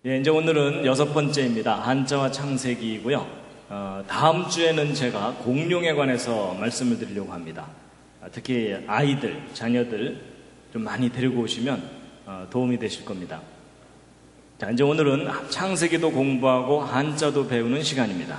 예, 이제 오늘은 6번째입니다. 한자와 창세기이고요. 다음 주에는 제가 공룡에 관해서 말씀을 드리려고 합니다. 특히 아이들, 자녀들 좀 많이 데리고 오시면 도움이 되실 겁니다. 자, 이제 오늘은 창세기도 공부하고 한자도 배우는 시간입니다.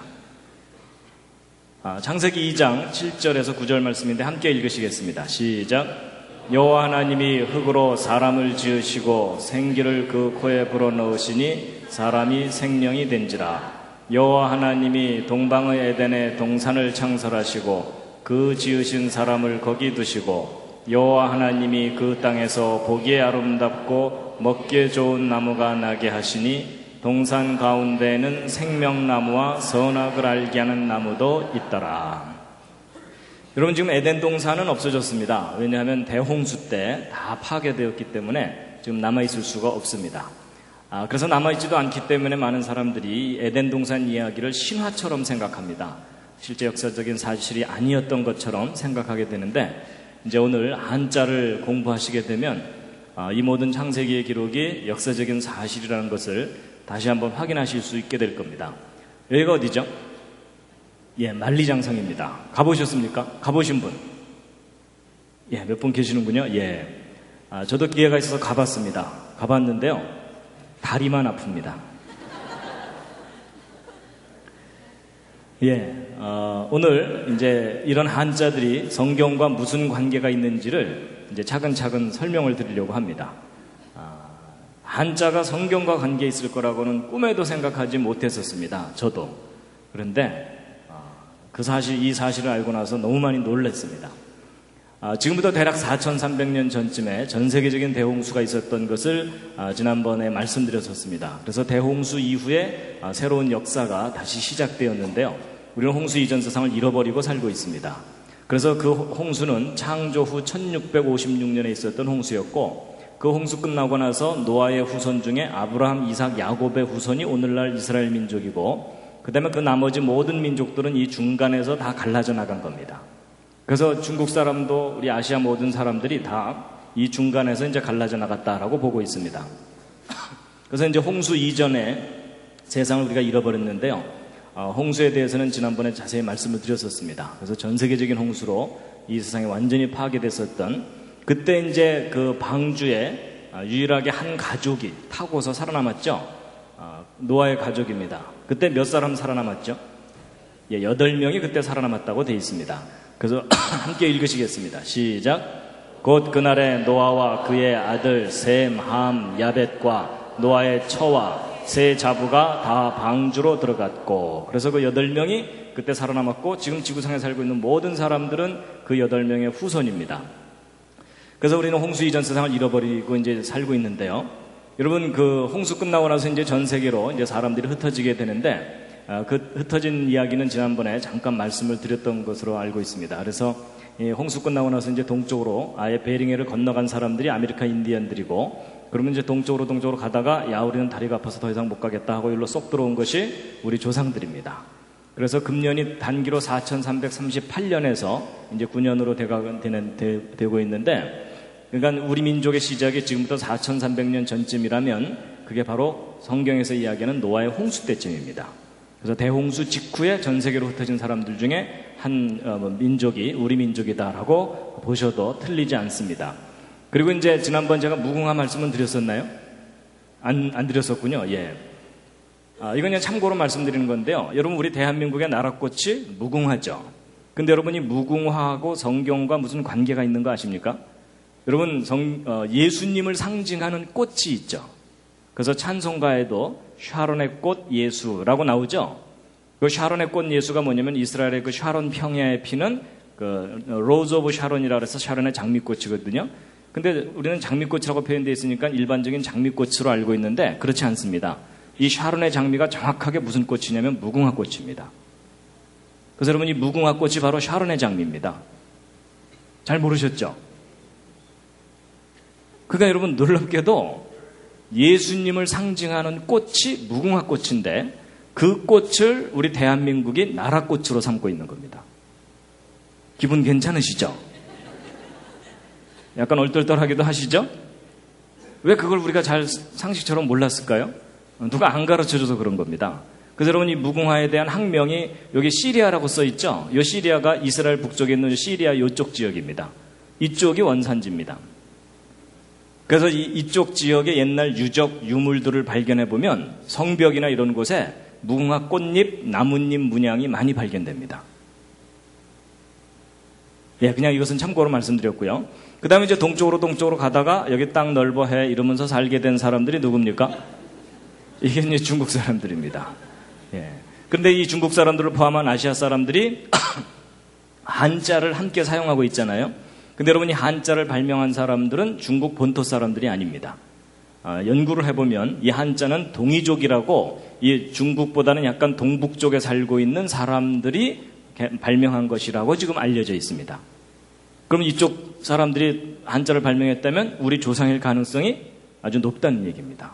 창세기 2장 7절에서 9절 말씀인데 함께 읽으시겠습니다. 시작. 여호와 하나님이 흙으로 사람을 지으시고 생기를 그 코에 불어넣으시니 사람이 생명이 된지라. 여호와 하나님이 동방의 에덴에 동산을 창설하시고 그 지으신 사람을 거기 두시고 여호와 하나님이 그 땅에서 보기에 아름답고 먹기에 좋은 나무가 나게 하시니 동산 가운데에는 생명나무와 선악을 알게 하는 나무도 있더라. 여러분, 지금 에덴 동산은 없어졌습니다. 왜냐하면 대홍수 때 다 파괴되었기 때문에 지금 남아있을 수가 없습니다. 그래서 남아있지도 않기 때문에 많은 사람들이 에덴 동산 이야기를 신화처럼 생각합니다. 실제 역사적인 사실이 아니었던 것처럼 생각하게 되는데, 이제 오늘 한자를 공부하시게 되면 이 모든 창세기의 기록이 역사적인 사실이라는 것을 다시 한번 확인하실 수 있게 될 겁니다. 여기가 어디죠? 예, 만리장성입니다. 가보셨습니까? 가보신 분? 예, 몇 분 계시는군요. 예. 저도 기회가 있어서 가봤습니다. 가봤는데요. 다리만 아픕니다. 예, 오늘 이제 이런 한자들이 성경과 무슨 관계가 있는지를 이제 차근차근 설명을 드리려고 합니다. 한자가 성경과 관계 있을 거라고는 꿈에도 생각하지 못했었습니다. 저도. 그런데 이 사실을 알고 나서 너무 많이 놀랐습니다. 지금부터 대략 4,300년 전쯤에 전 세계적인 대홍수가 있었던 것을 지난번에 말씀드렸었습니다. 그래서 대홍수 이후에 새로운 역사가 다시 시작되었는데요. 우리는 홍수 이전 세상을 잃어버리고 살고 있습니다. 그래서 그 홍수는 창조 후 1656년에 있었던 홍수였고, 그 홍수 끝나고 나서 노아의 후손 중에 아브라함, 이삭, 야곱의 후손이 오늘날 이스라엘 민족이고, 그 다음에 그 나머지 모든 민족들은 이 중간에서 다 갈라져 나간 겁니다. 그래서 중국 사람도 우리 아시아 모든 사람들이 다 이 중간에서 이제 갈라져 나갔다라고 보고 있습니다. 그래서 이제 홍수 이전에 세상을 우리가 잃어버렸는데요. 홍수에 대해서는 지난번에 자세히 말씀을 드렸었습니다. 그래서 전 세계적인 홍수로 이 세상이 완전히 파괴됐었던, 그때 이제 그 방주에 유일하게 한 가족이 타고서 살아남았죠. 노아의 가족입니다. 그때 몇 사람 살아남았죠? 예, 8명이 그때 살아남았다고 되어 있습니다. 그래서 함께 읽으시겠습니다. 시작. 곧 그날에 노아와 그의 아들 셈, 함, 야벳과 노아의 처와 세 자부가 다 방주로 들어갔고, 그래서 그 8명이 그때 살아남았고, 지금 지구상에 살고 있는 모든 사람들은 그 8명의 후손입니다. 그래서 우리는 홍수 이전 세상을 잃어버리고 이제 살고 있는데요. 여러분, 그 홍수 끝나고 나서 이제 전 세계로 이제 사람들이 흩어지게 되는데, 그 흩어진 이야기는 지난번에 잠깐 말씀을 드렸던 것으로 알고 있습니다. 그래서 홍수 끝나고 나서 이제 동쪽으로 아예 베링해를 건너간 사람들이 아메리카 인디언들이고, 그러면 이제 동쪽으로 가다가 야, 우리는 다리가 아파서 더 이상 못 가겠다 하고 여기로 쏙 들어온 것이 우리 조상들입니다. 그래서 금년이 단기로 4338년에서 이제 9년으로 되고 있는데, 그러니까 우리 민족의 시작이 지금부터 4,300년 전쯤이라면 그게 바로 성경에서 이야기하는 노아의 홍수 때쯤입니다. 그래서 대홍수 직후에 전 세계로 흩어진 사람들 중에 한 민족이 우리 민족이다라고 보셔도 틀리지 않습니다. 그리고 이제 지난번 제가 무궁화 말씀은 드렸었나요? 안 드렸었군요. 예. 이건 그냥 참고로 말씀드리는 건데요. 여러분, 우리 대한민국의 나라꽃이 무궁화죠. 근데 여러분이 무궁화하고 성경과 무슨 관계가 있는 거 아십니까? 여러분, 예수님을 상징하는 꽃이 있죠. 그래서 찬송가에도 샤론의 꽃 예수라고 나오죠. 그 샤론의 꽃 예수가 뭐냐면 이스라엘의 그 샤론 평야에 피는 그 로즈 오브 샤론이라고 해서 샤론의 장미꽃이거든요. 근데 우리는 장미꽃이라고 표현되어 있으니까 일반적인 장미꽃으로 알고 있는데 그렇지 않습니다. 이 샤론의 장미가 정확하게 무슨 꽃이냐면 무궁화꽃입니다. 그래서 여러분, 이 무궁화꽃이 바로 샤론의 장미입니다. 잘 모르셨죠? 그러니까 여러분, 놀랍게도 예수님을 상징하는 꽃이 무궁화꽃인데 그 꽃을 우리 대한민국이 나라꽃으로 삼고 있는 겁니다. 기분 괜찮으시죠? 약간 얼떨떨하기도 하시죠? 왜 그걸 우리가 잘 상식처럼 몰랐을까요? 누가 안 가르쳐줘서 그런 겁니다. 그래서 여러분 이 무궁화에 대한 학명이 여기 시리아라고 써있죠. 이 시리아가 이스라엘 북쪽에 있는 시리아 이쪽 지역입니다. 이쪽이 원산지입니다. 그래서 이쪽 지역의 옛날 유적 유물들을 발견해 보면 성벽이나 이런 곳에 무궁화 꽃잎, 나뭇잎 문양이 많이 발견됩니다. 예, 그냥 이것은 참고로 말씀드렸고요. 그 다음에 이제 동쪽으로 가다가 여기 땅 넓어 해 이러면서 살게 된 사람들이 누굽니까? 이게 이제 중국 사람들입니다. 예. 그런데 이 중국 사람들을 포함한 아시아 사람들이 한자를 함께 사용하고 있잖아요. 근데 여러분 이 한자를 발명한 사람들은 중국 본토 사람들이 아닙니다. 연구를 해보면 이 한자는 동이족이라고 이 중국보다는 약간 동북 쪽에 살고 있는 사람들이 발명한 것이라고 지금 알려져 있습니다. 그럼 이쪽 사람들이 한자를 발명했다면 우리 조상일 가능성이 아주 높다는 얘기입니다.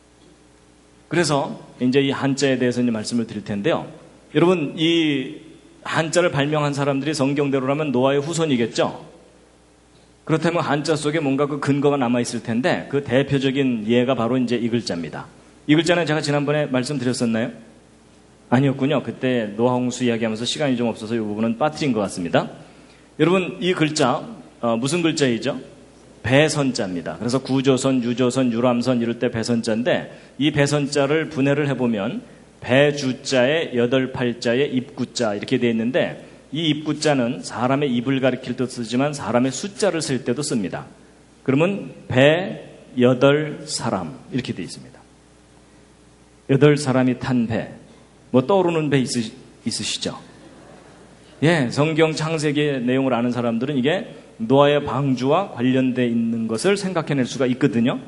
그래서 이제 이 한자에 대해서 이제 말씀을 드릴 텐데요. 여러분 이 한자를 발명한 사람들이 성경대로라면 노아의 후손이겠죠? 그렇다면 한자 속에 뭔가 그 근거가 남아있을 텐데 그 대표적인 예가 바로 이제 이 글자입니다. 이 글자는 제가 지난번에 말씀드렸었나요? 아니었군요. 그때 노아홍수 이야기하면서 시간이 좀 없어서 이 부분은 빠뜨린 것 같습니다. 여러분 이 글자 무슨 글자이죠? 배선자입니다. 그래서 구조선, 유조선, 유람선 이럴 때 배선자인데 이 배선자를 분해를 해보면 배주자에 8팔자에 입구자 이렇게 되어 있는데 이 입구자는 사람의 입을 가리킬 때도 쓰지만 사람의 숫자를 쓸 때도 씁니다. 그러면 배 8사람 이렇게 되어 있습니다. 8사람이 탄 배. 뭐 떠오르는 배 있으시죠? 예, 성경 창세기의 내용을 아는 사람들은 이게 노아의 방주와 관련되어 있는 것을 생각해낼 수가 있거든요.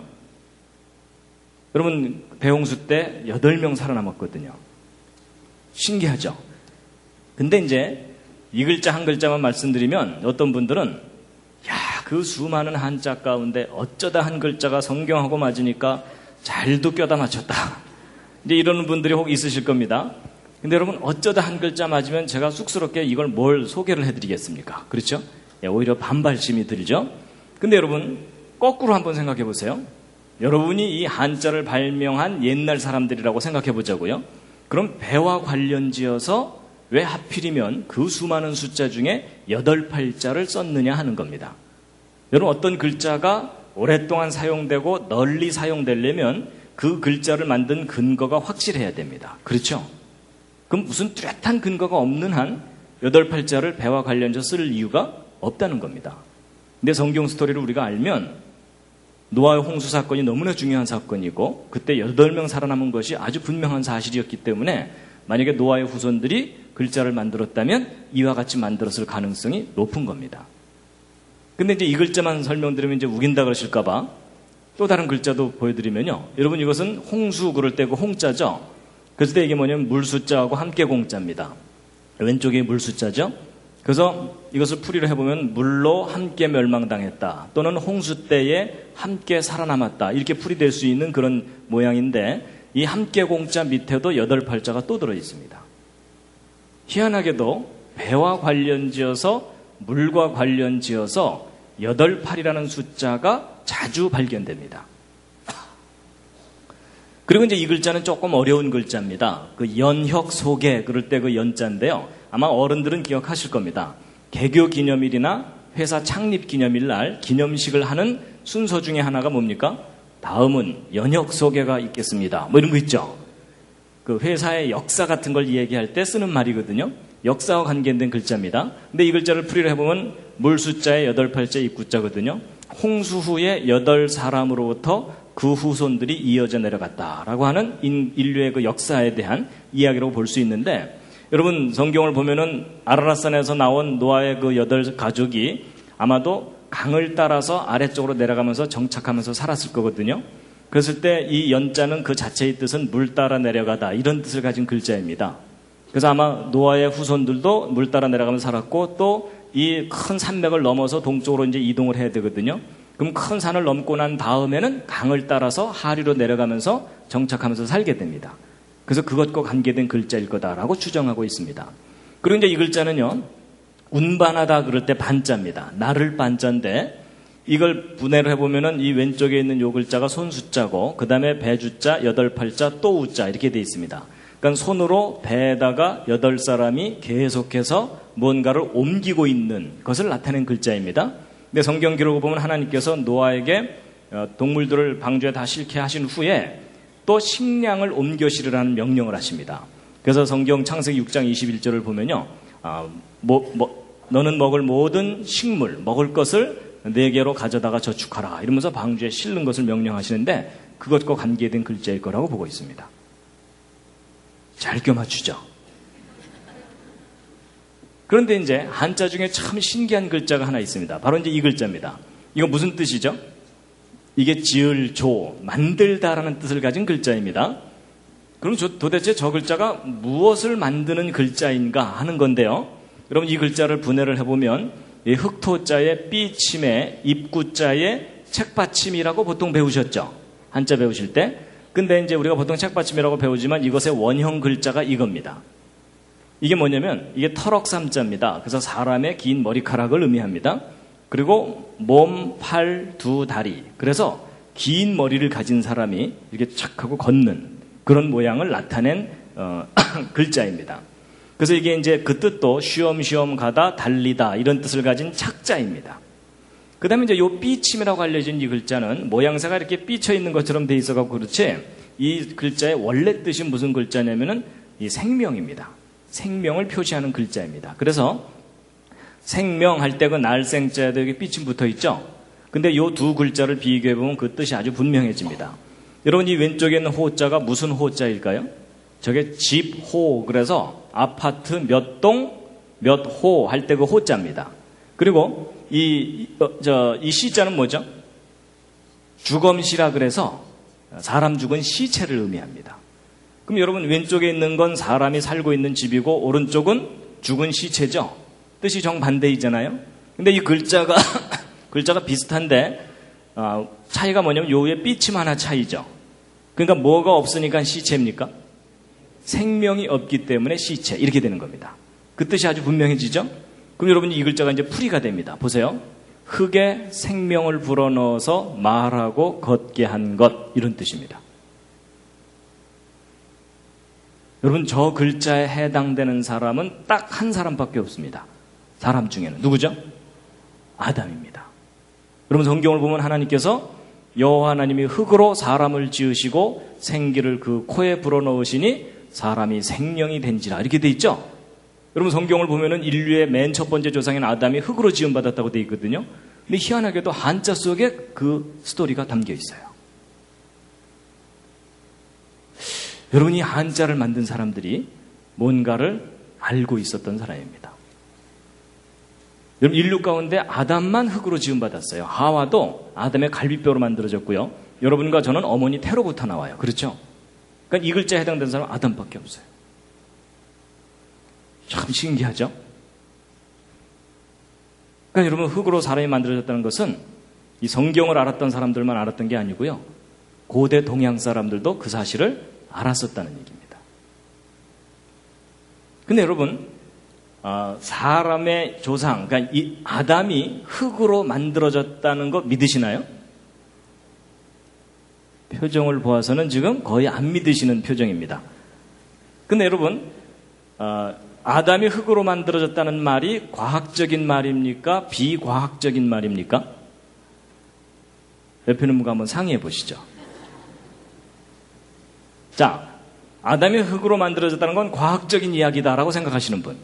여러분 대홍수 때 8명 살아남았거든요. 신기하죠? 근데 이제 이 글자 한 글자만 말씀드리면 어떤 분들은 야, 그 수많은 한자 가운데 어쩌다 한 글자가 성경하고 맞으니까 잘도 껴다 맞췄다. 이제 이러는 분들이 혹 있으실 겁니다. 근데 여러분 어쩌다 한 글자 맞으면 제가 쑥스럽게 이걸 뭘 소개를 해드리겠습니까? 그렇죠? 예, 오히려 반발심이 들죠. 근데 여러분 거꾸로 한번 생각해 보세요. 여러분이 이 한자를 발명한 옛날 사람들이라고 생각해 보자고요. 그럼 배와 관련지어서 왜 하필이면 그 수많은 숫자 중에 8팔자를 썼느냐 하는 겁니다. 여러분 어떤 글자가 오랫동안 사용되고 널리 사용되려면 그 글자를 만든 근거가 확실해야 됩니다. 그렇죠? 그럼 무슨 뚜렷한 근거가 없는 한 8팔자를 배와 관련해서 쓸 이유가 없다는 겁니다. 근데 성경 스토리를 우리가 알면 노아의 홍수 사건이 너무나 중요한 사건이고 그때 8명 살아남은 것이 아주 분명한 사실이었기 때문에 만약에 노아의 후손들이 글자를 만들었다면 이와 같이 만들었을 가능성이 높은 겁니다. 근데 이제 이 글자만 설명드리면 이제 우긴다 그러실까봐 또 다른 글자도 보여드리면요. 여러분 이것은 홍수 그럴 때 그 홍자죠. 그래서 이게 뭐냐면 물숫자하고 함께 공자입니다. 왼쪽이 물숫자죠. 그래서 이것을 풀이를 해보면 물로 함께 멸망당했다 또는 홍수 때에 함께 살아남았다 이렇게 풀이될 수 있는 그런 모양인데 이 함께 공자 밑에도 8팔자가 또 들어있습니다. 희한하게도 배와 관련지어서 물과 관련지어서 8팔이라는 숫자가 자주 발견됩니다. 그리고 이제 이 글자는 조금 어려운 글자입니다. 그 연혁 소개 그럴 때 그 연자인데요. 아마 어른들은 기억하실 겁니다. 개교 기념일이나 회사 창립 기념일 날 기념식을 하는 순서 중에 하나가 뭡니까? 다음은 연혁 소개가 있겠습니다. 뭐 이런 거 있죠. 그 회사의 역사 같은 걸 얘기할 때 쓰는 말이거든요. 역사와 관계된 글자입니다. 근데 이 글자를 풀이를 해보면 물숫자에 8팔자 입구자거든요. 홍수 후에 8사람으로부터 그 후손들이 이어져 내려갔다라고 하는 인류의 그 역사에 대한 이야기라고 볼 수 있는데 여러분 성경을 보면은 아라랏산에서 나온 노아의 그 8가족이 아마도 강을 따라서 아래쪽으로 내려가면서 정착하면서 살았을 거거든요. 그랬을 때 이 연자는 그 자체의 뜻은 물 따라 내려가다 이런 뜻을 가진 글자입니다. 그래서 아마 노아의 후손들도 물 따라 내려가면서 살았고 또 이 큰 산맥을 넘어서 동쪽으로 이제 이동을 해야 되거든요. 그럼 큰 산을 넘고 난 다음에는 강을 따라서 하류로 내려가면서 정착하면서 살게 됩니다. 그래서 그것과 관계된 글자일 거다라고 추정하고 있습니다. 그리고 이제 이 글자는요, 운반하다 그럴 때 반자입니다. 나를 반자인데 이걸 분해를 해보면은 이 왼쪽에 있는 요 글자가 손수자고, 그 다음에 배주자, 8팔자, 또 우자 이렇게 돼 있습니다. 그러니까 손으로 배에다가 8사람이 계속해서 뭔가를 옮기고 있는 것을 나타낸 글자입니다. 근데 성경 기록을 보면 하나님께서 노아에게 동물들을 방주에 다 싣게 하신 후에 또 식량을 옮겨 실으라는 명령을 하십니다. 그래서 성경 창세기 6장 21절을 보면요. 너는 먹을 모든 식물, 먹을 것을 네개로 가져다가 저축하라 이러면서 방주에 실는 것을 명령하시는데 그것과 관계된 글자일 거라고 보고 있습니다. 잘 껴맞추죠. 그런데 이제 한자 중에 참 신기한 글자가 하나 있습니다. 바로 이제 이 글자입니다. 이거 무슨 뜻이죠? 이게 지을, 조, 만들다라는 뜻을 가진 글자입니다. 그럼 도대체 저 글자가 무엇을 만드는 글자인가 하는 건데요. 여러분 이 글자를 분해를 해보면 이 흑토자의 삐침에 입구자의 책받침이라고 보통 배우셨죠. 한자 배우실 때. 근데 이제 우리가 보통 책받침이라고 배우지만 이것의 원형 글자가 이겁니다. 이게 뭐냐면 이게 터럭삼자입니다. 그래서 사람의 긴 머리카락을 의미합니다. 그리고 몸, 팔, 두 다리. 그래서 긴 머리를 가진 사람이 이렇게 착 하고 걷는 그런 모양을 나타낸 글자입니다. 그래서 이게 이제 그 뜻도 쉬엄쉬엄 가다, 달리다 이런 뜻을 가진 착자입니다. 그 다음에 이제 요 삐침이라고 알려진 이 글자는 모양새가 이렇게 삐쳐 있는 것처럼 돼 있어가지고 그렇지 이 글자의 원래 뜻이 무슨 글자냐면은 이 생명입니다. 생명을 표시하는 글자입니다. 그래서 생명할 때 그 날생자에도 여기 삐침 붙어 있죠. 근데 요 두 글자를 비교해보면 그 뜻이 아주 분명해집니다. 여러분 이 왼쪽에 있는 호자가 무슨 호자일까요? 저게 집호, 그래서 아파트 몇 동, 몇 호 할 때 그 호자입니다. 그리고 이 시자는 뭐죠? 주검시라 그래서 사람 죽은 시체를 의미합니다. 그럼 여러분 왼쪽에 있는 건 사람이 살고 있는 집이고 오른쪽은 죽은 시체죠. 뜻이 정반대이잖아요. 근데 이 글자가 비슷한데 차이가 뭐냐면 요 위에 삐침 하나 차이죠. 그러니까 뭐가 없으니까 시체입니까? 생명이 없기 때문에 시체 이렇게 되는 겁니다. 그 뜻이 아주 분명해지죠. 그럼 여러분 이 글자가 이제 풀이가 됩니다. 보세요. 흙에 생명을 불어넣어서 말하고 걷게 한 것 이런 뜻입니다. 여러분 저 글자에 해당되는 사람은 딱 한 사람밖에 없습니다. 사람 중에는 누구죠? 아담입니다. 여러분 성경을 보면 하나님께서 여호와 하나님이 흙으로 사람을 지으시고 생기를 그 코에 불어넣으시니 사람이 생명이 된지라 이렇게 돼 있죠. 여러분 성경을 보면은 인류의 맨 첫 번째 조상인 아담이 흙으로 지음받았다고 돼 있거든요. 근데 희한하게도 한자 속에 그 스토리가 담겨 있어요. 여러분 이 한자를 만든 사람들이 뭔가를 알고 있었던 사람입니다. 여러분 인류 가운데 아담만 흙으로 지음받았어요. 하와도 아담의 갈비뼈로 만들어졌고요. 여러분과 저는 어머니 태로부터 나와요. 그렇죠? 그러니까 이 글자에 해당되는 사람은 아담밖에 없어요. 참 신기하죠? 그러니까 여러분 흙으로 사람이 만들어졌다는 것은 이 성경을 알았던 사람들만 알았던 게 아니고요. 고대 동양 사람들도 그 사실을 알았었다는 얘기입니다. 근데 여러분 사람의 조상, 그러니까 이 아담이 흙으로 만들어졌다는 거 믿으시나요? 표정을 보아서는 지금 거의 안 믿으시는 표정입니다. 근데 여러분 아담이 흙으로 만들어졌다는 말이 과학적인 말입니까? 비과학적인 말입니까? 옆에 있는 분과 한번 상의해 보시죠. 자, 아담이 흙으로 만들어졌다는 건 과학적인 이야기다라고 생각하시는 분.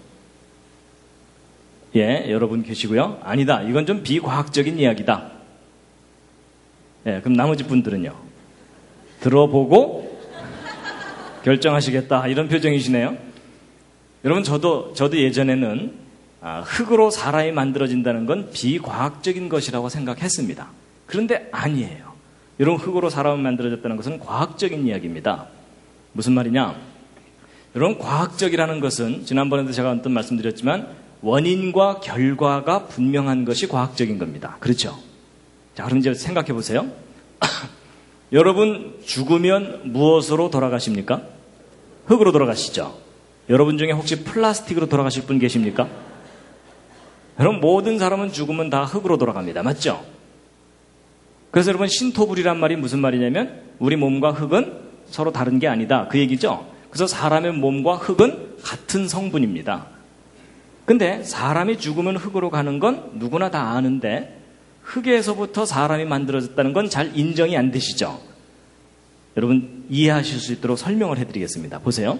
예, 여러분 계시고요. 아니다, 이건 좀 비과학적인 이야기다. 예, 그럼 나머지 분들은요. 들어보고 결정하시겠다 이런 표정이시네요. 여러분 저도 예전에는 흙으로 사람이 만들어진다는 건 비과학적인 것이라고 생각했습니다. 그런데 아니에요. 여러분 흙으로 사람이 만들어졌다는 것은 과학적인 이야기입니다. 무슨 말이냐? 여러분 과학적이라는 것은 지난번에도 제가 언뜻 말씀드렸지만 원인과 결과가 분명한 것이 과학적인 겁니다. 그렇죠? 자, 그럼 이제 생각해 보세요. 여러분 죽으면 무엇으로 돌아가십니까? 흙으로 돌아가시죠. 여러분 중에 혹시 플라스틱으로 돌아가실 분 계십니까? 여러분 모든 사람은 죽으면 다 흙으로 돌아갑니다. 맞죠? 그래서 여러분 신토불이란 말이 무슨 말이냐면 우리 몸과 흙은 서로 다른 게 아니다. 그 얘기죠. 그래서 사람의 몸과 흙은 같은 성분입니다. 근데 사람이 죽으면 흙으로 가는 건 누구나 다 아는데 흙에서부터 사람이 만들어졌다는 건 잘 인정이 안 되시죠? 여러분 이해하실 수 있도록 설명을 해드리겠습니다. 보세요.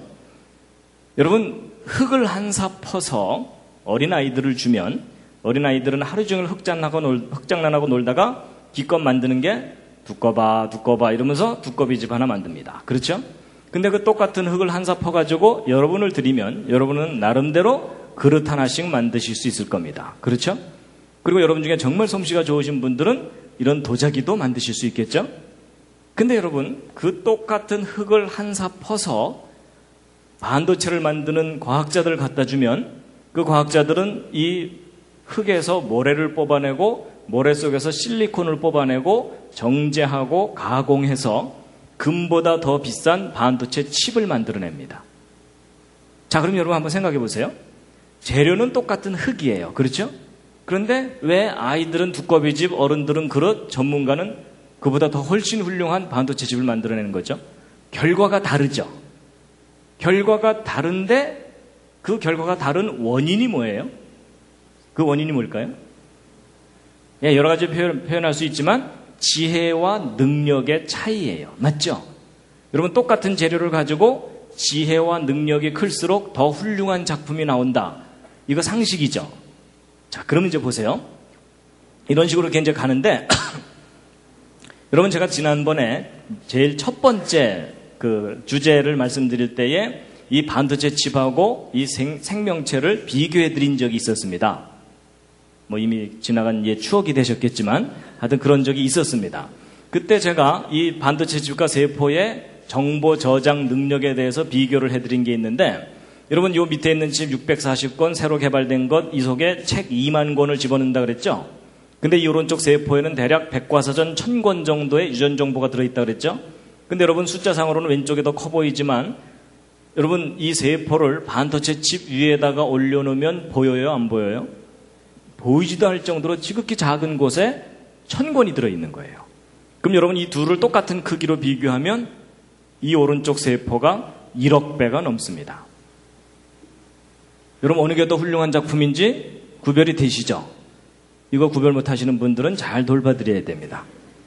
여러분 흙을 한 사 퍼서 어린아이들을 주면 어린아이들은 하루 종일 흙장난하고 놀다가 기껏 만드는 게 두꺼봐 이러면서 두꺼비집 하나 만듭니다. 그렇죠? 근데 그 똑같은 흙을 한 사 퍼가지고 여러분을 드리면 여러분은 나름대로 그릇 하나씩 만드실 수 있을 겁니다. 그렇죠? 그리고 여러분 중에 정말 솜씨가 좋으신 분들은 이런 도자기도 만드실 수 있겠죠? 근데 여러분 그 똑같은 흙을 한 사 퍼서 반도체를 만드는 과학자들 갖다 주면 그 과학자들은 이 흙에서 모래를 뽑아내고 모래 속에서 실리콘을 뽑아내고 정제하고 가공해서 금보다 더 비싼 반도체 칩을 만들어냅니다. 자, 그럼 여러분 한번 생각해 보세요. 재료는 똑같은 흙이에요. 그렇죠? 그런데 왜 아이들은 두꺼비집, 어른들은 그릇, 전문가는 그보다 더 훨씬 훌륭한 반도체 칩을 만들어내는 거죠? 결과가 다르죠? 결과가 다른데 그 결과가 다른 원인이 뭐예요? 그 원인이 뭘까요? 예, 여러 가지 표현할 수 있지만 지혜와 능력의 차이예요. 맞죠? 여러분 똑같은 재료를 가지고 지혜와 능력이 클수록 더 훌륭한 작품이 나온다. 이거 상식이죠? 자, 그럼 이제 보세요. 이런 식으로 이제 가는데 여러분 제가 지난번에 제일 첫 번째 그 주제를 말씀드릴 때에 이 반도체 칩하고 이 생명체를 비교해 드린 적이 있었습니다. 뭐 이미 지나간 추억이 되셨겠지만 하여튼 그런 적이 있었습니다. 그때 제가 이 반도체 칩과 세포의 정보 저장 능력에 대해서 비교를 해드린 게 있는데 여러분 요 밑에 있는 칩 640권 새로 개발된 것 이 속에 책 2만 권을 집어넣는다 그랬죠? 근데 이 오른쪽 세포에는 대략 백과사전 1000권 정도의 유전 정보가 들어있다 그랬죠? 근데 여러분 숫자상으로는 왼쪽이 더 커 보이지만 여러분 이 세포를 반도체 칩 위에다가 올려놓으면 보여요? 안 보여요? 보이지도 않을 정도로 지극히 작은 곳에 1000권이 들어있는 거예요. 그럼 여러분 이 둘을 똑같은 크기로 비교하면 이 오른쪽 세포가 1억 배가 넘습니다. 여러분 어느 게 더 훌륭한 작품인지 구별이 되시죠? 이거 구별 못하시는 분들은 잘 돌봐드려야 됩니다.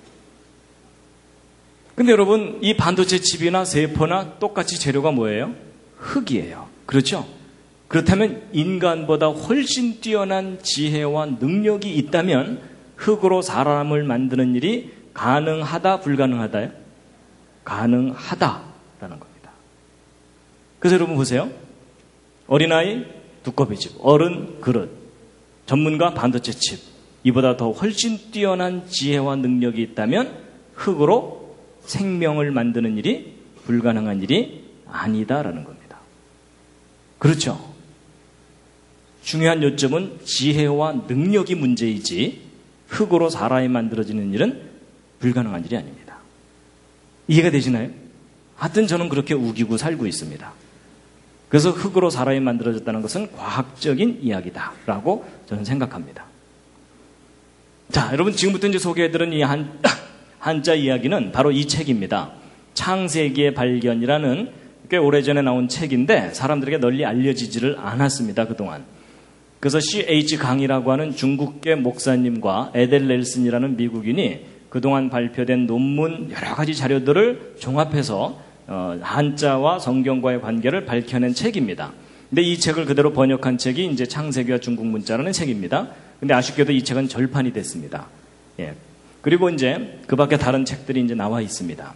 근데 여러분 이 반도체 칩이나 세포나 똑같이 재료가 뭐예요? 흙이에요. 그렇죠? 그렇다면 인간보다 훨씬 뛰어난 지혜와 능력이 있다면 흙으로 사람을 만드는 일이 가능하다, 불가능하다요? 가능하다라는 겁니다. 그래서 여러분 보세요. 어린아이 두꺼비집, 어른 그릇, 전문가 반도체 칩, 이보다 더 훨씬 뛰어난 지혜와 능력이 있다면 흙으로 생명을 만드는 일이 불가능한 일이 아니다라는 겁니다. 그렇죠? 중요한 요점은 지혜와 능력이 문제이지 흙으로 사람이 만들어지는 일은 불가능한 일이 아닙니다. 이해가 되시나요? 하여튼 저는 그렇게 우기고 살고 있습니다. 그래서 흙으로 사람이 만들어졌다는 것은 과학적인 이야기다라고 저는 생각합니다. 자, 여러분 지금부터 이제 소개해드린 이 한자 이야기는 바로 이 책입니다. 창세기의 발견이라는 꽤 오래전에 나온 책인데 사람들에게 널리 알려지지를 않았습니다. 그동안. 그래서 C.H. 강이라고 하는 중국계 목사님과 에델 넬슨이라는 미국인이 그동안 발표된 논문 여러 가지 자료들을 종합해서 한자와 성경과의 관계를 밝혀낸 책입니다. 근데 이 책을 그대로 번역한 책이 이제 창세기와 중국 문자라는 책입니다. 근데 아쉽게도 이 책은 절판이 됐습니다. 예. 그리고 이제 그 밖에 다른 책들이 이제 나와 있습니다.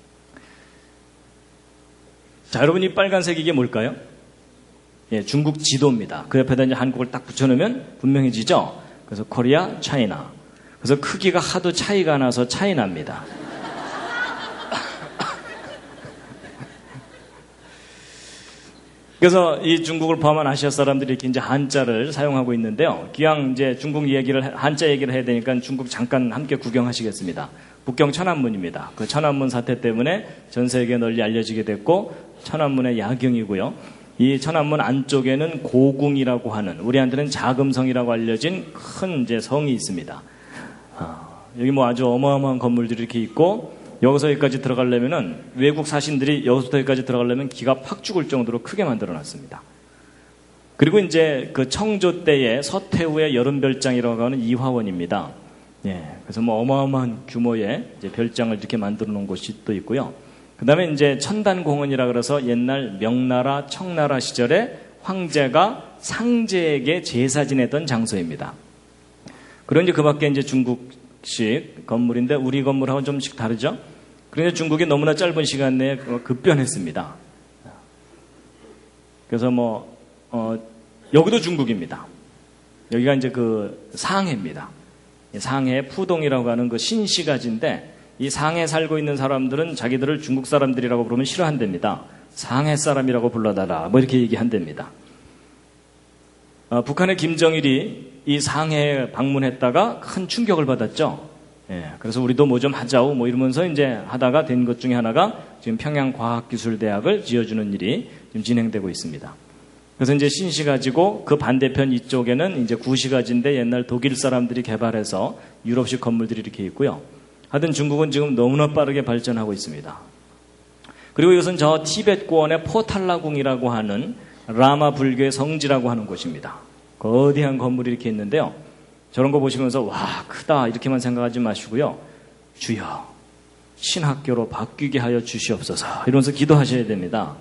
자, 여러분 이 빨간색 이게 뭘까요? 예, 중국 지도입니다. 그 옆에다 이제 한국을 딱 붙여놓으면 분명해지죠? 그래서 코리아, 차이나. 그래서 크기가 하도 차이가 나서 차이납니다. 그래서 이 중국을 포함한 아시아 사람들이 이렇게 이제 한자를 사용하고 있는데요. 기왕 이제 중국 한자 얘기를 해야 되니까 중국 잠깐 함께 구경하시겠습니다. 북경 천안문입니다. 그 천안문 사태 때문에 전 세계에 널리 알려지게 됐고, 천안문의 야경이고요. 이 천안문 안쪽에는 고궁이라고 하는, 우리한테는 자금성이라고 알려진 큰 이제 성이 있습니다. 여기 뭐 아주 어마어마한 건물들이 이렇게 있고, 여기서 여기까지 들어가려면은 외국 사신들이 여기서부터 여기까지 들어가려면 기가 팍 죽을 정도로 크게 만들어 놨습니다. 그리고 이제 그 청조 때의 서태후의 여름별장이라고 하는 이화원입니다. 예, 그래서 뭐 어마어마한 규모의 이제 별장을 이렇게 만들어 놓은 곳이 또 있고요. 그 다음에 이제 천단공원이라 그래서 옛날 명나라, 청나라 시절에 황제가 상제에게 제사 지냈던 장소입니다. 그리고 이제 그 밖에 이제 중국식 건물인데 우리 건물하고 좀씩 다르죠? 그런데 중국이 너무나 짧은 시간 내에 급변했습니다. 그래서 여기도 중국입니다. 여기가 이제 그 상해입니다. 상해 푸동이라고 하는 그 신시가지인데, 이 상해 살고 있는 사람들은 자기들을 중국 사람들이라고 부르면 싫어한답니다. 상해 사람이라고 불러달라, 뭐 이렇게 얘기한답니다. 북한의 김정일이 이 상해에 방문했다가 큰 충격을 받았죠. 예, 그래서 우리도 뭐 좀 하자고 뭐 이러면서 이제 하다가 된 것 중에 하나가 지금 평양과학기술대학을 지어주는 일이 지금 진행되고 있습니다. 그래서 이제 신시 가지고 그 반대편 이쪽에는 이제 구시가지인데 옛날 독일 사람들이 개발해서 유럽식 건물들이 이렇게 있고요. 하여튼 중국은 지금 너무나 빠르게 발전하고 있습니다. 그리고 이것은 저 티벳 고원의 포탈라궁이라고 하는 라마 불교의 성지라고 하는 곳입니다. 거대한 건물이 이렇게 있는데요. 저런 거 보시면서 와 크다 이렇게만 생각하지 마시고요. 주여 신학교로 바뀌게 하여 주시옵소서 이러면서 기도하셔야 됩니다.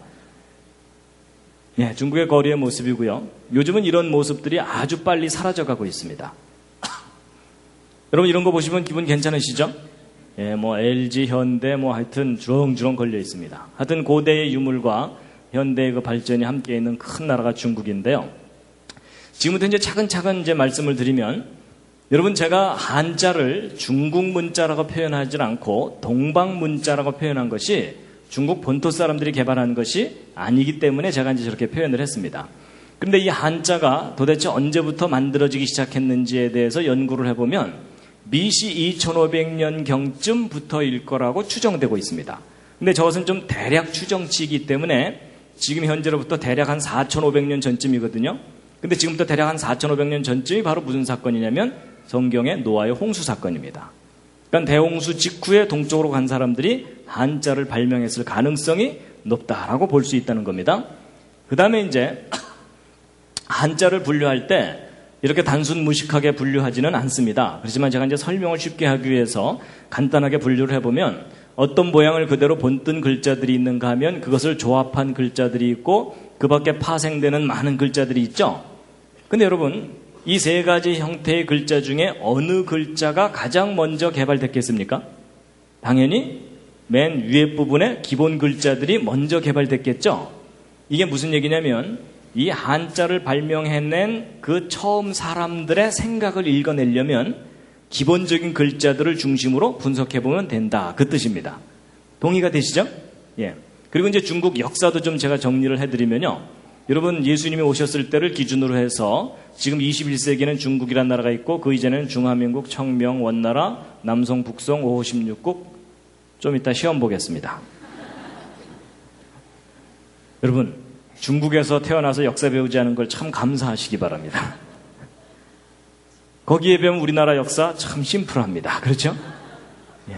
예, 중국의 거리의 모습이고요. 요즘은 이런 모습들이 아주 빨리 사라져가고 있습니다. 여러분 이런 거 보시면 기분 괜찮으시죠? 예, 뭐 LG, 현대 뭐 하여튼 주렁주렁 걸려 있습니다. 하여튼 고대의 유물과 현대의 그 발전이 함께 있는 큰 나라가 중국인데요. 지금부터 이제 차근차근 이제 말씀을 드리면, 여러분 제가 한자를 중국 문자라고 표현하지 않고 동방 문자라고 표현한 것이 중국 본토 사람들이 개발한 것이 아니기 때문에 제가 이제 저렇게 표현을 했습니다. 그런데 이 한자가 도대체 언제부터 만들어지기 시작했는지에 대해서 연구를 해보면 BC 2500년경쯤부터일 거라고 추정되고 있습니다. 근데 저것은 좀 대략 추정치이기 때문에 지금 현재로부터 대략 한 4500년 전쯤이거든요. 근데 지금부터 대략 한 4500년 전쯤이 바로 무슨 사건이냐면 성경의 노아의 홍수 사건입니다. 그러니까 대홍수 직후에 동쪽으로 간 사람들이 한자를 발명했을 가능성이 높다라고 볼 수 있다는 겁니다. 그 다음에 이제 한자를 분류할 때 이렇게 단순 무식하게 분류하지는 않습니다. 그렇지만 제가 이제 설명을 쉽게 하기 위해서 간단하게 분류를 해보면 어떤 모양을 그대로 본뜬 글자들이 있는가 하면 그것을 조합한 글자들이 있고 그 밖에 파생되는 많은 글자들이 있죠. 근데 여러분 이 세 가지 형태의 글자 중에 어느 글자가 가장 먼저 개발됐겠습니까? 당연히 맨 위에 부분에 기본 글자들이 먼저 개발됐겠죠. 이게 무슨 얘기냐면 이 한자를 발명해낸 그 처음 사람들의 생각을 읽어내려면 기본적인 글자들을 중심으로 분석해보면 된다. 그 뜻입니다. 동의가 되시죠? 예. 그리고 이제 중국 역사도 좀 제가 정리를 해드리면요. 여러분 예수님이 오셨을 때를 기준으로 해서 지금 21세기에는 중국이라는 나라가 있고 그 이전에는 중화민국, 청명, 원나라, 남송, 북송, 5호 16국 좀 이따 시험 보겠습니다. 여러분 중국에서 태어나서 역사 배우지 않은 걸 참 감사하시기 바랍니다. 거기에 비하면 우리나라 역사 참 심플합니다. 그렇죠? 예.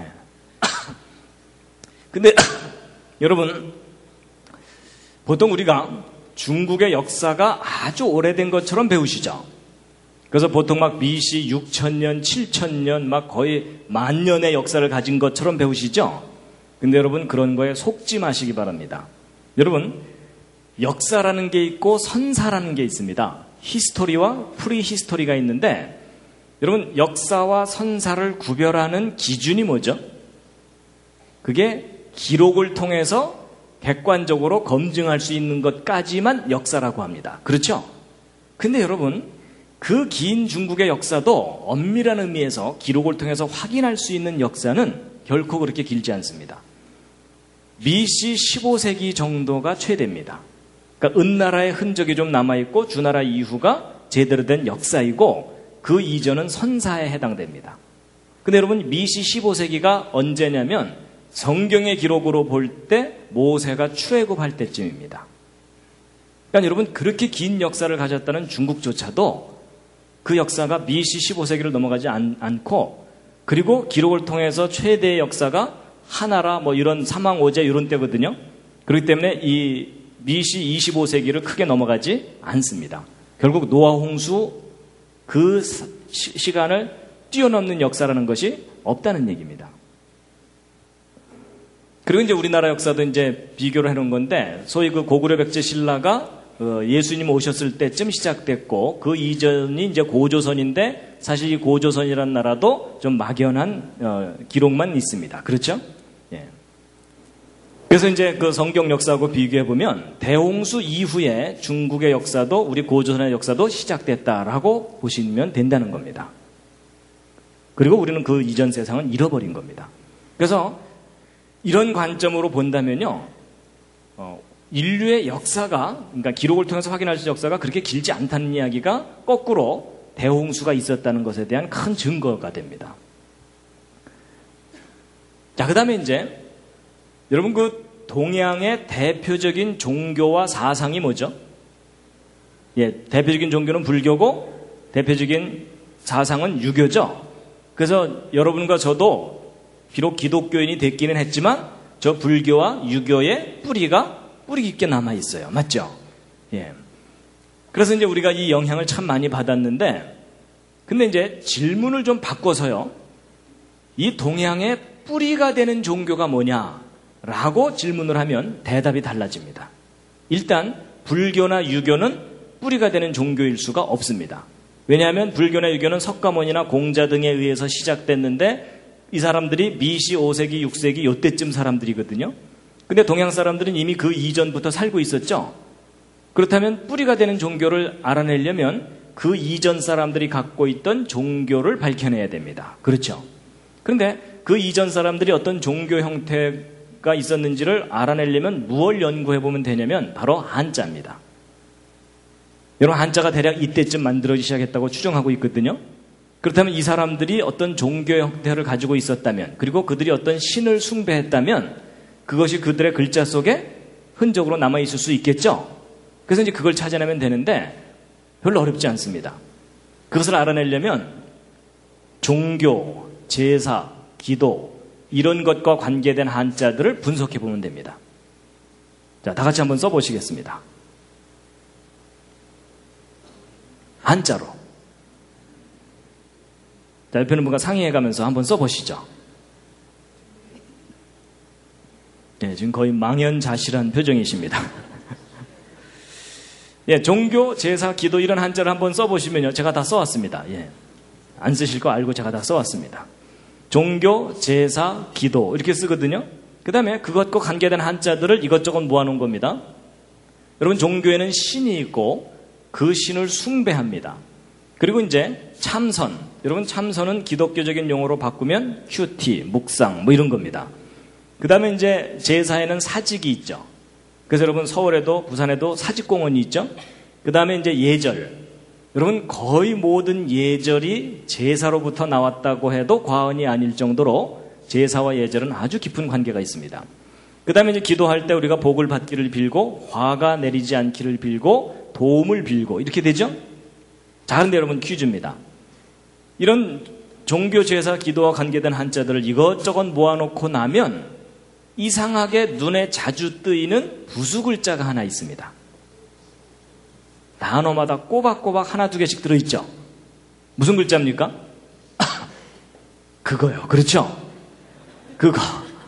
근데 여러분 보통 우리가 중국의 역사가 아주 오래된 것처럼 배우시죠. 그래서 보통 막 BC 6000년, 7000년 막 거의 만년의 역사를 가진 것처럼 배우시죠. 근데 여러분 그런 거에 속지 마시기 바랍니다. 여러분 역사라는 게 있고 선사라는 게 있습니다. 히스토리와 프리히스토리가 있는데 여러분 역사와 선사를 구별하는 기준이 뭐죠? 그게 기록을 통해서 객관적으로 검증할 수 있는 것까지만 역사라고 합니다. 그렇죠? 근데 여러분 그 긴 중국의 역사도 엄밀한 의미에서 기록을 통해서 확인할 수 있는 역사는 결코 그렇게 길지 않습니다. BC 15세기 정도가 최대입니다. 그러니까 은나라의 흔적이 좀 남아있고 주나라 이후가 제대로 된 역사이고 그 이전은 선사에 해당됩니다. 근데 여러분 BC 15세기가 언제냐면 성경의 기록으로 볼 때 모세가 출애굽할 때쯤입니다. 그러니까 여러분 그렇게 긴 역사를 가졌다는 중국조차도 그 역사가 BC 15세기를 넘어가지 않고 그리고 기록을 통해서 최대의 역사가 하나라 뭐 이런 사망오제 이런 때거든요. 그렇기 때문에 이 BC 25세기를 크게 넘어가지 않습니다. 결국 노아 홍수 그 시간을 뛰어넘는 역사라는 것이 없다는 얘기입니다. 그리고 이제 우리나라 역사도 이제 비교를 해놓은 건데, 소위 그 고구려 백제 신라가 예수님 오셨을 때쯤 시작됐고, 그 이전이 이제 고조선인데, 사실 이 고조선이라는 나라도 좀 막연한 기록만 있습니다. 그렇죠? 예. 그래서 이제 그 성경 역사하고 비교해 보면 대홍수 이후에 중국의 역사도 우리 고조선의 역사도 시작됐다라고 보시면 된다는 겁니다. 그리고 우리는 그 이전 세상은 잃어버린 겁니다. 그래서 이런 관점으로 본다면요, 인류의 역사가, 그러니까 기록을 통해서 확인할 수 있는 역사가 그렇게 길지 않다는 이야기가 거꾸로 대홍수가 있었다는 것에 대한 큰 증거가 됩니다. 자, 그 다음에 이제 여러분 그 동양의 대표적인 종교와 사상이 뭐죠? 예, 대표적인 종교는 불교고 대표적인 사상은 유교죠. 그래서 여러분과 저도 비록 기독교인이 됐기는 했지만 저 불교와 유교의 뿌리가 뿌리 깊게 남아 있어요. 맞죠? 예. 그래서 이제 우리가 이 영향을 참 많이 받았는데, 근데 이제 질문을 좀 바꿔서요, 이 동양의 뿌리가 되는 종교가 뭐냐라고 질문을 하면 대답이 달라집니다. 일단 불교나 유교는 뿌리가 되는 종교일 수가 없습니다. 왜냐하면 불교나 유교는 석가모니나 공자 등에 의해서 시작됐는데 이 사람들이 BC 5세기, 6세기 요때쯤 사람들이거든요. 근데 동양 사람들은 이미 그 이전부터 살고 있었죠. 그렇다면 뿌리가 되는 종교를 알아내려면 그 이전 사람들이 갖고 있던 종교를 밝혀내야 됩니다. 그렇죠? 그런데 그 이전 사람들이 어떤 종교 형태가 있었는지를 알아내려면 무엇을 연구해보면 되냐면 바로 한자입니다. 여러분, 한자가 대략 이때쯤 만들어지기 시작했다고 추정하고 있거든요. 그렇다면 이 사람들이 어떤 종교 형태를 가지고 있었다면, 그리고 그들이 어떤 신을 숭배했다면 그것이 그들의 글자 속에 흔적으로 남아있을 수 있겠죠. 그래서 이제 그걸 찾아내면 되는데 별로 어렵지 않습니다. 그것을 알아내려면 종교, 제사, 기도 이런 것과 관계된 한자들을 분석해 보면 됩니다. 자, 다 같이 한번 써보시겠습니다. 한자로. 자, 옆에 있는 분과 상의해가면서 한번 써보시죠. 예, 지금 거의 망연자실한 표정이십니다. 예, 종교, 제사, 기도 이런 한자를 한번 써보시면요, 제가 다 써왔습니다. 예, 안 쓰실 거 알고 제가 다 써왔습니다. 종교, 제사, 기도 이렇게 쓰거든요. 그 다음에 그것과 관계된 한자들을 이것저것 모아놓은 겁니다. 여러분, 종교에는 신이 있고 그 신을 숭배합니다. 그리고 이제 참선, 여러분 참선은 기독교적인 용어로 바꾸면 큐티, 묵상 뭐 이런 겁니다. 그 다음에 이제 제사에는 사직이 있죠. 그래서 여러분 서울에도 부산에도 사직공원이 있죠. 그 다음에 이제 예절, 여러분 거의 모든 예절이 제사로부터 나왔다고 해도 과언이 아닐 정도로 제사와 예절은 아주 깊은 관계가 있습니다. 그 다음에 이제 기도할 때 우리가 복을 받기를 빌고 화가 내리지 않기를 빌고 도움을 빌고 이렇게 되죠. 자, 그런데 여러분 퀴즈입니다. 이런 종교, 제사, 기도와 관계된 한자들을 이것저것 모아놓고 나면 이상하게 눈에 자주 뜨이는 부수글자가 하나 있습니다. 단어마다 꼬박꼬박 하나 두 개씩 들어있죠. 무슨 글자입니까? 그거요. 그렇죠? 그거.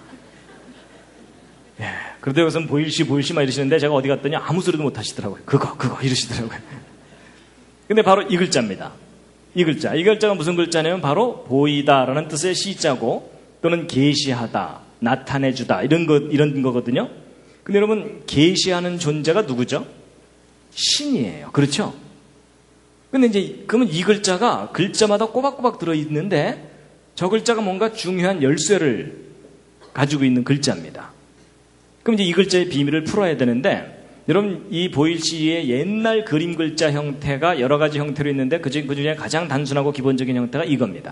예. 그런데 여기서는 보일시 막 이러시는데 제가 어디 갔더니 아무 소리도 못 하시더라고요. 그거 이러시더라고요. 근데 바로 이 글자입니다. 이 글자가 무슨 글자냐면 바로 보이다라는 뜻의 시자고 또는 계시하다, 나타내주다 이런 거거든요. 근데 여러분 계시하는 존재가 누구죠? 신이에요. 그렇죠? 근데 이제 그러면 이 글자가 글자마다 꼬박꼬박 들어있는데 저 글자가 뭔가 중요한 열쇠를 가지고 있는 글자입니다. 그럼 이제 이 글자의 비밀을 풀어야 되는데 여러분 이 보일시의 옛날 그림 글자 형태가 여러 가지 형태로 있는데 그 중에 가장 단순하고 기본적인 형태가 이겁니다.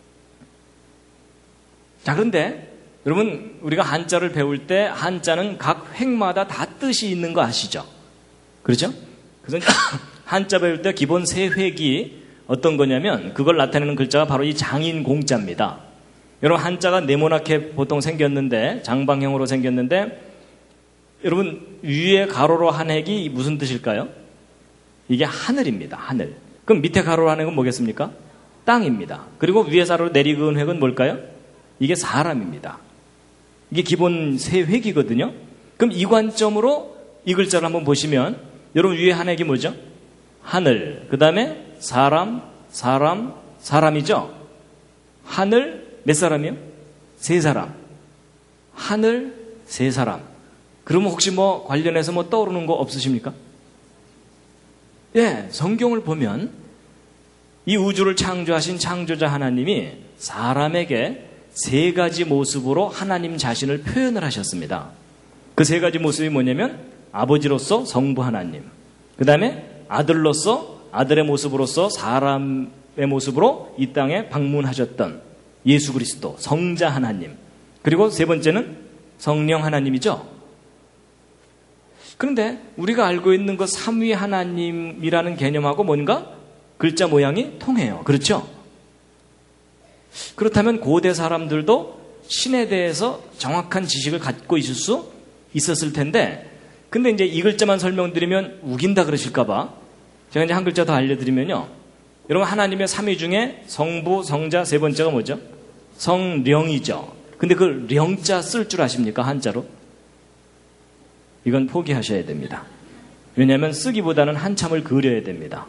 자, 그런데 여러분 우리가 한자를 배울 때 한자는 각 획마다 다 뜻이 있는 거 아시죠? 그렇죠? 그래서 한자 배울 때 기본 세 획이 어떤 거냐면 그걸 나타내는 글자가 바로 이 장인 공자입니다. 여러분 한자가 네모나게 보통 생겼는데 장방형으로 생겼는데 여러분 위에 가로로 한 획이 무슨 뜻일까요? 이게 하늘입니다. 하늘. 그럼 밑에 가로로 한 획은 뭐겠습니까? 땅입니다. 그리고 위에 가로로 내리그은 획은 뭘까요? 이게 사람입니다. 이게 기본 세 획이거든요. 그럼 이 관점으로 이 글자를 한번 보시면 여러분 위에 한 획이 뭐죠? 하늘. 그 다음에 사람, 사람이죠? 하늘 몇 사람이요? 세 사람. 하늘 세 사람. 그러면 혹시 뭐 관련해서 뭐 떠오르는 거 없으십니까? 예, 성경을 보면 이 우주를 창조하신 창조자 하나님이 사람에게 세 가지 모습으로 하나님 자신을 표현을 하셨습니다. 그 세 가지 모습이 뭐냐면 아버지로서 성부 하나님, 그 다음에 아들로서 아들의 모습으로서 사람의 모습으로 이 땅에 방문하셨던 예수 그리스도 성자 하나님, 그리고 세 번째는 성령 하나님이죠. 그런데 우리가 알고 있는 그 삼위 하나님이라는 개념하고 뭔가 글자 모양이 통해요. 그렇죠? 그렇다면 고대 사람들도 신에 대해서 정확한 지식을 갖고 있을 수 있었을 텐데, 근데 이제 이 글자만 설명드리면 우긴다 그러실까봐 제가 이제 한 글자 더 알려드리면요. 여러분 하나님의 삼위 중에 성부, 성자, 세 번째가 뭐죠? 성령이죠. 근데 그 령자 쓸 줄 아십니까? 한자로? 이건 포기하셔야 됩니다. 왜냐하면 쓰기보다는 한참을 그려야 됩니다.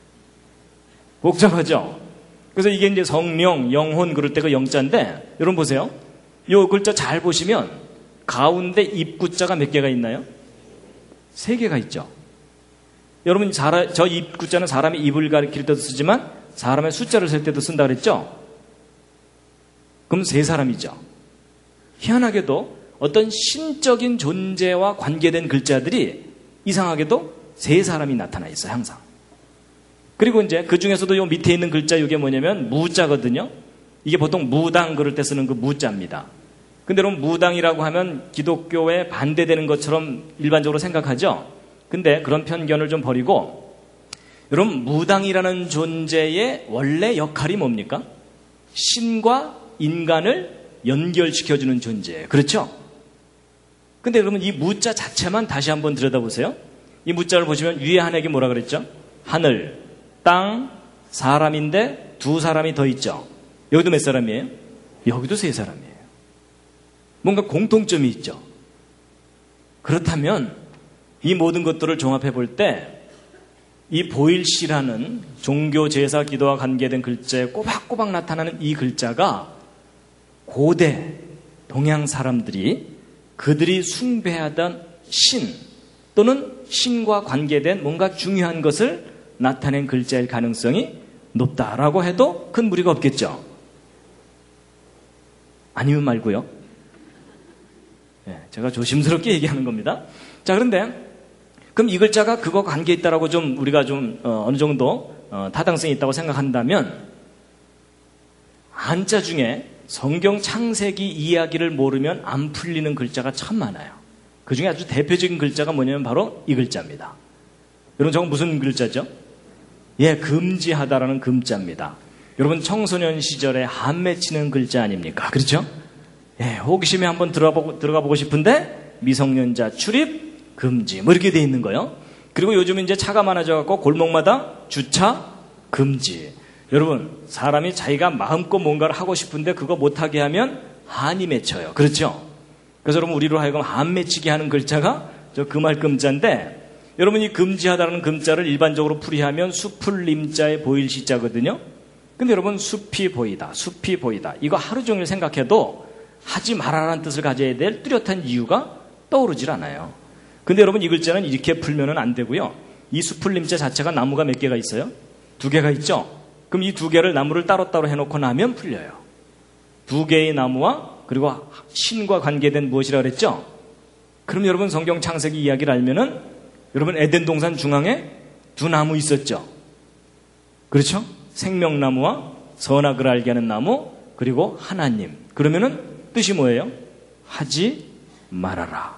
복잡하죠? 그래서 이게 이제 성령, 영혼 그럴 때가 영자인데, 여러분 보세요. 이 글자 잘 보시면 가운데 입구자가 몇 개가 있나요? 3개가 있죠. 여러분 저 입구자는 사람의 입을 가리킬 때도 쓰지만 사람의 숫자를 셀 때도 쓴다 그랬죠? 그럼 3사람이죠. 희한하게도 어떤 신적인 존재와 관계된 글자들이 이상하게도 3사람이 나타나 있어요, 항상. 그리고 이제 그 중에서도 요 밑에 있는 글자 이게 뭐냐면 무자거든요. 이게 보통 무당 그럴 때 쓰는 그 무자입니다. 근데 여러분 무당이라고 하면 기독교에 반대되는 것처럼 일반적으로 생각하죠. 근데 그런 편견을 좀 버리고, 여러분 무당이라는 존재의 원래 역할이 뭡니까? 신과 인간을 연결시켜주는 존재예요. 그렇죠? 근데 그러면 이 무자 자체만 다시 한번 들여다보세요. 이 무자를 보시면 위에 한 획이 뭐라 그랬죠? 하늘, 땅, 사람인데 2사람이 더 있죠. 여기도 몇 사람이에요? 여기도 3사람이에요. 뭔가 공통점이 있죠. 그렇다면 이 모든 것들을 종합해 볼 때 이 보일시라는 종교, 제사, 기도와 관계된 글자에 꼬박꼬박 나타나는 이 글자가 고대 동양 사람들이 그들이 숭배하던 신 또는 신과 관계된 뭔가 중요한 것을 나타낸 글자일 가능성이 높다라고 해도 큰 무리가 없겠죠. 아니면 말고요. 제가 조심스럽게 얘기하는 겁니다. 자, 그런데 그럼 이 글자가 그거 관계 있다라고 좀 우리가 좀 어느 정도 타당성이 있다고 생각한다면, 한자 중에 성경 창세기 이야기를 모르면 안 풀리는 글자가 참 많아요. 그 중에 아주 대표적인 글자가 뭐냐면 바로 이 글자입니다. 여러분 저건 무슨 글자죠? 예, 금지하다라는 금자입니다. 여러분 청소년 시절에 한 맺히는 글자 아닙니까? 그렇죠? 예, 호기심에 한번 들어가 보고 싶은데 미성년자 출입 금지 뭐 이렇게 돼 있는 거예요. 그리고 요즘 이제 차가 많아져갖고 골목마다 주차 금지. 여러분 사람이 자기가 마음껏 뭔가를 하고 싶은데 그거 못하게 하면 한이 맺혀요. 그렇죠? 그래서 여러분 우리로 하여금 한 맺히게 하는 글자가 저 금할 금자인데, 여러분 이 금지하다라는 금자를 일반적으로 풀이하면 숲을 님자에 보일 시자거든요. 근데 여러분 숲이 보이다, 숲이 보이다, 이거 하루 종일 생각해도 하지 말아라는 뜻을 가져야 될 뚜렷한 이유가 떠오르질 않아요. 근데 여러분 이 글자는 이렇게 풀면은 안 되고요. 이 숲을 님자 자체가 나무가 몇 개가 있어요? 2개가 있죠. 그럼 이 2개를 나무를 따로따로 해놓고 나면 풀려요. 2개의 나무와 그리고 신과 관계된 무엇이라 그랬죠? 그럼 여러분 성경 창세기 이야기를 알면은 여러분 에덴 동산 중앙에 2 나무 있었죠. 그렇죠? 생명나무와 선악을 알게 하는 나무, 그리고 하나님. 그러면은 뜻이 뭐예요? 하지 말아라.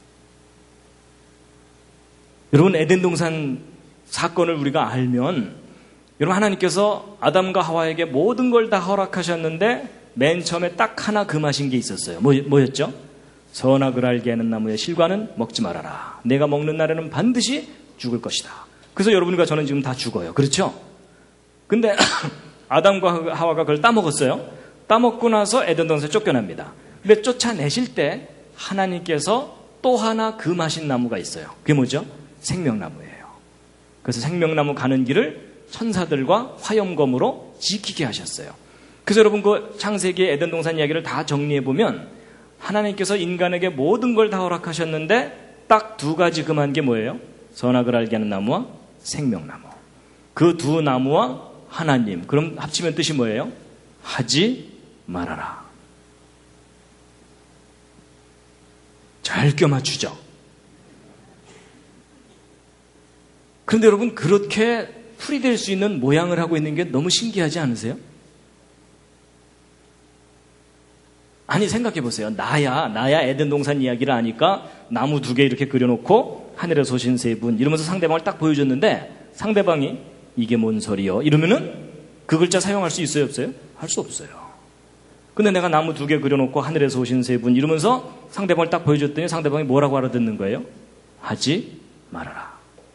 여러분 에덴 동산 사건을 우리가 알면, 여러분 하나님께서 아담과 하와에게 모든 걸 다 허락하셨는데 맨 처음에 딱 하나 금하신 게 있었어요. 뭐였죠? 선악을 알게 하는 나무의 실과는 먹지 말아라. 내가 먹는 날에는 반드시 죽을 것이다. 그래서 여러분과 저는 지금 다 죽어요. 그렇죠? 근데 아담과 하와가 그걸 따먹었어요. 따먹고 나서 에덴 동산에 쫓겨납니다. 근데 쫓아내실 때 하나님께서 또 하나 금하신 나무가 있어요. 그게 뭐죠? 생명나무예요. 그래서 생명나무 가는 길을 천사들과 화염검으로 지키게 하셨어요. 그래서 여러분 그 창세기 에덴 동산 이야기를 다 정리해 보면 하나님께서 인간에게 모든 걸 다 허락하셨는데 딱 두 가지 금한 게 뭐예요? 선악을 알게 하는 나무와 생명나무. 그 두 나무와 하나님. 그럼 합치면 뜻이 뭐예요? 하지 말아라. 잘 껴맞추죠. 그런데 여러분 그렇게 풀이될 수 있는 모양을 하고 있는 게 너무 신기하지 않으세요? 아니 생각해 보세요. 나야 에덴 동산 이야기를 아니까 나무 2개 이렇게 그려놓고 하늘에 소신 3분 이러면서 상대방을 딱 보여줬는데 상대방이 이게 뭔 소리요? 이러면은 그 글자 사용할 수 있어요? 없어요? 할 수 없어요. 근데 내가 나무 2개 그려놓고 하늘에서 오신 3분 이러면서 상대방을 딱 보여줬더니 상대방이 뭐라고 알아듣는 거예요? 하지 말아라.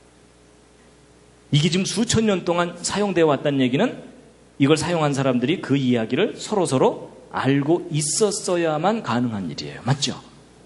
이게 지금 수천 년 동안 사용되어 왔다는 얘기는 이걸 사용한 사람들이 그 이야기를 서로 알고 있었어야만 가능한 일이에요. 맞죠?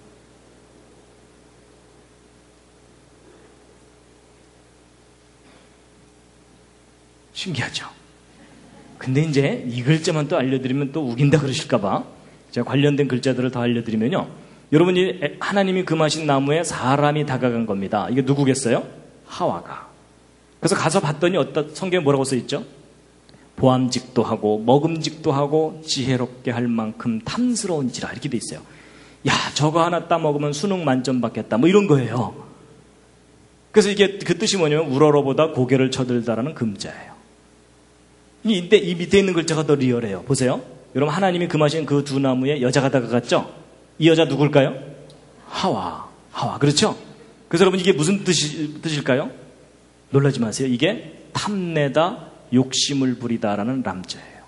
신기하죠? 근데 이제 이 글자만 또 알려드리면 또 우긴다 그러실까봐 제가 관련된 글자들을 더 알려드리면요. 여러분이 하나님이 금하신 나무에 사람이 다가간 겁니다. 이게 누구겠어요? 하와가. 그래서 가서 봤더니 성경에 뭐라고 써있죠? 보암직도 하고 먹음직도 하고 지혜롭게 할 만큼 탐스러운지라 이렇게 돼 있어요. 야 저거 하나 따먹으면 수능 만점 받겠다 뭐 이런 거예요. 그래서 이게 그 뜻이 뭐냐면 우러러보다 고개를 쳐들다라는 금자예요. 이 밑에 있는 글자가 더 리얼해요. 보세요. 여러분 하나님이 금하신 그 두 나무에 여자가 다가갔죠? 이 여자 누굴까요? 하와. 그렇죠? 그래서 여러분 이게 무슨 뜻일까요? 놀라지 마세요. 이게 탐내다 욕심을 부리다라는 람자예요.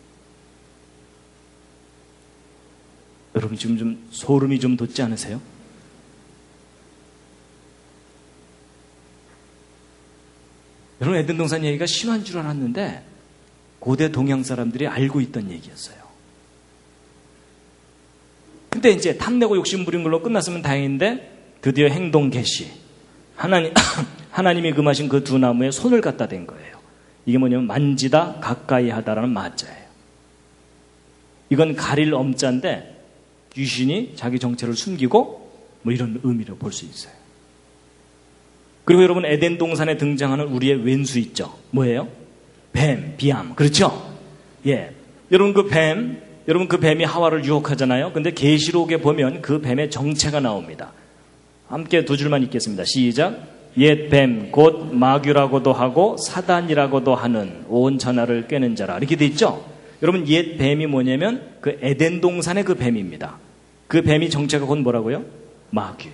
여러분 지금 좀 소름이 좀 돋지 않으세요? 여러분 에덴 동산 얘기가 심한 줄 알았는데 고대 동양 사람들이 알고 있던 얘기였어요. 근데 이제 탐내고 욕심 부린 걸로 끝났으면 다행인데 드디어 행동 개시. 하나님이 금하신 그 두 나무에 손을 갖다 댄 거예요. 이게 뭐냐면 만지다 가까이 하다라는 마자예요. 이건 가릴 엄자인데 귀신이 자기 정체를 숨기고 뭐 이런 의미로 볼 수 있어요. 그리고 여러분 에덴 동산에 등장하는 우리의 왼수 있죠. 뭐예요? 뱀, 비암. 그렇죠? 예. 여러분 그 뱀이 하와를 유혹하잖아요. 근데 계시록에 보면 그 뱀의 정체가 나옵니다. 함께 두 줄만 읽겠습니다. 시작. 옛 뱀, 곧 마귀라고도 하고 사단이라고도 하는 온 천하를 꿰는 자라. 이렇게 돼 있죠? 여러분 옛 뱀이 뭐냐면 그 에덴 동산의 그 뱀입니다. 그 뱀이 정체가 곧 뭐라고요? 마귀.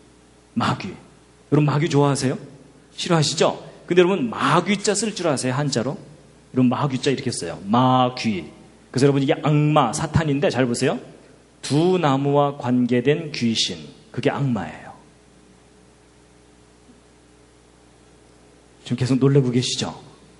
여러분 마귀 좋아하세요? 싫어하시죠? 근데 여러분 마귀자 쓸 줄 아세요? 한자로? 여러분 마귀자 이렇게 써요. 마귀. 그래서 여러분 이게 악마, 사탄인데 잘 보세요. 두 나무와 관계된 귀신. 그게 악마예요. 지금 계속 놀라고 계시죠?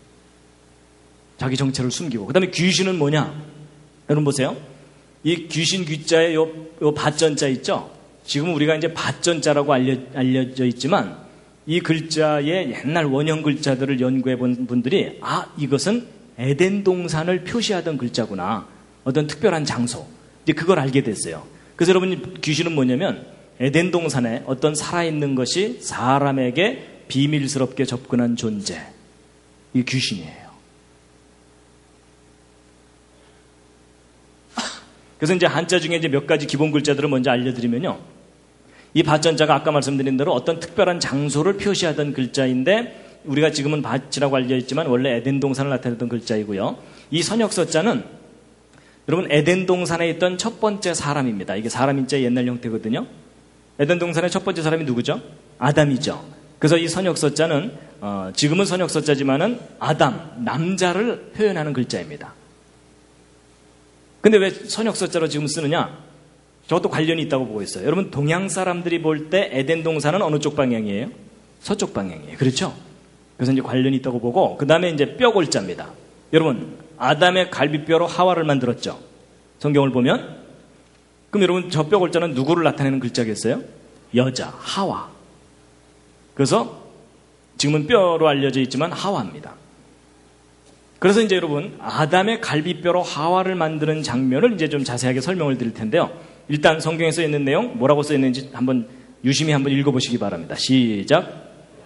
자기 정체를 숨기고. 그 다음에 귀신은 뭐냐? 여러분 보세요. 이 귀신 귀자에 요 밭전자 있죠? 지금 우리가 이제 밭전자라고 알려져 있지만 이 글자의 옛날 원형 글자들을 연구해 본 분들이 이것은 에덴 동산을 표시하던 글자구나. 어떤 특별한 장소. 이제 그걸 알게 됐어요. 그래서 여러분 귀신은 뭐냐면 에덴 동산에 어떤 살아있는 것이 사람에게 비밀스럽게 접근한 존재. 이 귀신이에요. 그래서 이제 한자 중에 이제 몇 가지 기본 글자들을 먼저 알려드리면요. 이 밭전자가 아까 말씀드린 대로 어떤 특별한 장소를 표시하던 글자인데 우리가 지금은 밭이라고 알려있지만 원래 에덴 동산을 나타내던 글자이고요. 이 선역서자는 여러분 에덴 동산에 있던 첫 번째 사람입니다. 이게 사람 인자의 옛날 형태거든요. 에덴 동산의 첫 번째 사람이 누구죠? 아담이죠. 그래서 이 선역서자는 지금은 선역서자지만은 아담, 남자를 표현하는 글자입니다. 근데 왜 선역서자로 지금 쓰느냐? 저것도 관련이 있다고 보고 있어요. 여러분, 동양 사람들이 볼 때 에덴 동산은 어느 쪽 방향이에요? 서쪽 방향이에요. 그렇죠? 그래서 이제 관련이 있다고 보고, 그 다음에 이제 뼈골자입니다. 여러분, 아담의 갈비뼈로 하와를 만들었죠? 성경을 보면. 그럼 여러분, 저 뼈골자는 누구를 나타내는 글자겠어요? 여자, 하와. 그래서 지금은 뼈로 알려져 있지만 하와입니다. 그래서 이제 여러분, 아담의 갈비뼈로 하와를 만드는 장면을 이제 좀 자세하게 설명을 드릴 텐데요. 일단 성경에 써 있는 내용, 뭐라고 써 있는지 한번 유심히 한번 읽어보시기 바랍니다. 시작.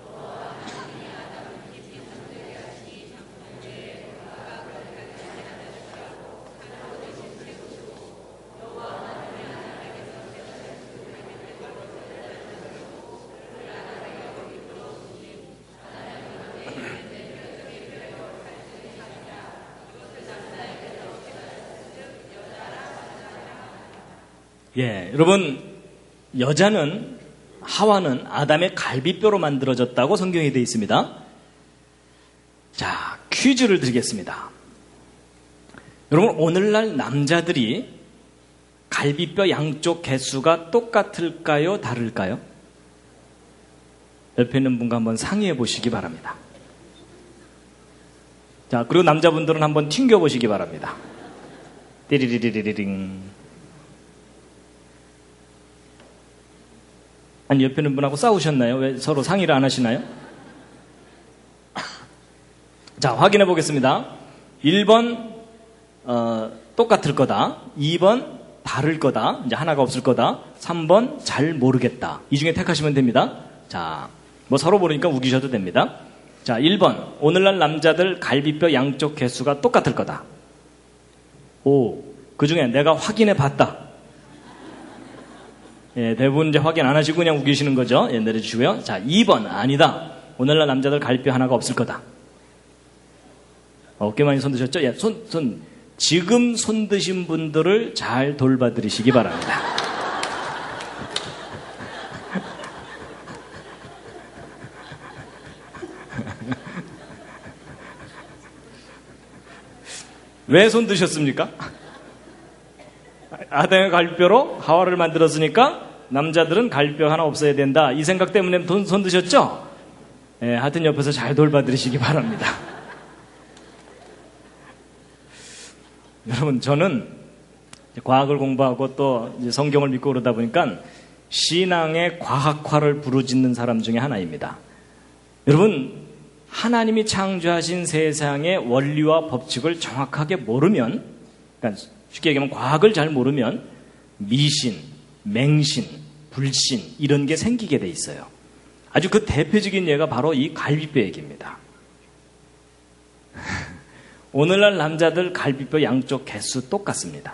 예, 여러분, 여자는, 하와는 아담의 갈비뼈로 만들어졌다고 성경에 되어 있습니다. 자, 퀴즈를 드리겠습니다. 여러분, 오늘날 남자들이 갈비뼈 양쪽 개수가 똑같을까요? 다를까요? 옆에 있는 분과 한번 상의해 보시기 바랍니다. 자, 그리고 남자분들은 한번 튕겨 보시기 바랍니다. 띠리리리리링. 아니, 옆에 있는 분하고 싸우셨나요? 왜 서로 상의를 안 하시나요? 자, 확인해 보겠습니다. 1번 똑같을 거다. 2번 다를 거다. 이제 하나가 없을 거다. 3번 잘 모르겠다. 이 중에 택하시면 됩니다. 자, 뭐 서로 모르니까 우기셔도 됩니다. 자, 1번 오늘날 남자들 갈비뼈 양쪽 개수가 똑같을 거다. 5. 그 중에 내가 확인해 봤다. 예, 대부분 이제 확인 안 하시고 그냥 우기시는 거죠. 예, 내려주시고요. 자, 2번 아니다. 오늘날 남자들 갈비뼈 하나가 없을 거다. 꽤 많이 손 드셨죠? 예, 지금 손 드신 분들을 잘 돌봐드리시기 바랍니다. 왜 손 드셨습니까? 아담의 갈비뼈로 하와를 만들었으니까 남자들은 갈비뼈 하나 없어야 된다. 이 생각 때문에 손 드셨죠? 예, 하여튼 옆에서 잘 돌봐드리시기 바랍니다. 여러분, 저는 과학을 공부하고 또 이제 성경을 믿고 그러다 보니까 신앙의 과학화를 부르짖는 사람 중에 하나입니다. 여러분, 하나님이 창조하신 세상의 원리와 법칙을 정확하게 모르면, 그러니까 쉽게 얘기하면 과학을 잘 모르면 미신, 맹신, 불신 이런 게 생기게 돼 있어요. 아주 그 대표적인 예가 바로 이 갈비뼈 얘기입니다. 오늘날 남자들 갈비뼈 양쪽 개수 똑같습니다.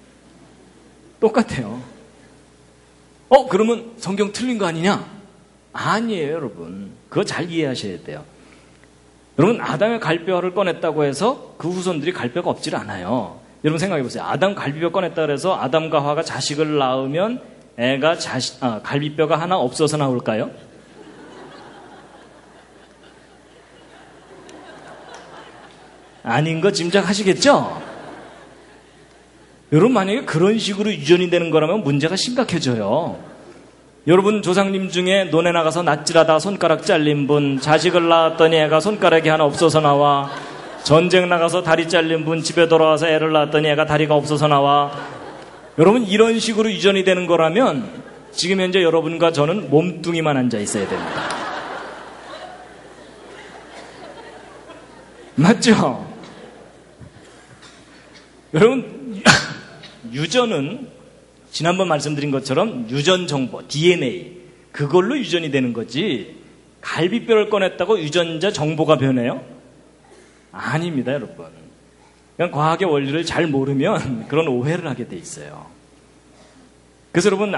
똑같아요. 그러면 성경 틀린 거 아니냐? 아니에요, 여러분. 그거 잘 이해하셔야 돼요. 여러분, 아담의 갈비뼈를 꺼냈다고 해서 그 후손들이 갈비뼈가 없질 않아요. 여러분 생각해 보세요. 아담 갈비뼈 꺼냈다 그래서 아담과 하와가 자식을 낳으면 애가 갈비뼈가 하나 없어서 나올까요? 아닌 거 짐작하시겠죠? 여러분, 만약에 그런 식으로 유전이 되는 거라면 문제가 심각해져요. 여러분 조상님 중에 논에 나가서 낯질하다 손가락 잘린 분, 자식을 낳았더니 애가 손가락이 하나 없어서 나와, 전쟁 나가서 다리 잘린 분 집에 돌아와서 애를 낳았더니 애가 다리가 없어서 나와. 여러분, 이런 식으로 유전이 되는 거라면 지금 현재 여러분과 저는 몸뚱이만 앉아 있어야 됩니다. 맞죠? 여러분, 유전은 지난번 말씀드린 것처럼 유전 정보, DNA, 그걸로 유전이 되는 거지 갈비뼈를 꺼냈다고 유전자 정보가 변해요? 아닙니다, 여러분. 그냥 과학의 원리를 잘 모르면 그런 오해를 하게 돼 있어요. 그래서 여러분,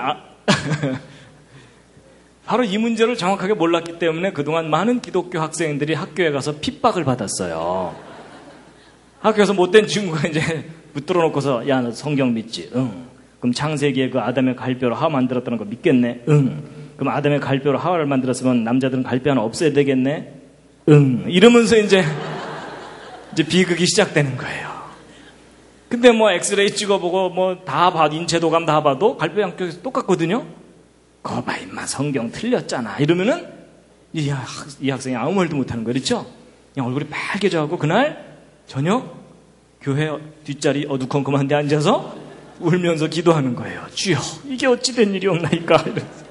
바로 이 문제를 정확하게 몰랐기 때문에 그동안 많은 기독교 학생들이 학교에 가서 핍박을 받았어요. 학교에서 못된 친구가 이제 붙들어 놓고서, 야, 너 성경 믿지? 응. 그럼 창세기에 그 아담의 갈뼈로 하와 만들었다는 거 믿겠네? 응. 그럼 아담의 갈뼈로 하와를 만들었으면 남자들은 갈뼈 하나 없어야 되겠네? 응. 이러면서 이제 비극이 시작되는 거예요. 근데 뭐 엑스레이 찍어보고 뭐 다 봐도 인체도감 다 봐도 갈비 양쪽에서 똑같거든요. 거봐 임마 성경 틀렸잖아 이러면은 이 학생이 아무 말도 못하는 거예요. 그렇죠? 그냥 얼굴이 빨개져갖고 그날 저녁 교회 뒷자리 어두컴컴한 데 앉아서 울면서 기도하는 거예요. 주여 이게 어찌된 일이 없나이까 이러면서.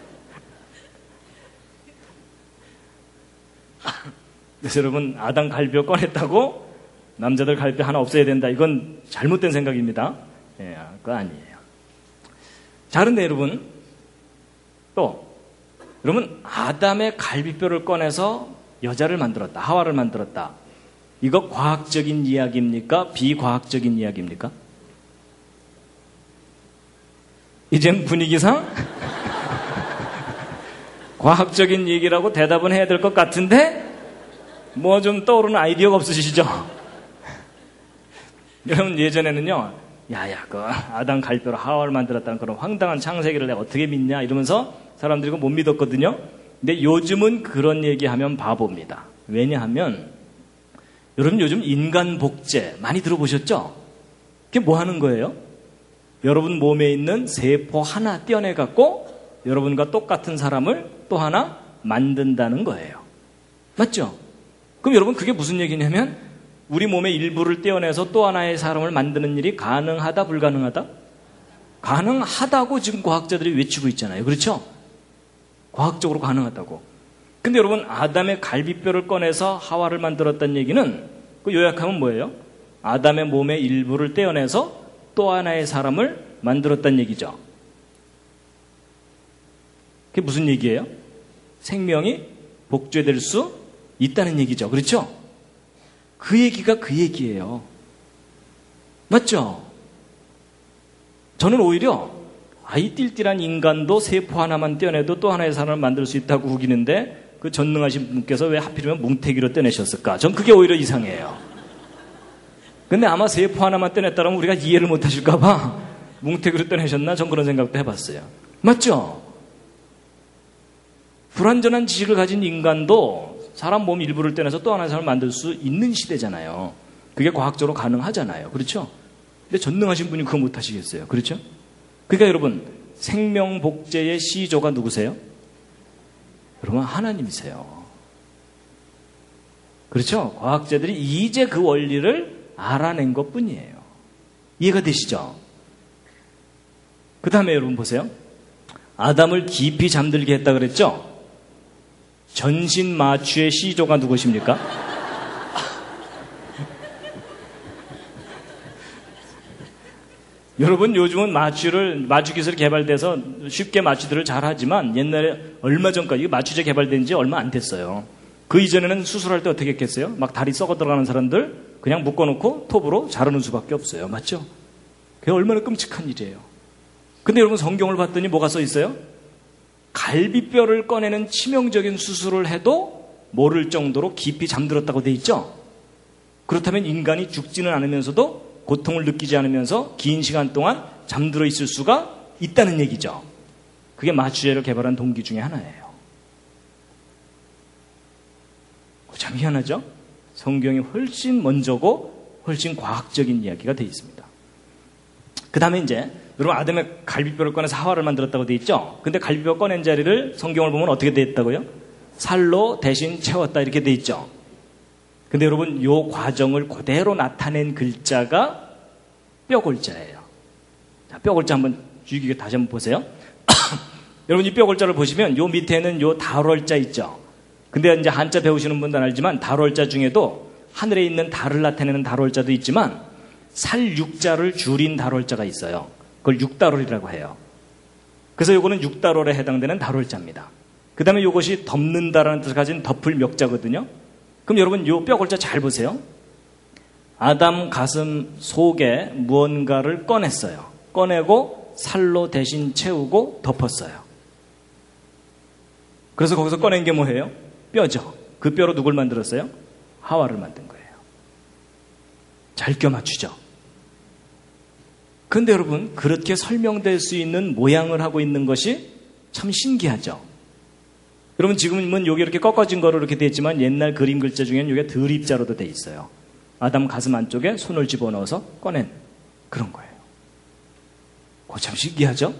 그래서 여러분 아담 갈비뼈 꺼냈다고 남자들 갈비 하나 없애야 된다. 이건 잘못된 생각입니다. 예, 그거 아니에요. 자, 그런데 여러분 여러분 아담의 갈비뼈를 꺼내서 여자를 만들었다. 하와를 만들었다. 이거 과학적인 이야기입니까? 비과학적인 이야기입니까? 이젠 분위기상 과학적인 얘기라고 대답은 해야 될 것 같은데 뭐 좀 떠오르는 아이디어가 없으시죠? 여러분 예전에는요, 그 아담 갈비뼈로 하와를 만들었다는 그런 황당한 창세기를 내가 어떻게 믿냐 이러면서 사람들이 그거 못 믿었거든요. 근데 요즘은 그런 얘기하면 바보입니다. 왜냐하면 여러분 요즘 인간 복제 많이 들어보셨죠? 그게 뭐 하는 거예요? 여러분 몸에 있는 세포 하나 떼어내 갖고 여러분과 똑같은 사람을 또 하나 만든다는 거예요. 맞죠? 그럼 여러분 그게 무슨 얘기냐면 우리 몸의 일부를 떼어내서 또 하나의 사람을 만드는 일이 가능하다, 불가능하다? 가능하다고 지금 과학자들이 외치고 있잖아요. 그렇죠? 과학적으로 가능하다고. 근데 여러분 아담의 갈비뼈를 꺼내서 하와를 만들었다는 얘기는 그 요약하면 뭐예요? 아담의 몸의 일부를 떼어내서 또 하나의 사람을 만들었다는 얘기죠. 그게 무슨 얘기예요? 생명이 복제될 수 있다는 얘기죠. 그렇죠? 그 얘기가 그 얘기예요. 맞죠? 저는 오히려 아이 띨띨한 인간도 세포 하나만 떼어내도 또 하나의 사람을 만들 수 있다고 우기는데 그 전능하신 분께서 왜 하필이면 뭉태기로 떼내셨을까? 전 그게 오히려 이상해요. 근데 아마 세포 하나만 떼냈다면 우리가 이해를 못 하실까 봐 뭉태기로 떼내셨나? 전 그런 생각도 해봤어요. 맞죠? 불완전한 지식을 가진 인간도 사람 몸 일부를 떼내서 또 하나의 사람을 만들 수 있는 시대잖아요. 그게 과학적으로 가능하잖아요. 그렇죠? 근데 전능하신 분이 그거 못 하시겠어요. 그렇죠? 그러니까 여러분 생명 복제의 시조가 누구세요? 여러분 하나님이세요. 그렇죠? 과학자들이 이제 그 원리를 알아낸 것뿐이에요. 이해가 되시죠? 그 다음에 여러분 보세요. 아담을 깊이 잠들게 했다 그랬죠? 전신 마취의 시조가 누구십니까? 여러분 요즘은 마취 기술이 개발돼서 쉽게 마취들을 잘 하지만 옛날에 얼마 전까지 마취제 개발된 지 얼마 안 됐어요. 그 이전에는 수술할 때 어떻게 했겠어요? 막 다리 썩어 들어가는 사람들 그냥 묶어놓고 톱으로 자르는 수밖에 없어요. 맞죠? 그게 얼마나 끔찍한 일이에요. 근데 여러분 성경을 봤더니 뭐가 써 있어요? 갈비뼈를 꺼내는 치명적인 수술을 해도 모를 정도로 깊이 잠들었다고 돼 있죠? 그렇다면 인간이 죽지는 않으면서도 고통을 느끼지 않으면서 긴 시간 동안 잠들어 있을 수가 있다는 얘기죠. 그게 마취제를 개발한 동기 중에 하나예요. 참 희한하죠? 성경이 훨씬 먼저고 훨씬 과학적인 이야기가 돼 있습니다. 그 다음에 이제 여러분 아담의 갈비뼈를 꺼내서 하와를 만들었다고 돼 있죠? 근데 갈비뼈 꺼낸 자리를 성경을 보면 어떻게 돼 있다고요? 살로 대신 채웠다 이렇게 돼 있죠? 근데 여러분 이 과정을 그대로 나타낸 글자가 뼈골자예요. 자, 뼈골자 한번 주의 깊게 다시 한번 보세요. 여러분 이 뼈골자를 보시면 요 밑에는 요 달월자 있죠? 근데 이제 한자 배우시는 분들은 알지만 달월자 중에도 하늘에 있는 달을 나타내는 달월자도 있지만 살육자를 줄인 달월자가 있어요. 그걸 육달월이라고 해요. 그래서 요거는 육달월에 해당되는 달월자입니다. 그 다음에 요것이 덮는다라는 뜻을 가진 덮을 멱자거든요. 그럼 여러분 요 뼈골자 잘 보세요. 아담 가슴 속에 무언가를 꺼냈어요. 꺼내고 살로 대신 채우고 덮었어요. 그래서 거기서 꺼낸 게 뭐예요? 뼈죠. 그 뼈로 누굴 만들었어요? 하와를 만든 거예요. 잘 껴맞추죠. 그런데 여러분 그렇게 설명될 수 있는 모양을 하고 있는 것이 참 신기하죠. 여러분 지금은 여기 이렇게 꺾어진 거로 이렇게 돼 있지만 옛날 그림 글자 중에는 이게 드립자로도 돼 있어요. 아담 가슴 안쪽에 손을 집어넣어서 꺼낸 그런 거예요. 그거 참 신기하죠?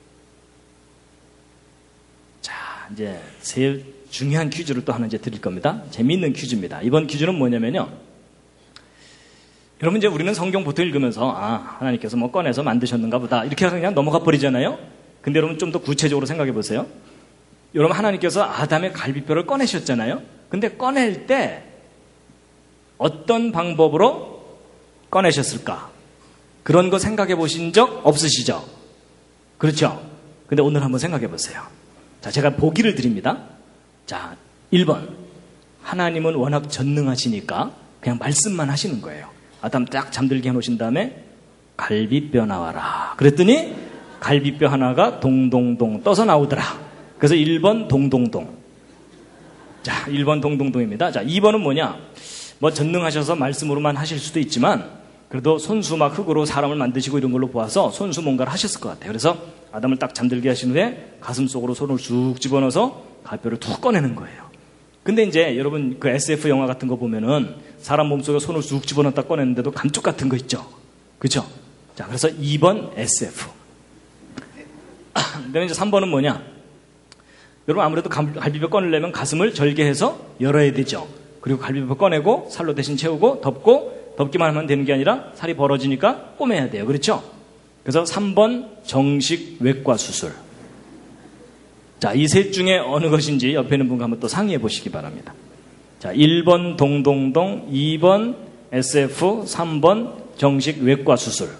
자, 이제 제일 중요한 퀴즈를 또 하나 이제 드릴 겁니다. 재미있는 퀴즈입니다. 이번 퀴즈는 뭐냐면요. 여러분, 이제 우리는 성경 보통 읽으면서, 하나님께서 뭐 꺼내서 만드셨는가 보다, 이렇게 그냥 넘어가 버리잖아요? 근데 여러분 좀 더 구체적으로 생각해 보세요. 여러분, 하나님께서 아담의 갈비뼈를 꺼내셨잖아요? 근데 꺼낼 때 어떤 방법으로 꺼내셨을까? 그런 거 생각해 보신 적 없으시죠? 그렇죠? 근데 오늘 한번 생각해 보세요. 자, 제가 보기를 드립니다. 자, 1번. 하나님은 워낙 전능하시니까 그냥 말씀만 하시는 거예요. 아담 딱 잠들게 해놓으신 다음에 갈비뼈 나와라. 그랬더니 갈비뼈 하나가 동동동 떠서 나오더라. 그래서 1번 동동동. 자, 1번 동동동입니다. 자, 2번은 뭐냐? 뭐 전능하셔서 말씀으로만 하실 수도 있지만 그래도 손수 막 흙으로 사람을 만드시고 이런 걸로 보아서 손수 뭔가를 하셨을 것 같아요. 그래서 아담을 딱 잠들게 하신 후에 가슴 속으로 손을 쑥 집어넣어서 갈뼈를 툭 꺼내는 거예요. 근데 이제 여러분 그 SF 영화 같은 거 보면은 사람 몸속에 손을 쑥 집어넣었다 꺼내는데도 감쪽 같은 거 있죠. 그렇죠? 자, 그래서 2번 SF. 그다음에 이제 3번은 뭐냐? 여러분 아무래도 갈비뼈 꺼내려면 가슴을 절개해서 열어야 되죠. 그리고 갈비뼈 꺼내고 살로 대신 채우고 덮기만 하면 되는 게 아니라 살이 벌어지니까 꼬매야 돼요. 그렇죠? 그래서 3번 정식 외과 수술. 자, 이 셋 중에 어느 것인지 옆에 있는 분과 한번 또 상의해 보시기 바랍니다. 자, 1번 동동동, 2번 SF, 3번 정식 외과 수술.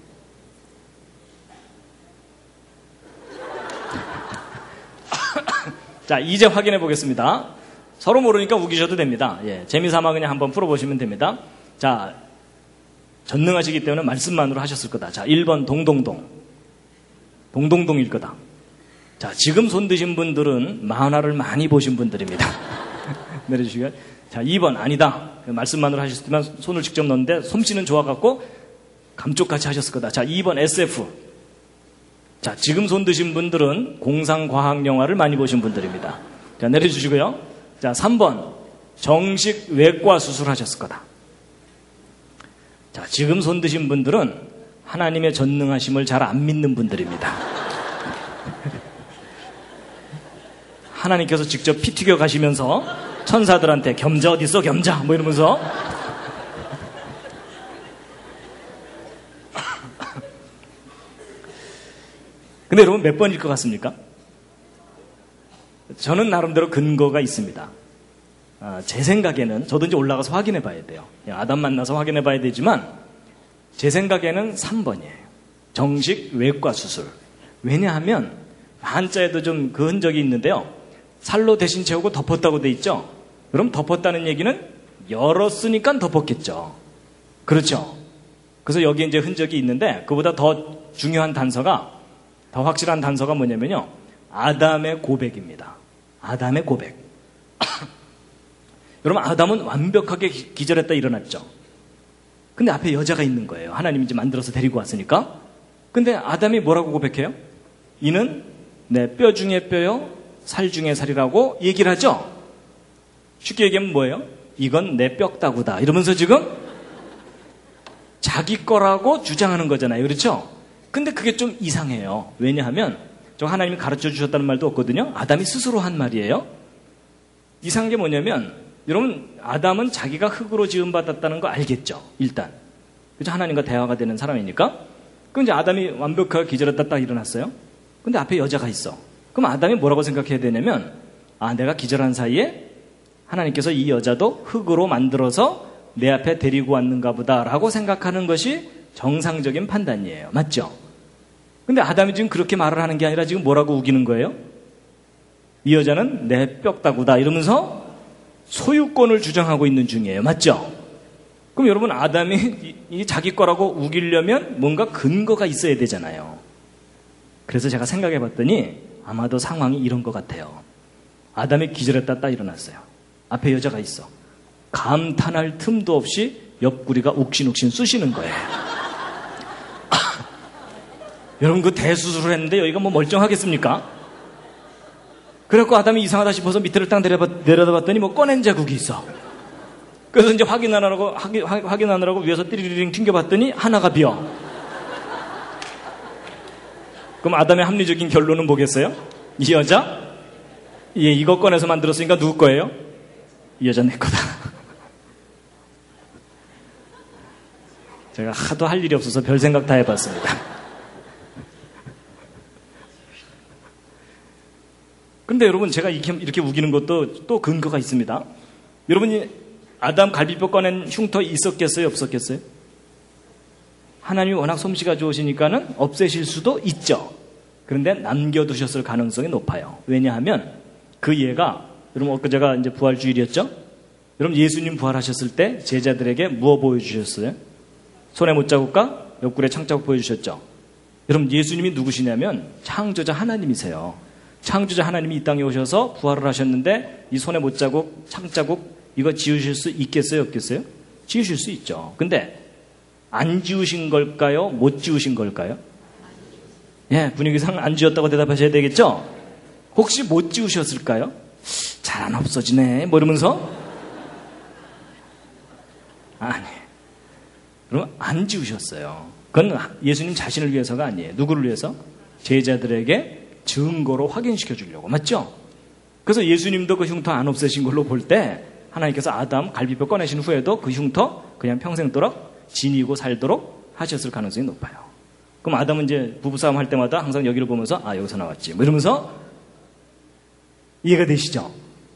자, 이제 확인해 보겠습니다. 서로 모르니까 우기셔도 됩니다. 예, 재미삼아 그냥 한번 풀어보시면 됩니다. 자, 전능하시기 때문에 말씀만으로 하셨을 거다. 자, 1번 동동동. 동동동일 거다. 자, 지금 손 드신 분들은 만화를 많이 보신 분들입니다. 내려주시고요. 자, 2번 아니다. 말씀만으로 하셨지만 손을 직접 넣는데 솜씨는 좋아갖고 감쪽같이 하셨을 거다. 자, 2번 SF. 자, 지금 손 드신 분들은 공상과학 영화를 많이 보신 분들입니다. 자, 내려주시고요. 자, 3번 정식 외과 수술하셨을 거다. 자, 지금 손 드신 분들은 하나님의 전능하심을 잘 안 믿는 분들입니다. 하나님께서 직접 피 튀겨 가시면서 천사들한테 겸자 어딨어 겸자 뭐 이러면서 근데 여러분 몇 번일 것 같습니까? 저는 나름대로 근거가 있습니다. 제 생각에는 저도 이제 올라가서 확인해 봐야 돼요. 아담 만나서 확인해 봐야 되지만 제 생각에는 3번이에요. 정식 외과 수술. 왜냐하면 한자에도 좀 그 흔적이 있는데요. 살로 대신 채우고 덮었다고 돼 있죠. 그럼 덮었다는 얘기는 열었으니까 덮었겠죠. 그렇죠. 그래서 여기에 이제 흔적이 있는데 그보다 더 중요한 단서가 더 확실한 단서가 뭐냐면요. 아담의 고백입니다. 아담의 고백. 여러분 아담은 완벽하게 기절했다 일어났죠. 근데 앞에 여자가 있는 거예요. 하나님이 이제 만들어서 데리고 왔으니까. 근데 아담이 뭐라고 고백해요? 이는 내 뼈 중에 뼈요 살 중에 살이라고 얘기를 하죠. 쉽게 얘기하면 뭐예요? 이건 내 뼈다구다 이러면서 지금 자기 거라고 주장하는 거잖아요. 그렇죠? 근데 그게 좀 이상해요. 왜냐하면 저 하나님이 가르쳐 주셨다는 말도 없거든요. 아담이 스스로 한 말이에요. 이상한 게 뭐냐면 여러분 아담은 자기가 흙으로 지음받았다는 거 알겠죠. 일단 그죠? 하나님과 대화가 되는 사람이니까. 그럼 이제 아담이 완벽하게 기절했다 딱 일어났어요. 근데 앞에 여자가 있어. 그럼 아담이 뭐라고 생각해야 되냐면 내가 기절한 사이에 하나님께서 이 여자도 흙으로 만들어서 내 앞에 데리고 왔는가 보다라고 생각하는 것이 정상적인 판단이에요. 맞죠? 근데 아담이 지금 그렇게 말을 하는 게 아니라 지금 뭐라고 우기는 거예요? 이 여자는 내 뼈다구다 이러면서 소유권을 주장하고 있는 중이에요. 맞죠? 그럼 여러분 아담이 이 자기 거라고 우기려면 뭔가 근거가 있어야 되잖아요. 그래서 제가 생각해 봤더니 아마도 상황이 이런 것 같아요. 아담이 기절했다 딱 일어났어요. 앞에 여자가 있어. 감탄할 틈도 없이 옆구리가 욱신욱신 쑤시는 거예요. 여러분 그 대수술을 했는데 여기가 뭐 멀쩡하겠습니까? 그래갖고 아담이 이상하다 싶어서 밑에를 딱 내려다봤더니 뭐 꺼낸 자국이 있어. 그래서 이제 확인하느라고 위에서 띠리링 튕겨봤더니 하나가 비어. 그럼 아담의 합리적인 결론은 뭐겠어요? 이 여자? 예, 이거 꺼내서 만들었으니까 누구 거예요? 이 여자 내 거다. 제가 하도 할 일이 없어서 별 생각 다 해봤습니다. 근데 여러분, 제가 이렇게 우기는 것도 또 근거가 있습니다. 여러분이 아담 갈비뼈 꺼낸 흉터 있었겠어요? 없었겠어요? 하나님이 워낙 솜씨가 좋으시니까는 없애실 수도 있죠. 그런데 남겨두셨을 가능성이 높아요. 왜냐하면 그 예가, 여러분 엊그제가 이제 부활주일이었죠? 여러분 예수님 부활하셨을 때 제자들에게 무엇 보여주셨어요? 손에 못자국과 옆구리에 창자국 보여주셨죠? 여러분 예수님이 누구시냐면 창조자 하나님이세요. 창조자 하나님이 이 땅에 오셔서 부활을 하셨는데 이 손에 못자국, 창자국 이거 지우실 수 있겠어요? 없겠어요? 지우실 수 있죠. 근데 안 지우신 걸까요? 못 지우신 걸까요? 예, 분위기상 안 지웠다고 대답하셔야 되겠죠? 혹시 못 지우셨을까요? 잘 안 없어지네 뭐 이러면서 아니, 그럼 안 지우셨어요. 그건 예수님 자신을 위해서가 아니에요. 누구를 위해서? 제자들에게 증거로 확인시켜 주려고. 맞죠? 그래서 예수님도 그 흉터 안 없애신 걸로 볼 때 하나님께서 아담 갈비뼈 꺼내신 후에도 그 흉터 그냥 평생도록 지니고 살도록 하셨을 가능성이 높아요. 그럼 아담은 이제 부부싸움 할 때마다 항상 여기를 보면서 아 여기서 나왔지 뭐 이러면서 이해가 되시죠?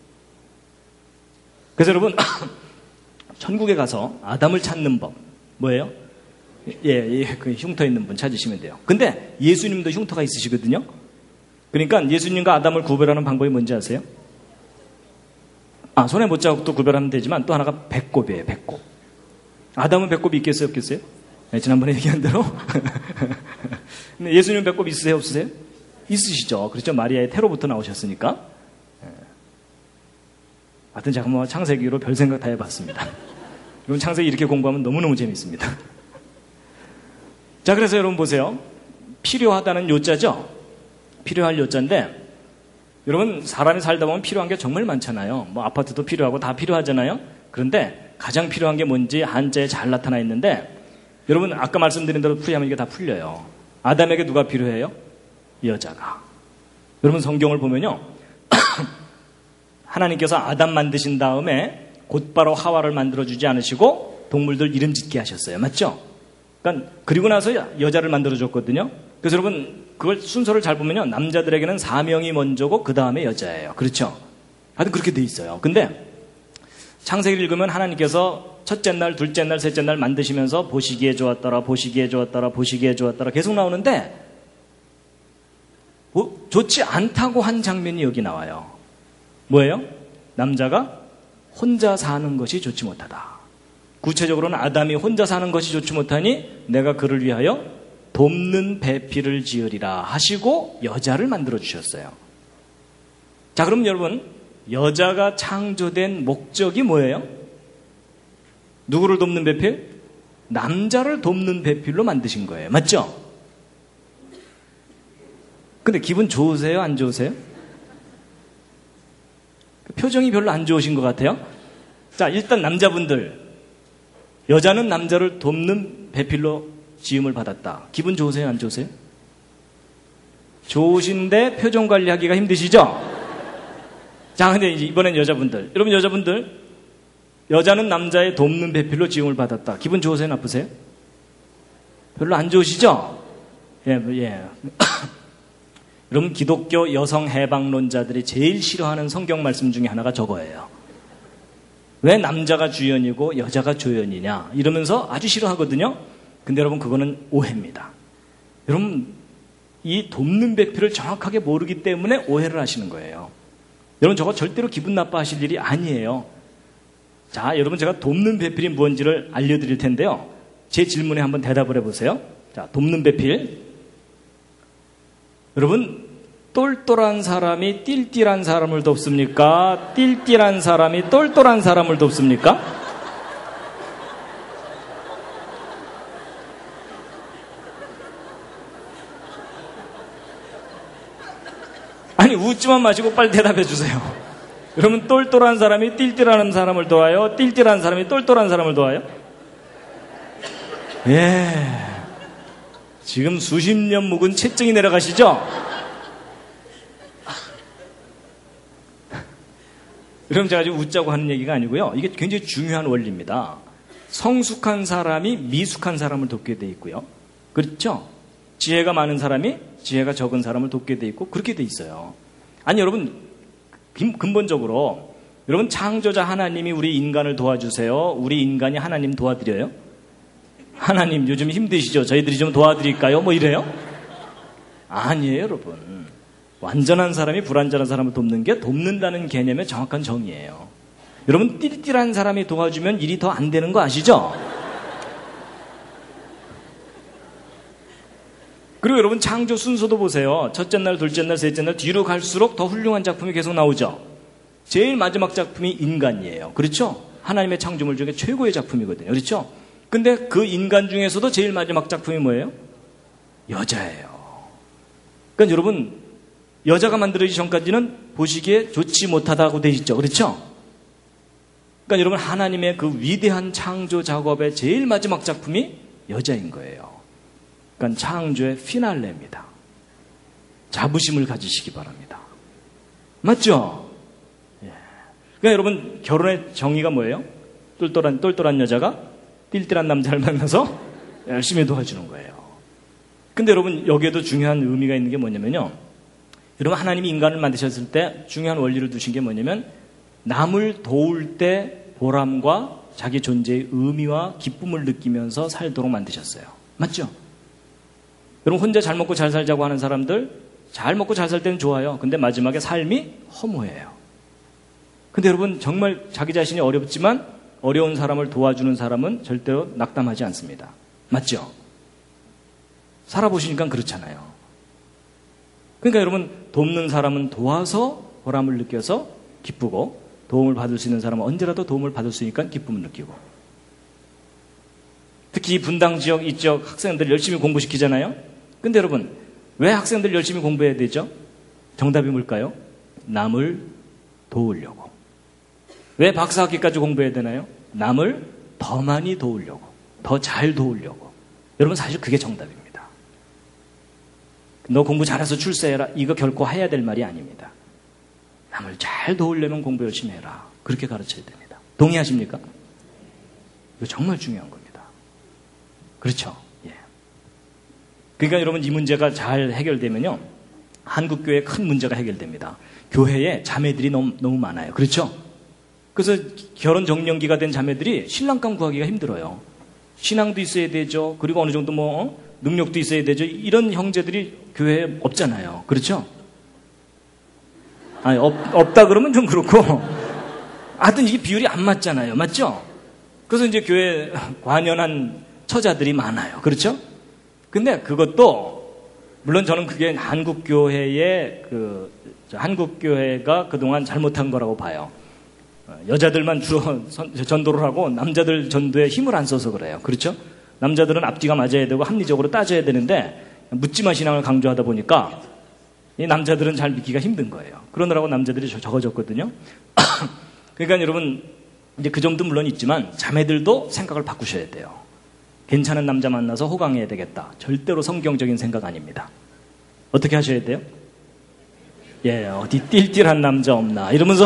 그래서 여러분 천국에 가서 아담을 찾는 법 뭐예요? 그 흉터 있는 분 찾으시면 돼요. 근데 예수님도 흉터가 있으시거든요. 그러니까 예수님과 아담을 구별하는 방법이 뭔지 아세요? 손에 못자국도 구별하면 되지만 또 하나가 배꼽이에요. 배꼽. 아담은 배꼽이 있겠어요? 없겠어요? 네, 지난번에 얘기한 대로. 근데 예수님 배꼽 있으세요? 없으세요? 있으시죠. 그렇죠. 마리아의 태로부터 나오셨으니까. 하여튼 제가 뭐 창세기로 별 생각 다 해봤습니다. 여러분 창세기 이렇게 공부하면 너무너무 재밌습니다. 자, 그래서 여러분 보세요. 필요하다는 요자죠. 필요할 요자인데 여러분 사람이 살다 보면 필요한 게 정말 많잖아요. 뭐 아파트도 필요하고 다 필요하잖아요. 그런데 가장 필요한 게 뭔지 한자에 잘 나타나 있는데 여러분 아까 말씀드린 대로 풀이하면 이게 다 풀려요. 아담에게 누가 필요해요? 여자가. 여러분 성경을 보면요. 하나님께서 아담 만드신 다음에 곧바로 하와를 만들어주지 않으시고 동물들 이름 짓게 하셨어요. 맞죠? 그러니까 그리고 나서 여자를 만들어줬거든요. 그래서 여러분 그걸 순서를 잘 보면요. 남자들에게는 사명이 먼저고 그 다음에 여자예요. 그렇죠? 하여튼 그렇게 돼 있어요. 근데 창세기를 읽으면 하나님께서 첫째 날, 둘째 날, 셋째 날 만드시면서 보시기에 좋았더라, 보시기에 좋았더라, 보시기에 좋았더라 계속 나오는데 좋지 않다고 한 장면이 여기 나와요. 뭐예요? 남자가 혼자 사는 것이 좋지 못하다. 구체적으로는 아담이 혼자 사는 것이 좋지 못하니 내가 그를 위하여 돕는 배필을 지으리라 하시고 여자를 만들어 주셨어요. 자, 그럼 여러분 여자가 창조된 목적이 뭐예요? 누구를 돕는 배필? 남자를 돕는 배필로 만드신 거예요. 맞죠? 근데 기분 좋으세요? 안 좋으세요? 표정이 별로 안 좋으신 것 같아요. 자, 일단 남자분들 여자는 남자를 돕는 배필로 지음을 받았다. 기분 좋으세요? 안 좋으세요? 좋으신데 표정 관리하기가 힘드시죠? 자, 근데 이번엔 여자분들. 여러분 여자분들 여자는 남자의 돕는 배필로 지음을 받았다. 기분 좋으세요? 나쁘세요? 별로 안 좋으시죠? 예. 여러분 기독교 여성 해방론자들이 제일 싫어하는 성경 말씀 중에 하나가 저거예요. 왜 남자가 주연이고 여자가 조연이냐 이러면서 아주 싫어하거든요. 근데 여러분 그거는 오해입니다. 여러분 이 돕는 배필을 정확하게 모르기 때문에 오해를 하시는 거예요. 여러분 저거 절대로 기분 나빠하실 일이 아니에요. 자, 여러분 제가 돕는 배필이 뭔지를 알려드릴 텐데요. 제 질문에 한번 대답을 해보세요. 자, 돕는 배필. 여러분 똘똘한 사람이 띨띨한 사람을 돕습니까? 띨띨한 사람이 똘똘한 사람을 돕습니까? 아니 웃지만 마시고 빨리 대답해 주세요. 여러분 똘똘한 사람이 띨띨한 사람을 도와요? 띨띨한 사람이 똘똘한 사람을 도와요? 예. 지금 수십 년 묵은 채증이 내려가시죠? 여러분, 제가 지금 웃자고 하는 얘기가 아니고요. 이게 굉장히 중요한 원리입니다. 성숙한 사람이 미숙한 사람을 돕게 돼 있고요. 그렇죠? 지혜가 많은 사람이 지혜가 적은 사람을 돕게 돼 있고 그렇게 돼 있어요. 아니, 여러분, 근본적으로 여러분, 창조자 하나님이 우리 인간을 도와주세요? 우리 인간이 하나님 도와드려요? 하나님 요즘 힘드시죠? 저희들이 좀 도와드릴까요? 뭐 이래요? 아니에요, 여러분. 완전한 사람이 불완전한 사람을 돕는 게 돕는다는 개념의 정확한 정의예요. 여러분, 띨띨한 사람이 도와주면 일이 더 안 되는 거 아시죠? 그리고 여러분, 창조 순서도 보세요. 첫째 날, 둘째 날, 셋째 날 뒤로 갈수록 더 훌륭한 작품이 계속 나오죠. 제일 마지막 작품이 인간이에요. 그렇죠? 하나님의 창조물 중에 최고의 작품이거든요. 그렇죠? 근데 그 인간 중에서도 제일 마지막 작품이 뭐예요? 여자예요. 그러니까 여러분, 여자가 만들어지기 전까지는 보시기에 좋지 못하다고 되어 있죠. 그렇죠? 그러니까 여러분, 하나님의 그 위대한 창조 작업의 제일 마지막 작품이 여자인 거예요. 그러니까 창조의 피날레입니다. 자부심을 가지시기 바랍니다. 맞죠? 예. 그러니까 여러분, 결혼의 정의가 뭐예요? 똘똘한 여자가 띨띨한 남자를 만나서 열심히 도와주는 거예요. 근데 여러분, 여기에도 중요한 의미가 있는 게 뭐냐면요. 여러분, 하나님이 인간을 만드셨을 때 중요한 원리를 두신 게 뭐냐면 남을 도울 때 보람과 자기 존재의 의미와 기쁨을 느끼면서 살도록 만드셨어요. 맞죠? 여러분, 혼자 잘 먹고 잘 살자고 하는 사람들, 잘 먹고 잘 살 때는 좋아요. 근데 마지막에 삶이 허무해요. 근데 여러분, 정말 자기 자신이 어렵지만 어려운 사람을 도와주는 사람은 절대로 낙담하지 않습니다. 맞죠? 살아보시니까 그렇잖아요. 그러니까 여러분, 돕는 사람은 도와서 보람을 느껴서 기쁘고, 도움을 받을 수 있는 사람은 언제라도 도움을 받을 수 있으니까 기쁨을 느끼고. 특히 분당 지역 이쪽 학생들 열심히 공부시키잖아요. 근데 여러분, 왜 학생들 열심히 공부해야 되죠? 정답이 뭘까요? 남을 도우려고. 왜 박사학위까지 공부해야 되나요? 남을 더 많이 도우려고, 더 잘 도우려고. 여러분, 사실 그게 정답입니다. 너 공부 잘해서 출세해라, 이거 결코 해야 될 말이 아닙니다. 남을 잘 도우려면 공부 열심히 해라, 그렇게 가르쳐야 됩니다. 동의하십니까? 이거 정말 중요한 겁니다. 그렇죠? 예. 그러니까 여러분, 이 문제가 잘 해결되면요, 한국교회에 큰 문제가 해결됩니다. 교회에 자매들이 너무 많아요. 그렇죠? 그래서 결혼 정년기가 된 자매들이 신랑감 구하기가 힘들어요. 신앙도 있어야 되죠. 그리고 어느 정도 능력도 있어야 되죠. 이런 형제들이 교회에 없잖아요. 그렇죠? 아니, 없다 그러면 좀 그렇고. 하여튼 이게 비율이 안 맞잖아요. 맞죠? 그래서 이제 교회 관연한 처자들이 많아요. 그렇죠? 근데 그것도, 물론 저는 그게 한국교회가 그동안 잘못한 거라고 봐요. 여자들만 주로 전도를 하고 남자들 전도에 힘을 안 써서 그래요. 그렇죠? 남자들은 앞뒤가 맞아야 되고 합리적으로 따져야 되는데 묻지마 신앙을 강조하다 보니까 이 남자들은 잘 믿기가 힘든 거예요. 그러느라고 남자들이 적어졌거든요. 그러니까 여러분, 이제 그 점도 물론 있지만 자매들도 생각을 바꾸셔야 돼요. 괜찮은 남자 만나서 호강해야 되겠다. 절대로 성경적인 생각 아닙니다. 어떻게 하셔야 돼요? 예, 어디 띨띨한 남자 없나 이러면서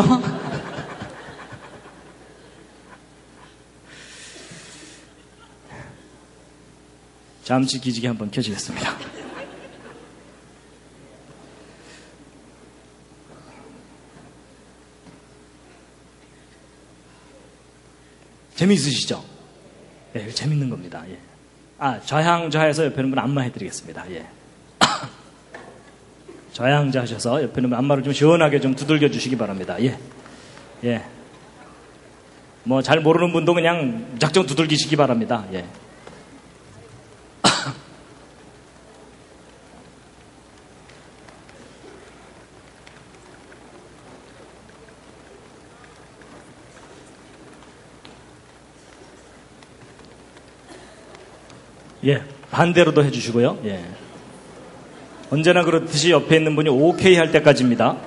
잠시 기지개 한번 켜주겠습니다. 재미있으시죠? 예, 재밌는 겁니다. 예. 좌향좌해서 옆에 있는 분 안마해드리겠습니다. 예. 좌향좌하셔서 옆에 있는 분 안마를 좀 시원하게 좀 두들겨 주시기 바랍니다. 예. 예. 잘 모르는 분도 그냥 무작정 두들기시기 바랍니다. 예. 예, 반대로도 해주시고요. 예. 언제나 그렇듯이 옆에 있는 분이 오케이 할 때까지입니다.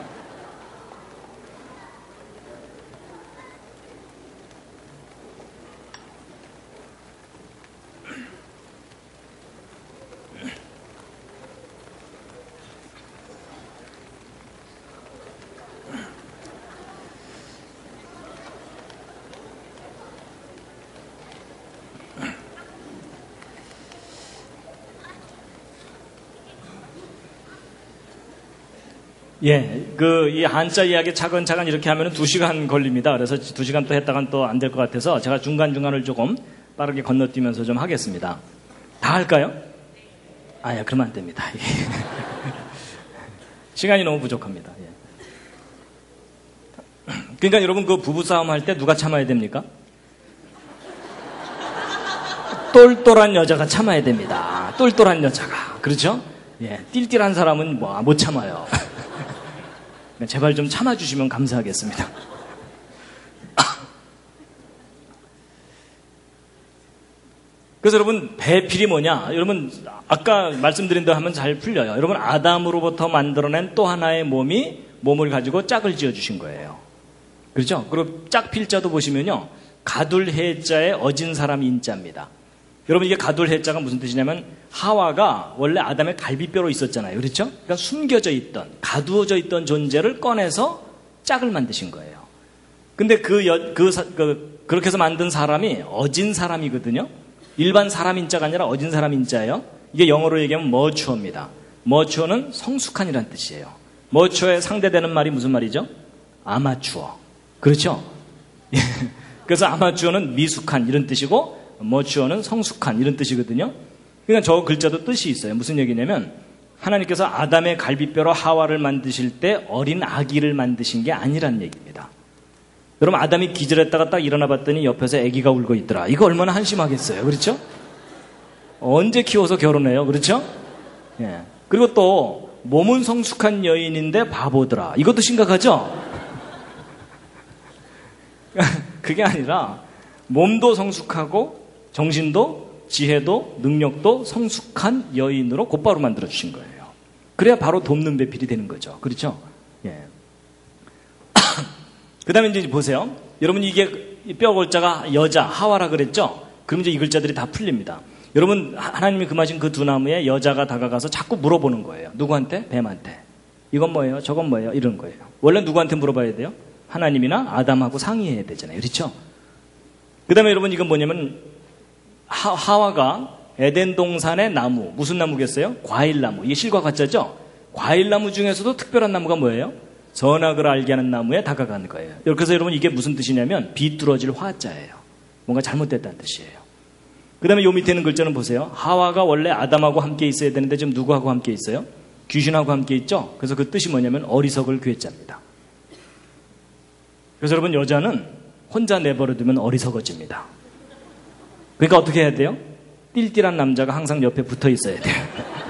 예, 이 한자 이야기 차근차근 이렇게 하면 2시간 걸립니다. 그래서 2시간 또 했다간 또 안 될 것 같아서 제가 중간중간을 조금 빠르게 건너뛰면서 좀 하겠습니다. 다 할까요? 예, 그러면 안 됩니다. 시간이 너무 부족합니다. 예. 그러니까 여러분 그 부부싸움 할 때 누가 참아야 됩니까? 똘똘한 여자가 참아야 됩니다. 똘똘한 여자가. 그렇죠? 예, 띨띨한 사람은 못 참아요. 제발 좀 참아주시면 감사하겠습니다. 그래서 여러분, 배필이 뭐냐? 여러분, 아까 말씀드린 대로 하면 잘 풀려요. 여러분, 아담으로부터 만들어낸 또 하나의 몸을 가지고 짝을 지어주신 거예요. 그렇죠? 그리고 짝필자도 보시면요. 가둘해자의 어진 사람 인자입니다. 여러분, 이게 가둘해자가 무슨 뜻이냐면, 하와가 원래 아담의 갈비뼈로 있었잖아요. 그렇죠? 그러니까 숨겨져 있던, 가두어져 있던 존재를 꺼내서 짝을 만드신 거예요. 근데 그렇게 해서 만든 사람이 어진 사람이거든요. 일반 사람 인자가 아니라 어진 사람 인자예요. 이게 영어로 얘기하면 머추어입니다. 머추어는 성숙한이란 뜻이에요. 머추어에 상대되는 말이 무슨 말이죠? 아마추어. 그렇죠? 그래서 아마추어는 미숙한 이런 뜻이고 머추어는 성숙한 이런 뜻이거든요. 그러니까 저 글자도 뜻이 있어요. 무슨 얘기냐면 하나님께서 아담의 갈비뼈로 하와를 만드실 때 어린 아기를 만드신 게 아니란 얘기입니다. 여러분, 아담이 기절했다가 딱 일어나 봤더니 옆에서 아기가 울고 있더라. 이거 얼마나 한심하겠어요. 그렇죠? 언제 키워서 결혼해요. 그렇죠? 예. 그리고 또 몸은 성숙한 여인인데 바보더라. 이것도 심각하죠? 그게 아니라 몸도 성숙하고 정신도 지혜도 능력도 성숙한 여인으로 곧바로 만들어주신 거예요. 그래야 바로 돕는 배필이 되는 거죠. 그렇죠? 예. 그 다음에 이제 보세요. 여러분, 이게 뼈 골자가 여자, 하와라 그랬죠? 그럼 이제 이 글자들이 다 풀립니다. 여러분, 하나님이 금하신 그 두 나무에 여자가 다가가서 자꾸 물어보는 거예요. 누구한테? 뱀한테. 이건 뭐예요? 저건 뭐예요? 이런 거예요. 원래 누구한테 물어봐야 돼요? 하나님이나 아담하고 상의해야 되잖아요. 그렇죠? 그 다음에 여러분, 이건 뭐냐면 하와가 에덴 동산의 나무, 무슨 나무겠어요? 과일나무. 이게 실과 가짜죠? 과일나무 중에서도 특별한 나무가 뭐예요? 선악을 알게 하는 나무에 다가가는 거예요. 그래서 여러분, 이게 무슨 뜻이냐면 비뚤어질 화자예요. 뭔가 잘못됐다는 뜻이에요. 그 다음에 요 밑에 있는 글자는 보세요. 하와가 원래 아담하고 함께 있어야 되는데 지금 누구하고 함께 있어요? 귀신하고 함께 있죠? 그래서 그 뜻이 뭐냐면 어리석을 괴짜입니다. 그래서 여러분, 여자는 혼자 내버려두면 어리석어집니다. 그러니까 어떻게 해야 돼요? 띨띨한 남자가 항상 옆에 붙어 있어야 돼요.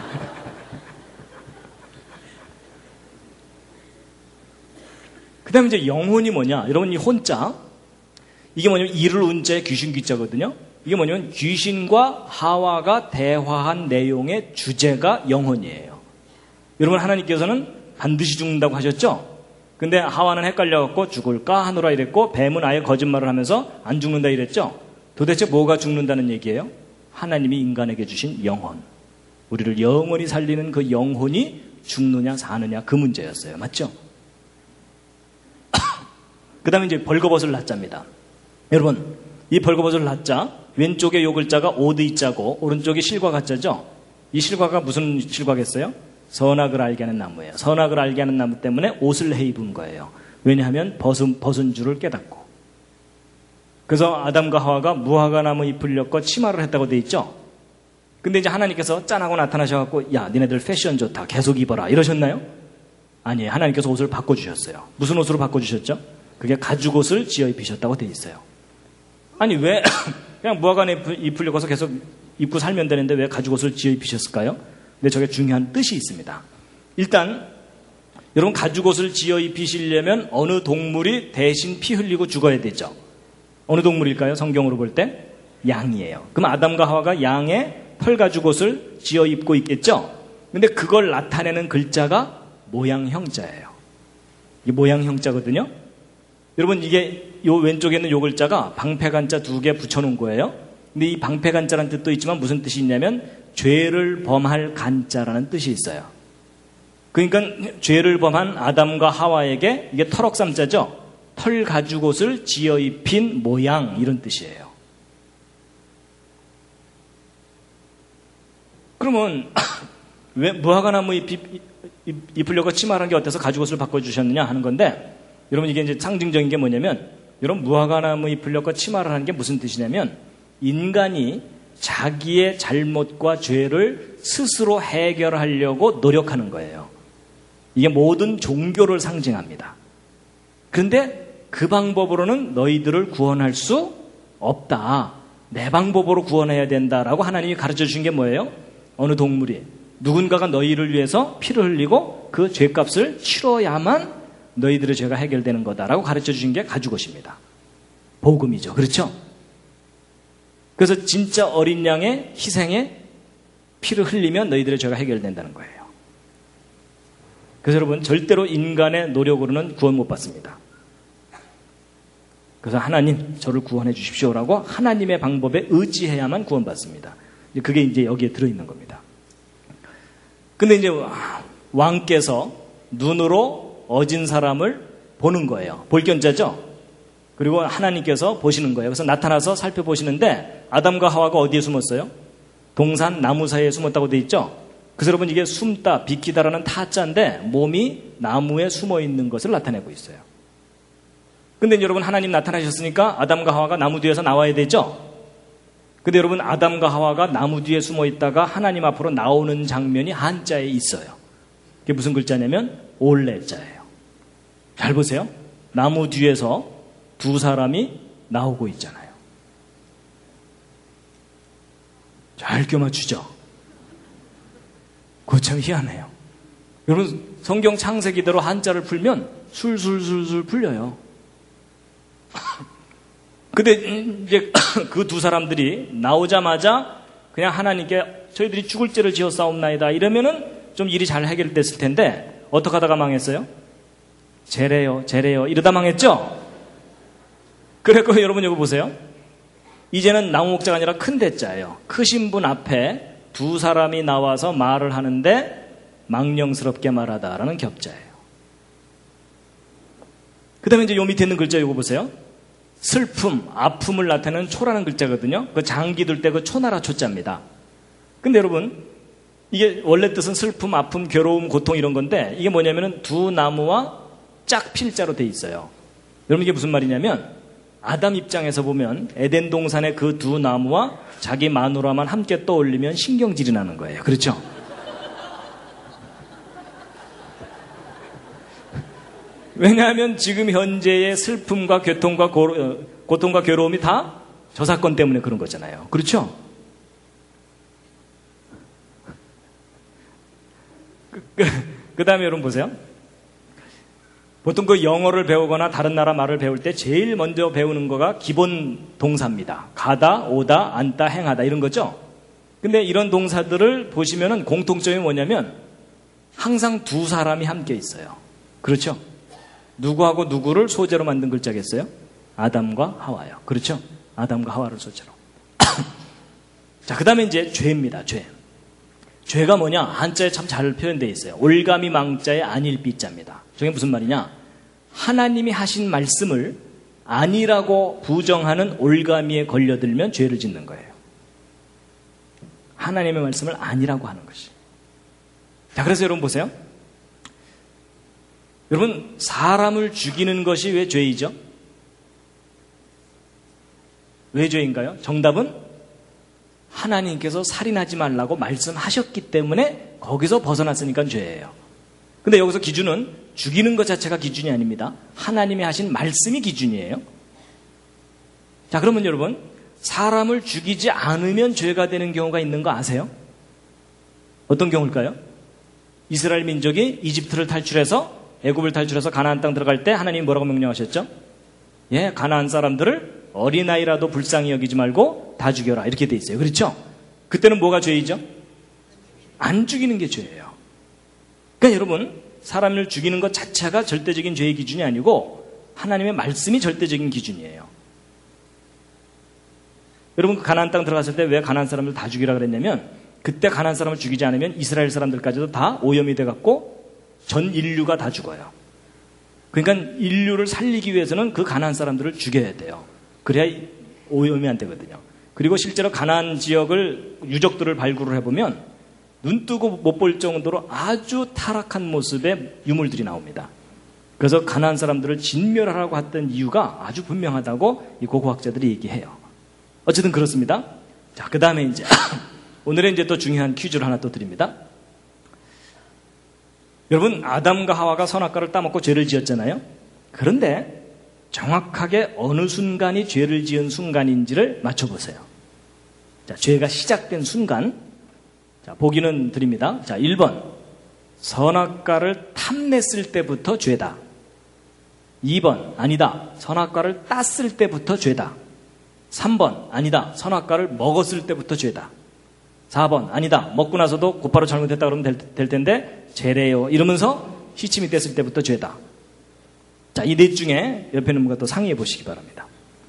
그 다음에 이제 영혼이 뭐냐? 여러분, 이 혼자, 이게 뭐냐면 이를 운자의 귀신 귀자거든요. 이게 뭐냐면 귀신과 하와가 대화한 내용의 주제가 영혼이에요. 여러분, 하나님께서는 반드시 죽는다고 하셨죠? 근데 하와는 헷갈려갖고 죽을까 하노라 이랬고, 뱀은 아예 거짓말을 하면서 안 죽는다 이랬죠? 도대체 뭐가 죽는다는 얘기예요? 하나님이 인간에게 주신 영혼. 우리를 영원히 살리는 그 영혼이 죽느냐 사느냐 그 문제였어요. 맞죠? 그 다음에 이제 벌거벗을 낳자입니다. 여러분, 이 벌거벗을 낳자, 왼쪽에 요 글자가 오드이자고 오른쪽이 실과 가짜죠? 이 실과가 무슨 실과겠어요? 선악을 알게 하는 나무예요. 선악을 알게 하는 나무 때문에 옷을 해 입은 거예요. 왜냐하면 벗은 줄을 깨닫고. 그래서 아담과 하와가 무화과 나무 잎을 엮고 치마를 했다고 돼 있죠? 근데 이제 하나님께서 짠하고 나타나셔갖고, 야, 니네들 패션 좋다. 계속 입어라. 이러셨나요? 아니에요. 하나님께서 옷을 바꿔주셨어요. 무슨 옷으로 바꿔주셨죠? 그게 가죽옷을 지어 입히셨다고 돼 있어요. 아니, 왜 그냥 무화과 잎을 엮어서 계속 입고 살면 되는데 왜 가죽옷을 지어 입히셨을까요? 근데 저게 중요한 뜻이 있습니다. 일단 여러분, 가죽옷을 지어 입히시려면 어느 동물이 대신 피 흘리고 죽어야 되죠. 어느 동물일까요? 성경으로 볼 때 양이에요. 그럼 아담과 하와가 양의 털 가죽옷을 지어 입고 있겠죠. 근데 그걸 나타내는 글자가 모양형자예요. 이게 모양형자거든요. 여러분, 이게 요 왼쪽에 있는 요 글자가 방패간자 2개 붙여놓은 거예요. 근데 이 방패간자라는 뜻도 있지만 무슨 뜻이 있냐면 죄를 범할 간자라는 뜻이 있어요. 그러니까 죄를 범한 아담과 하와에게 이게 털옥삼자죠. 털 가죽옷을 지어 입힌 모양, 이런 뜻이에요. 그러면 왜 무화과나무 잎이 입으려고 치마라는 게 어때서 가죽옷을 바꿔주셨느냐 하는 건데, 여러분 이게 이제 상징적인 게 뭐냐면, 여러분 무화과나무 입으려고 치마를 하는 게 무슨 뜻이냐면, 인간이 자기의 잘못과 죄를 스스로 해결하려고 노력하는 거예요. 이게 모든 종교를 상징합니다. 그런데 그 방법으로는 너희들을 구원할 수 없다. 내 방법으로 구원해야 된다라고 하나님이 가르쳐 주신 게 뭐예요? 어느 동물이 누군가가 너희를 위해서 피를 흘리고 그 죄값을 치러야만 너희들의 죄가 해결되는 거다라고 가르쳐 주신 게 가죽옷입니다. 복음이죠. 그렇죠? 그래서 진짜 어린 양의 희생에 피를 흘리면 너희들의 죄가 해결된다는 거예요. 그래서 여러분 절대로 인간의 노력으로는 구원 못 받습니다. 그래서 하나님 저를 구원해 주십시오라고 하나님의 방법에 의지해야만 구원받습니다. 그게 이제 여기에 들어있는 겁니다. 근데 이제 왕께서 눈으로 어진 사람을 보는 거예요. 볼견자죠? 그리고 하나님께서 보시는 거예요. 그래서 나타나서 살펴보시는데 아담과 하와가 어디에 숨었어요? 동산 나무 사이에 숨었다고 돼 있죠? 그래서 여러분 이게 숨다, 비키다라는 타자인데 몸이 나무에 숨어 있는 것을 나타내고 있어요. 근데 여러분 하나님 나타나셨으니까 아담과 하와가 나무 뒤에서 나와야 되죠? 근데 여러분 아담과 하와가 나무 뒤에 숨어 있다가 하나님 앞으로 나오는 장면이 한자에 있어요. 그게 무슨 글자냐면 올레자예요. 잘 보세요. 나무 뒤에서 두 사람이 나오고 있잖아요. 잘 껴맞추죠? 그거 참 희한해요. 여러분 성경 창세기대로 한자를 풀면 술술술술 풀려요. 근데 이제 그 두 사람들이 나오자마자 그냥 하나님께 저희들이 죽을 죄를 지어 싸움나이다 이러면은 좀 일이 잘 해결됐을 텐데 어떻게 하다가 망했어요? 제래요 이러다 망했죠? 그래서 여러분 여기 보세요. 이제는 나무 목자가 아니라 큰 대자예요. 크신 분 앞에 두 사람이 나와서 말을 하는데 망령스럽게 말하다라는 겹자예요. 그 다음에 이제 요 밑에 있는 글자 이거 보세요. 슬픔, 아픔을 나타내는 초라는 글자거든요. 그 장기 들 때 그 초나라 초자입니다. 근데 여러분 이게 원래 뜻은 슬픔, 아픔, 괴로움, 고통 이런 건데 이게 뭐냐면은 두 나무와 짝 필자로 돼 있어요. 여러분 이게 무슨 말이냐면 아담 입장에서 보면 에덴 동산의 그 두 나무와 자기 마누라만 함께 떠올리면 신경질이 나는 거예요. 그렇죠? 왜냐하면 지금 현재의 슬픔과 고통과 괴로움이 다 저 사건 때문에 그런 거잖아요. 그렇죠? 그 다음에 여러분 보세요. 보통 그 영어를 배우거나 다른 나라 말을 배울 때 제일 먼저 배우는 거가 기본 동사입니다. 가다, 오다, 앉다, 행하다 이런 거죠. 근데 이런 동사들을 보시면은 공통점이 뭐냐면 항상 두 사람이 함께 있어요. 그렇죠? 누구하고 누구를 소재로 만든 글자겠어요? 아담과 하와요. 그렇죠? 아담과 하와를 소재로. 자, 그 다음에 이제 죄입니다. 죄. 죄가 뭐냐? 한자에 참 잘 표현되어 있어요. 올가미 망자의 안일비자입니다. 저게 무슨 말이냐? 하나님이 하신 말씀을 아니라고 부정하는 올가미에 걸려들면 죄를 짓는 거예요. 하나님의 말씀을 아니라고 하는 것이. 자, 그래서 여러분 보세요. 여러분, 사람을 죽이는 것이 왜 죄이죠? 왜 죄인가요? 정답은 하나님께서 살인하지 말라고 말씀하셨기 때문에 거기서 벗어났으니까 죄예요. 근데 여기서 기준은 죽이는 것 자체가 기준이 아닙니다. 하나님이 하신 말씀이 기준이에요. 자, 그러면 여러분, 사람을 죽이지 않으면 죄가 되는 경우가 있는 거 아세요? 어떤 경우일까요? 이스라엘 민족이 이집트를 탈출해서 애굽을 탈출해서 가나안 땅 들어갈 때 하나님이 뭐라고 명령하셨죠? 예, 가나안 사람들을 어린아이라도 불쌍히 여기지 말고 다 죽여라 이렇게 돼 있어요. 그렇죠? 그때는 뭐가 죄이죠? 안 죽이는 게 죄예요. 그러니까 여러분, 사람을 죽이는 것 자체가 절대적인 죄의 기준이 아니고 하나님의 말씀이 절대적인 기준이에요. 여러분, 그 가나안 땅 들어갔을 때 왜 가나안 사람들 다 죽이라 그랬냐면 그때 가나안 사람을 죽이지 않으면 이스라엘 사람들까지도 다 오염이 돼갖고 전 인류가 다 죽어요. 그러니까 인류를 살리기 위해서는 그 가나안 사람들을 죽여야 돼요. 그래야 오염이 안 되거든요. 그리고 실제로 가나안 지역을 유적들을 발굴을 해보면 눈 뜨고 못 볼 정도로 아주 타락한 모습의 유물들이 나옵니다. 그래서 가나안 사람들을 진멸하라고 했던 이유가 아주 분명하다고 이 고고학자들이 얘기해요. 어쨌든 그렇습니다. 자, 그 다음에 이제 오늘의 이제 또 중요한 퀴즈를 하나 또 드립니다. 여러분, 아담과 하와가 선악과를 따먹고 죄를 지었잖아요. 그런데 정확하게 어느 순간이 죄를 지은 순간인지를 맞춰보세요. 자, 죄가 시작된 순간. 자, 보기는 드립니다. 자, 1번. 선악과를 탐냈을 때부터 죄다. 2번. 아니다. 선악과를 땄을 때부터 죄다. 3번. 아니다. 선악과를 먹었을 때부터 죄다. 4번. 아니다. 먹고 나서도 곧바로 잘못했다 그러면 될 텐데 죄래요. 이러면서 시침이 뗐을 때부터 죄다. 자, 이 넷 중에 옆에 있는 분과 또 상의해 보시기 바랍니다.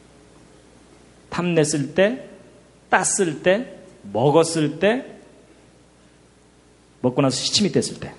탐냈을 때, 땄을 때, 먹었을 때, 먹고 나서 시침이 뗐을 때.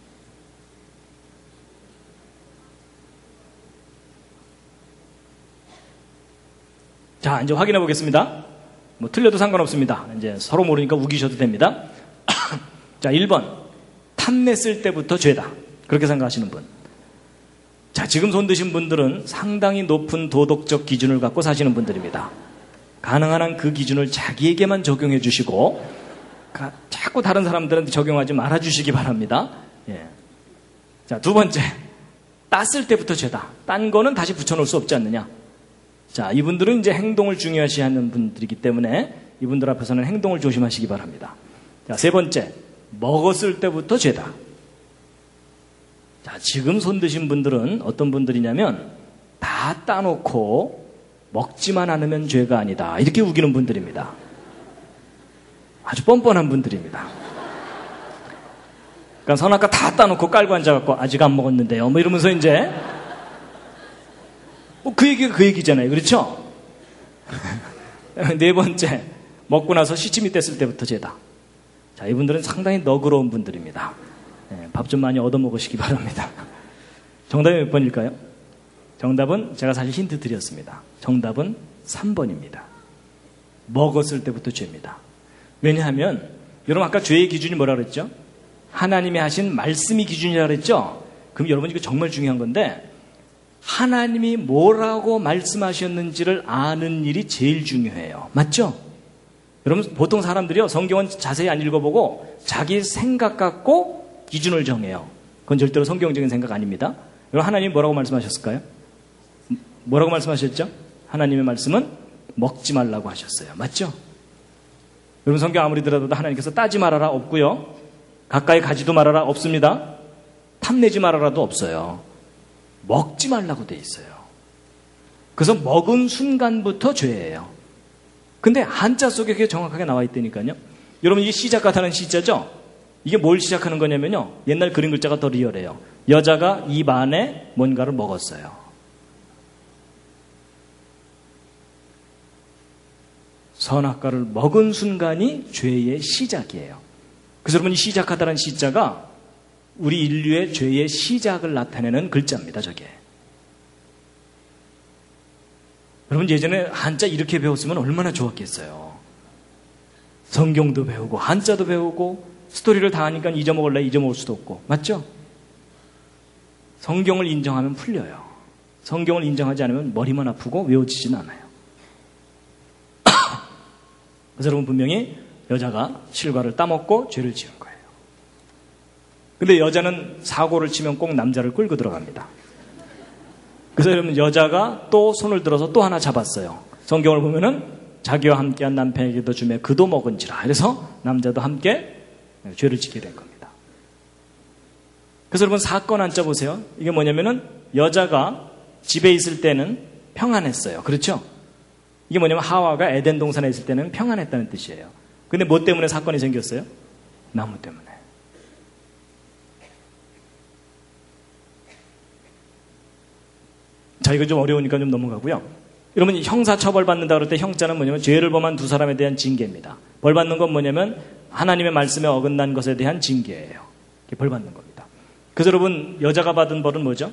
자, 이제 확인해 보겠습니다. 뭐 틀려도 상관없습니다. 이제 서로 모르니까 우기셔도 됩니다. 자, 1번. 탐냈을 때부터 죄다. 그렇게 생각하시는 분. 자, 지금 손 드신 분들은 상당히 높은 도덕적 기준을 갖고 사시는 분들입니다. 가능한 한 그 기준을 자기에게만 적용해 주시고 자꾸 다른 사람들한테 적용하지 말아 주시기 바랍니다. 예. 자, 두 번째. 땄을 때부터 죄다. 딴 거는 다시 붙여놓을 수 없지 않느냐. 자, 이분들은 이제 행동을 중요시하는 분들이기 때문에 이분들 앞에서는 행동을 조심하시기 바랍니다. 자, 세 번째. 먹었을 때부터 죄다. 자, 지금 손 드신 분들은 어떤 분들이냐면 다 따놓고 먹지만 않으면 죄가 아니다. 이렇게 우기는 분들입니다. 아주 뻔뻔한 분들입니다. 그러니까 선악과 다 따놓고 깔고 앉아갖고 아직 안 먹었는데요. 뭐 이러면서 이제 그 얘기가 그 얘기잖아요. 그렇죠? 네 번째. 먹고 나서 시침이 뗐을 때부터 죄다. 자, 이분들은 상당히 너그러운 분들입니다. 네, 밥 좀 많이 얻어먹으시기 바랍니다. 정답이 몇 번일까요? 정답은 제가 사실 힌트 드렸습니다. 정답은 3번입니다. 먹었을 때부터 죄입니다. 왜냐하면 여러분 아까 죄의 기준이 뭐라 그랬죠? 하나님이 하신 말씀이 기준이라 그랬죠? 그럼 여러분 이거 정말 중요한 건데 하나님이 뭐라고 말씀하셨는지를 아는 일이 제일 중요해요. 맞죠? 여러분 보통 사람들이요 성경은 자세히 안 읽어보고 자기 생각 갖고 기준을 정해요. 그건 절대로 성경적인 생각 아닙니다. 여러분 하나님이 뭐라고 말씀하셨을까요? 뭐라고 말씀하셨죠? 하나님의 말씀은 먹지 말라고 하셨어요. 맞죠? 여러분 성경 아무리 들어도 하나님께서 따지 말아라 없고요. 가까이 가지도 말아라 없습니다. 탐내지 말아라도 없어요. 먹지 말라고 돼 있어요. 그래서 먹은 순간부터 죄예요. 근데 한자 속에 그게 정확하게 나와 있다니까요. 여러분 이게 시작 같다는 시자죠? 이게 뭘 시작하는 거냐면요. 옛날 그림 글자가 더 리얼해요. 여자가 입 안에 뭔가를 먹었어요. 선악과를 먹은 순간이 죄의 시작이에요. 그래서 여러분 이 시작하다는 시자가 우리 인류의 죄의 시작을 나타내는 글자입니다. 저게. 여러분 예전에 한자 이렇게 배웠으면 얼마나 좋았겠어요. 성경도 배우고 한자도 배우고 스토리를 다 하니까 잊어먹을래 잊어먹을 수도 없고. 맞죠? 성경을 인정하면 풀려요. 성경을 인정하지 않으면 머리만 아프고 외워지진 않아요. 그래서 여러분 분명히 여자가 실과를 따먹고 죄를 지은 거예요. 근데 여자는 사고를 치면 꼭 남자를 끌고 들어갑니다. 그래서 여러분 여자가 또 손을 들어서 또 하나 잡았어요. 성경을 보면은 자기와 함께한 남편에게도 주매 그도 먹은지라. 그래서 남자도 함께 죄를 짓게 된 겁니다. 그래서 여러분 사건 한자 보세요. 이게 뭐냐면은 여자가 집에 있을 때는 평안했어요. 그렇죠? 이게 뭐냐면 하와가 에덴 동산에 있을 때는 평안했다는 뜻이에요. 근데 뭐 때문에 사건이 생겼어요? 나무 때문에. 자, 이거 좀 어려우니까 좀 넘어가고요. 여러분 형사 처벌 받는다 그럴 때 형자는 뭐냐면 죄를 범한 두 사람에 대한 징계입니다. 벌 받는 건 뭐냐면 하나님의 말씀에 어긋난 것에 대한 징계예요. 이게 벌 받는 겁니다. 그래서 여러분 여자가 받은 벌은 뭐죠?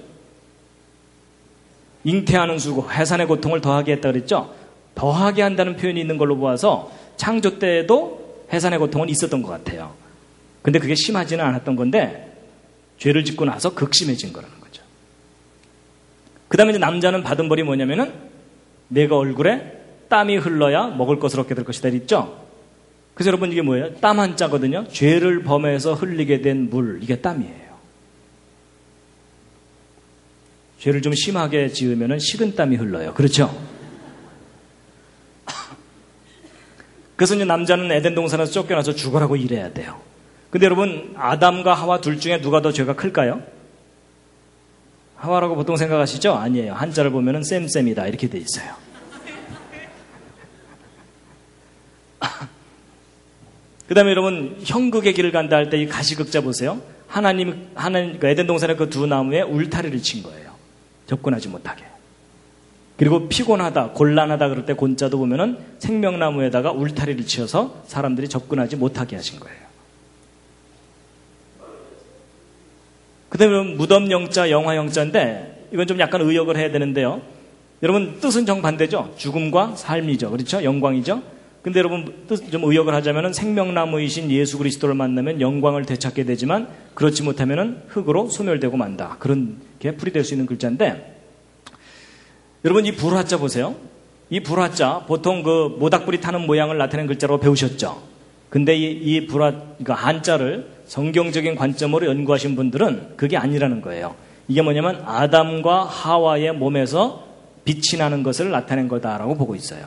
잉태하는 수고, 해산의 고통을 더하게 했다 그랬죠? 더하게 한다는 표현이 있는 걸로 보아서 창조 때에도 해산의 고통은 있었던 것 같아요. 근데 그게 심하지는 않았던 건데 죄를 짓고 나서 극심해진 거라는 거죠. 그 다음에 이제 남자는 받은 벌이 뭐냐면은 내가 얼굴에 땀이 흘러야 먹을 것을 얻게 될 것이다 있죠. 그래서 여러분 이게 뭐예요? 땀 한자거든요. 죄를 범해서 흘리게 된 물, 이게 땀이에요. 죄를 좀 심하게 지으면은 식은땀이 흘러요. 그렇죠? 그래서 이제 남자는 에덴 동산에서 쫓겨나서 죽어라고 일해야 돼요. 근데 여러분, 아담과 하와 둘 중에 누가 더 죄가 클까요? 하와라고 보통 생각하시죠? 아니에요. 한자를 보면은 쌤쌤이다 이렇게 돼 있어요. 그 다음에 여러분, 형극의 길을 간다 할 때 이 가시극자 보세요. 하나님, 그 에덴 동산의 그 두 나무에 울타리를 친 거예요. 접근하지 못하게. 그리고 피곤하다, 곤란하다 그럴 때 곤자도 보면은 생명나무에다가 울타리를 치어서 사람들이 접근하지 못하게 하신 거예요. 그 다음에 무덤영자, 영화영자인데 이건 좀 약간 의역을 해야 되는데요. 여러분 뜻은 정반대죠. 죽음과 삶이죠. 그렇죠? 영광이죠. 근데 여러분 뜻 좀 의역을 하자면은 생명나무이신 예수 그리스도를 만나면 영광을 되찾게 되지만 그렇지 못하면은 흙으로 소멸되고 만다. 그런 게 풀이될 수 있는 글자인데 여러분 이 불화자 보세요. 이 불화자 보통 그 모닥불이 타는 모양을 나타내는 글자로 배우셨죠. 근데 이 불화 그러니까 한자를 성경적인 관점으로 연구하신 분들은 그게 아니라는 거예요. 이게 뭐냐면 아담과 하와의 몸에서 빛이 나는 것을 나타낸 거다라고 보고 있어요.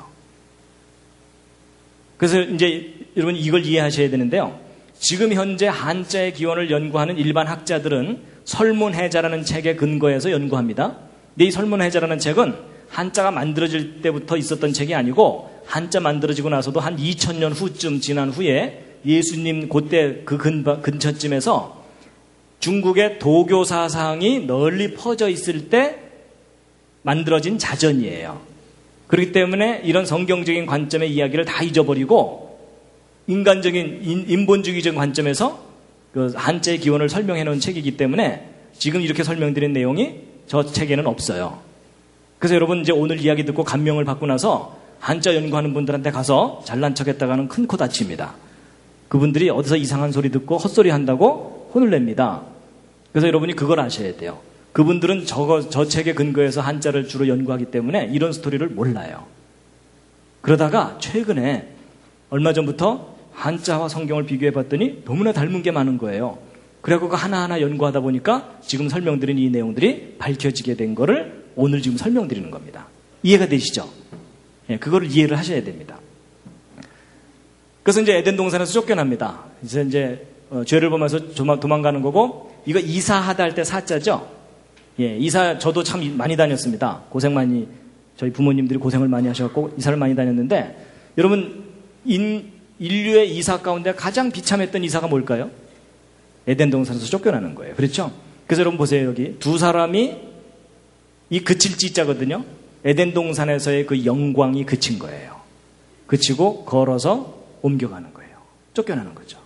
그래서 이제 여러분 이걸 이해하셔야 되는데요. 지금 현재 한자의 기원을 연구하는 일반 학자들은 설문해자라는 책에 근거해서 연구합니다. 근데 이 설문해자라는 책은 한자가 만들어질 때부터 있었던 책이 아니고 한자 만들어지고 나서도 한 2000년 후쯤 지난 후에 예수님 그때 그 근처쯤에서 중국의 도교 사상이 널리 퍼져 있을 때 만들어진 자전이에요. 그렇기 때문에 이런 성경적인 관점의 이야기를 다 잊어버리고 인간적인 인본주의적 관점에서 그 한자의 기원을 설명해 놓은 책이기 때문에 지금 이렇게 설명드린 내용이 저 책에는 없어요. 그래서 여러분 이제 오늘 이야기 듣고 감명을 받고 나서 한자 연구하는 분들한테 가서 잘난 척했다가는 큰 코 다칩니다. 그분들이 어디서 이상한 소리 듣고 헛소리 한다고 혼을 냅니다. 그래서 여러분이 그걸 아셔야 돼요. 그분들은 저 책에 근거해서 한자를 주로 연구하기 때문에 이런 스토리를 몰라요. 그러다가 최근에 얼마 전부터 한자와 성경을 비교해 봤더니 너무나 닮은 게 많은 거예요. 그래갖고 그 하나하나 연구하다 보니까 지금 설명드린 이 내용들이 밝혀지게 된 거를 오늘 지금 설명드리는 겁니다. 이해가 되시죠? 예, 그거를 이해를 하셔야 됩니다. 그래서 이제 에덴 동산에서 쫓겨납니다. 이제 죄를 범해서 도망가는 거고 이거 이사하다 할 때 사자죠? 예, 이사 저도 참 많이 다녔습니다. 저희 부모님들이 고생을 많이 하셔갖고 이사를 많이 다녔는데 여러분 인류의 이사 가운데 가장 비참했던 이사가 뭘까요? 에덴 동산에서 쫓겨나는 거예요. 그렇죠? 그래서 여러분 보세요. 여기 두 사람이 이 그칠 지자거든요. 에덴 동산에서의 그 영광이 그친 거예요. 그치고 걸어서 옮겨가는 거예요. 쫓겨나는 거죠.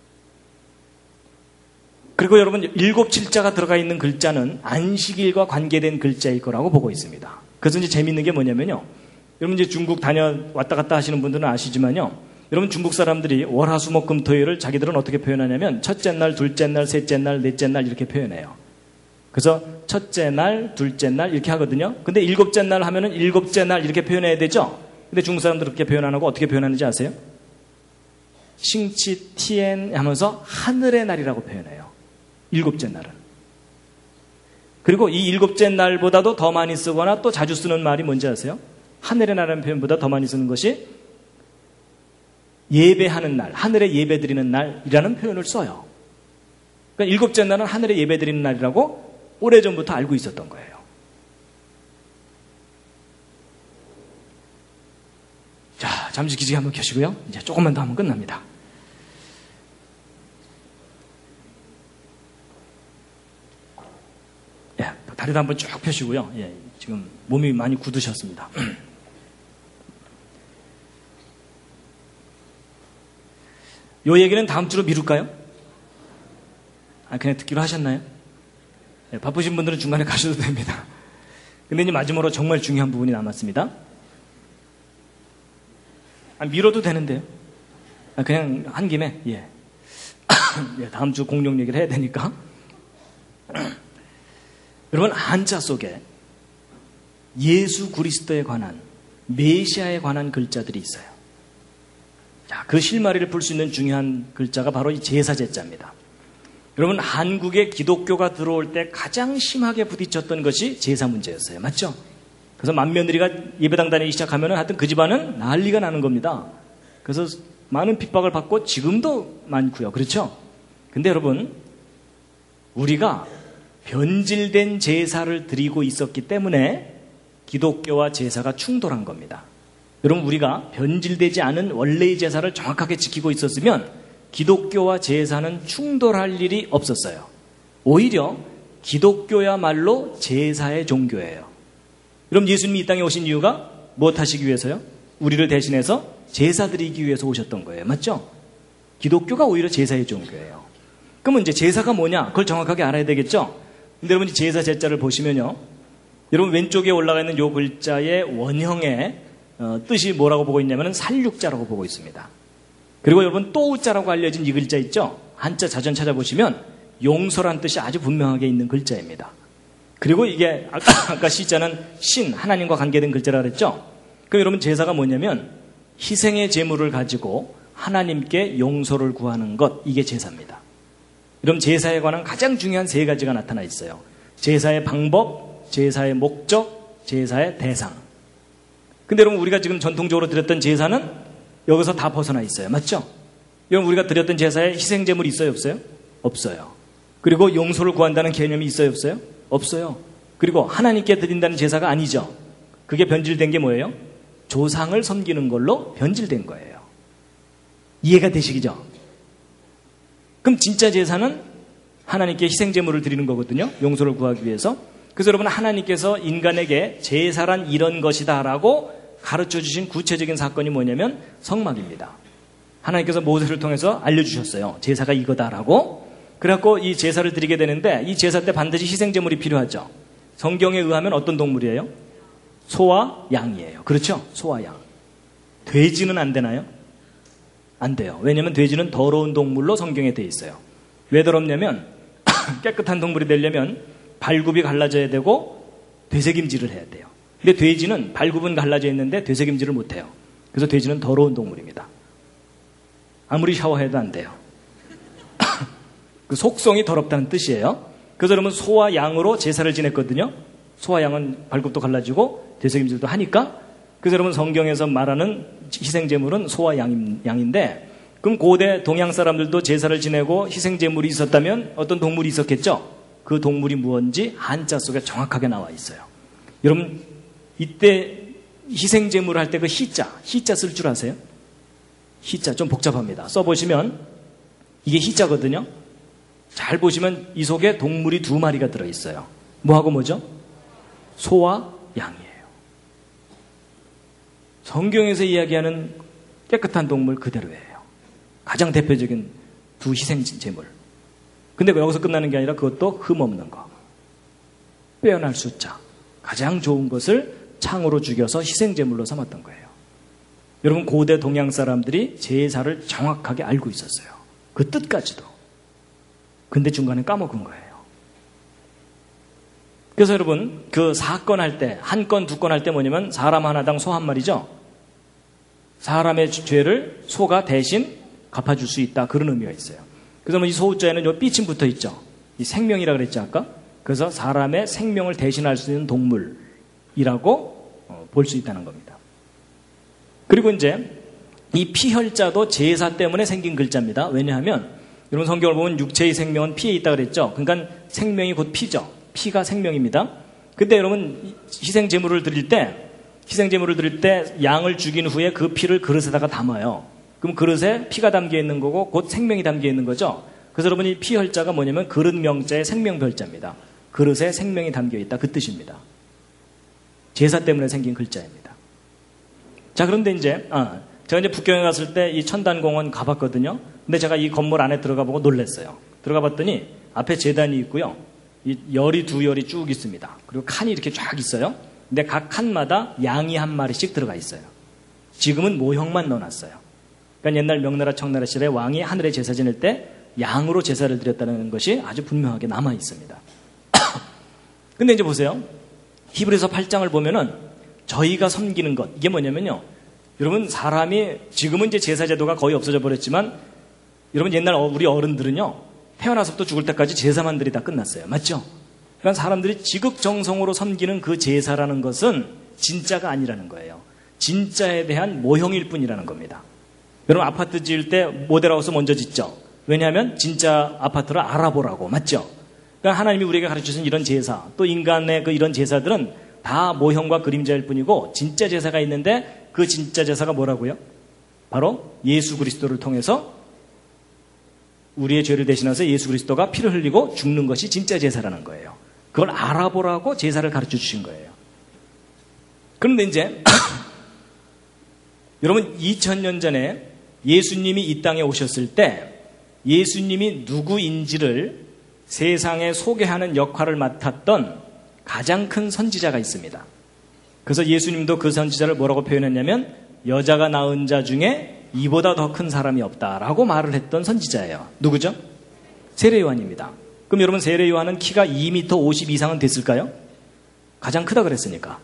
그리고 여러분 7칠자가 들어가 있는 글자는 안식일과 관계된 글자일 거라고 보고 있습니다. 그래서 이제 재밌는 게 뭐냐면요. 여러분 이제 중국 왔다 갔다 하시는 분들은 아시지만요. 여러분 중국 사람들이 월화수목금토일을 자기들은 어떻게 표현하냐면 첫째 날, 둘째 날, 셋째 날, 넷째 날 이렇게 표현해요. 그래서 첫째 날, 둘째 날 이렇게 하거든요. 근데 일곱째 날 하면은 일곱째 날 이렇게 표현해야 되죠. 근데 중국 사람들 그렇게 표현 안 하고 어떻게 표현하는지 아세요? 싱치 티엔 하면서 하늘의 날이라고 표현해요. 일곱째 날은. 그리고 이 일곱째 날보다도 더 많이 쓰거나 또 자주 쓰는 말이 뭔지 아세요? 하늘의 날이라는 표현보다 더 많이 쓰는 것이 예배하는 날, 하늘에 예배드리는 날이라는 표현을 써요. 그러니까 일곱째 날은 하늘에 예배드리는 날이라고 오래전부터 알고 있었던 거예요. 자, 잠시 기지개 한번 켜시고요. 이제 조금만 더 하면 끝납니다. 예, 다리도 한번 쭉 펴시고요. 예, 지금 몸이 많이 굳으셨습니다. 요 얘기는 다음 주로 미룰까요? 그냥 듣기로 하셨나요? 네, 바쁘신 분들은 중간에 가셔도 됩니다. 근데 이제 마지막으로 정말 중요한 부분이 남았습니다. 미뤄도 되는데요. 그냥 한 김에, 예. 다음 주 공룡 얘기를 해야 되니까. 여러분, 한자 속에 예수 그리스도에 관한, 메시아에 관한 글자들이 있어요. 자, 그 실마리를 풀 수 있는 중요한 글자가 바로 이 제사제자입니다. 여러분, 한국에 기독교가 들어올 때 가장 심하게 부딪혔던 것이 제사 문제였어요. 맞죠? 그래서 맏며느리가 예배당 다니기 시작하면 하여튼 그 집안은 난리가 나는 겁니다. 그래서 많은 핍박을 받고 지금도 많고요. 그렇죠? 근데 여러분, 우리가 변질된 제사를 드리고 있었기 때문에 기독교와 제사가 충돌한 겁니다. 여러분, 우리가 변질되지 않은 원래의 제사를 정확하게 지키고 있었으면 기독교와 제사는 충돌할 일이 없었어요. 오히려 기독교야말로 제사의 종교예요. 그럼 예수님이 이 땅에 오신 이유가 무엇 하시기 위해서요? 우리를 대신해서 제사 드리기 위해서 오셨던 거예요. 맞죠? 기독교가 오히려 제사의 종교예요. 그러면 이제 제사가 뭐냐? 그걸 정확하게 알아야 되겠죠? 근데 여러분이 제사 제자를 보시면요, 여러분 왼쪽에 올라가 있는 요 글자의 원형의 뜻이 뭐라고 보고 있냐면 살육자라고 보고 있습니다. 그리고 여러분 또우자라고 알려진 이 글자 있죠? 한자 자전 찾아보시면 용서란 뜻이 아주 분명하게 있는 글자입니다. 그리고 이게 아까 시자는 신, 하나님과 관계된 글자라 그랬죠? 그럼 여러분 제사가 뭐냐면 희생의 제물을 가지고 하나님께 용서를 구하는 것, 이게 제사입니다. 여러분 제사에 관한 가장 중요한 세 가지가 나타나 있어요. 제사의 방법, 제사의 목적, 제사의 대상. 근데 여러분 우리가 지금 전통적으로 드렸던 제사는 여기서 다 벗어나 있어요. 맞죠? 여러분 우리가 드렸던 제사에 희생 제물이 있어요, 없어요? 없어요. 그리고 용서를 구한다는 개념이 있어요, 없어요? 없어요. 그리고 하나님께 드린다는 제사가 아니죠. 그게 변질된 게 뭐예요? 조상을 섬기는 걸로 변질된 거예요. 이해가 되시기죠? 그럼 진짜 제사는 하나님께 희생제물을 드리는 거거든요. 용서를 구하기 위해서. 그래서 여러분 하나님께서 인간에게 제사란 이런 것이다 라고 가르쳐 주신 구체적인 사건이 뭐냐면 성막입니다. 하나님께서 모세를 통해서 알려주셨어요. 제사가 이거다라고. 그래갖고 이 제사를 드리게 되는데 이 제사 때 반드시 희생제물이 필요하죠. 성경에 의하면 어떤 동물이에요? 소와 양이에요. 그렇죠? 소와 양. 돼지는 안 되나요? 안 돼요. 왜냐하면 돼지는 더러운 동물로 성경에 돼 있어요. 왜 더럽냐면 깨끗한 동물이 되려면 발굽이 갈라져야 되고 되새김질을 해야 돼요. 근데 돼지는 발굽은 갈라져 있는데 되새김질을 못해요. 그래서 돼지는 더러운 동물입니다. 아무리 샤워해도 안 돼요. 그 속성이 더럽다는 뜻이에요. 그래서 여러분 소와 양으로 제사를 지냈거든요. 소와 양은 발굽도 갈라지고 되새김질도 하니까. 그래서 여러분 성경에서 말하는 희생제물은 소와 양인데, 그럼 고대 동양 사람들도 제사를 지내고 희생제물이 있었다면 어떤 동물이 있었겠죠? 그 동물이 무엇인지 한자 속에 정확하게 나와 있어요. 여러분 이때 희생제물을 할 때 그 희자 쓸 줄 아세요? 희자 좀 복잡합니다. 써보시면 이게 희자거든요. 잘 보시면 이 속에 동물이 2마리가 들어있어요. 뭐하고 뭐죠? 소와 양이에요. 성경에서 이야기하는 깨끗한 동물 그대로예요. 가장 대표적인 두 희생제물. 근데 여기서 끝나는 게 아니라 그것도 흠없는 거. 빼어날 숫자. 가장 좋은 것을 창으로 죽여서 희생제물로 삼았던 거예요. 여러분 고대 동양 사람들이 제사를 정확하게 알고 있었어요. 그 뜻까지도. 근데 중간에 까먹은 거예요. 그래서 여러분 그 사건 할 때, 한 건, 2건 할 때 뭐냐면 사람 하나당 소 한 마리죠. 사람의 죄를 소가 대신 갚아줄 수 있다. 그런 의미가 있어요. 그래서 이 소자에는 요 삐침 붙어 있죠. 이 생명이라 그랬죠 아까. 그래서 사람의 생명을 대신할 수 있는 동물이라고 볼 수 있다는 겁니다. 그리고 이제 이 피혈자도 제사 때문에 생긴 글자입니다. 왜냐하면 여러분 성경을 보면 육체의 생명은 피에 있다 그랬죠. 그러니까 생명이 곧 피죠. 피가 생명입니다. 근데 여러분 희생제물을 드릴 때 양을 죽인 후에 그 피를 그릇에다가 담아요. 그럼 그릇에 피가 담겨 있는 거고 곧 생명이 담겨 있는 거죠. 그래서 여러분 이 피혈자가 뭐냐면 그릇 명자의 생명별자입니다. 그릇에 생명이 담겨 있다. 그 뜻입니다. 제사 때문에 생긴 글자입니다. 자, 그런데 이제 제가 이제 북경에 갔을 때 이 천단공원 가봤거든요. 근데 제가 이 건물 안에 들어가 보고 놀랐어요. 들어가 봤더니 앞에 제단이 있고요. 이 열이 2열이 쭉 있습니다. 그리고 칸이 이렇게 쫙 있어요. 근데 각 칸마다 양이 한 마리씩 들어가 있어요. 지금은 모형만 넣어놨어요. 그러니까 옛날 명나라 청나라 시대에 왕이 하늘에 제사 지낼 때 양으로 제사를 드렸다는 것이 아주 분명하게 남아 있습니다. 근데 이제 보세요. 히브리서 8장을 보면은 저희가 섬기는 것, 이게 뭐냐면요. 여러분, 사람이 지금은 이제 제사 제도가 거의 없어져 버렸지만 여러분, 옛날 우리 어른들은요, 태어나서부터 죽을 때까지 제사만 들이 다 끝났어요. 맞죠? 그러니까 사람들이 지극정성으로 섬기는 그 제사라는 것은 진짜가 아니라는 거예요. 진짜에 대한 모형일 뿐이라는 겁니다. 여러분, 아파트 지을 때 모델하우스 먼저 짓죠. 왜냐하면 진짜 아파트를 알아보라고. 맞죠? 그러니까 하나님이 우리에게 가르쳐주신 이런 제사, 또 인간의 그 이런 제사들은 다 모형과 그림자일 뿐이고 진짜 제사가 있는데 그 진짜 제사가 뭐라고요? 바로 예수 그리스도를 통해서 우리의 죄를 대신해서 예수 그리스도가 피를 흘리고 죽는 것이 진짜 제사라는 거예요. 그걸 알아보라고 제사를 가르쳐 주신 거예요. 그런데 이제 여러분, 2000년 전에 예수님이 이 땅에 오셨을 때 예수님이 누구인지를 세상에 소개하는 역할을 맡았던 가장 큰 선지자가 있습니다. 그래서 예수님도 그 선지자를 뭐라고 표현했냐면 여자가 낳은 자 중에 이보다 더 큰 사람이 없다라고 말을 했던 선지자예요. 누구죠? 세례 요한입니다. 그럼 여러분, 세례 요한은 키가 2m 50 이상은 됐을까요? 가장 크다 그랬으니까.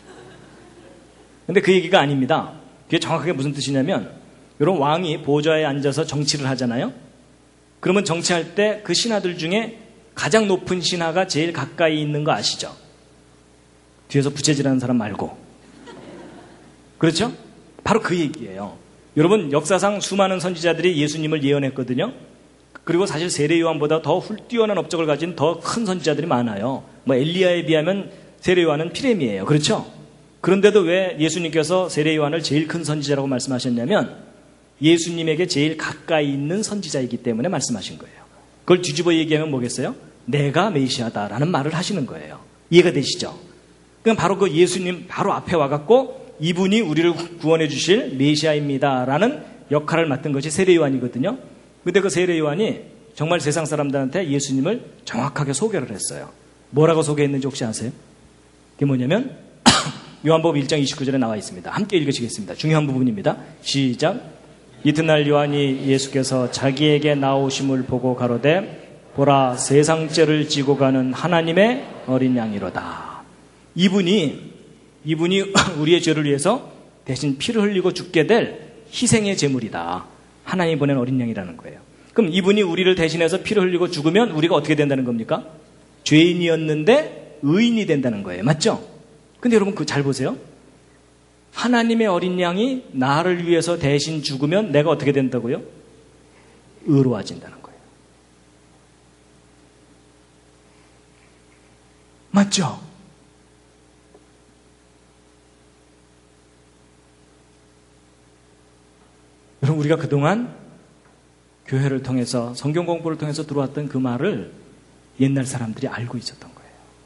근데 그 얘기가 아닙니다. 그게 정확하게 무슨 뜻이냐면 여러분, 왕이 보좌에 앉아서 정치를 하잖아요. 그러면 정치할 때 그 신하들 중에 가장 높은 신하가 제일 가까이 있는 거 아시죠? 뒤에서 부채질하는 사람 말고. 그렇죠? 바로 그 얘기예요. 여러분, 역사상 수많은 선지자들이 예수님을 예언했거든요. 그리고 사실 세례 요한보다 더 뛰어난 업적을 가진 더 큰 선지자들이 많아요. 뭐 엘리야에 비하면 세례 요한은 피레미예요. 그렇죠? 그런데도 왜 예수님께서 세례 요한을 제일 큰 선지자라고 말씀하셨냐면 예수님에게 제일 가까이 있는 선지자이기 때문에 말씀하신 거예요. 그걸 뒤집어 얘기하면 뭐겠어요? 내가 메시아다라는 말을 하시는 거예요. 이해가 되시죠? 그럼 바로 그 예수님 바로 앞에 와갖고 이분이 우리를 구원해 주실 메시아입니다라는 역할을 맡은 것이 세례 요한이거든요. 근데 그 세례 요한이 정말 세상 사람들한테 예수님을 정확하게 소개를 했어요. 뭐라고 소개했는지 혹시 아세요? 그게 뭐냐면 요한복음 1장 29절에 나와 있습니다. 함께 읽으시겠습니다. 중요한 부분입니다. 시작. 이튿날 요한이 예수께서 자기에게 나오심을 보고 가로되 보라, 세상 죄를 지고 가는 하나님의 어린 양이로다. 이분이 우리의 죄를 위해서 대신 피를 흘리고 죽게 될 희생의 제물이다. 하나님이 보낸 어린 양이라는 거예요. 그럼 이분이 우리를 대신해서 피를 흘리고 죽으면 우리가 어떻게 된다는 겁니까? 죄인이었는데 의인이 된다는 거예요. 맞죠? 근데 여러분, 그 잘 보세요. 하나님의 어린 양이 나를 위해서 대신 죽으면 내가 어떻게 된다고요? 의로워진다는 거예요. 맞죠? 여러분, 우리가 그동안 교회를 통해서 성경 공부를 통해서 들어왔던 그 말을 옛날 사람들이 알고 있었던 거예요.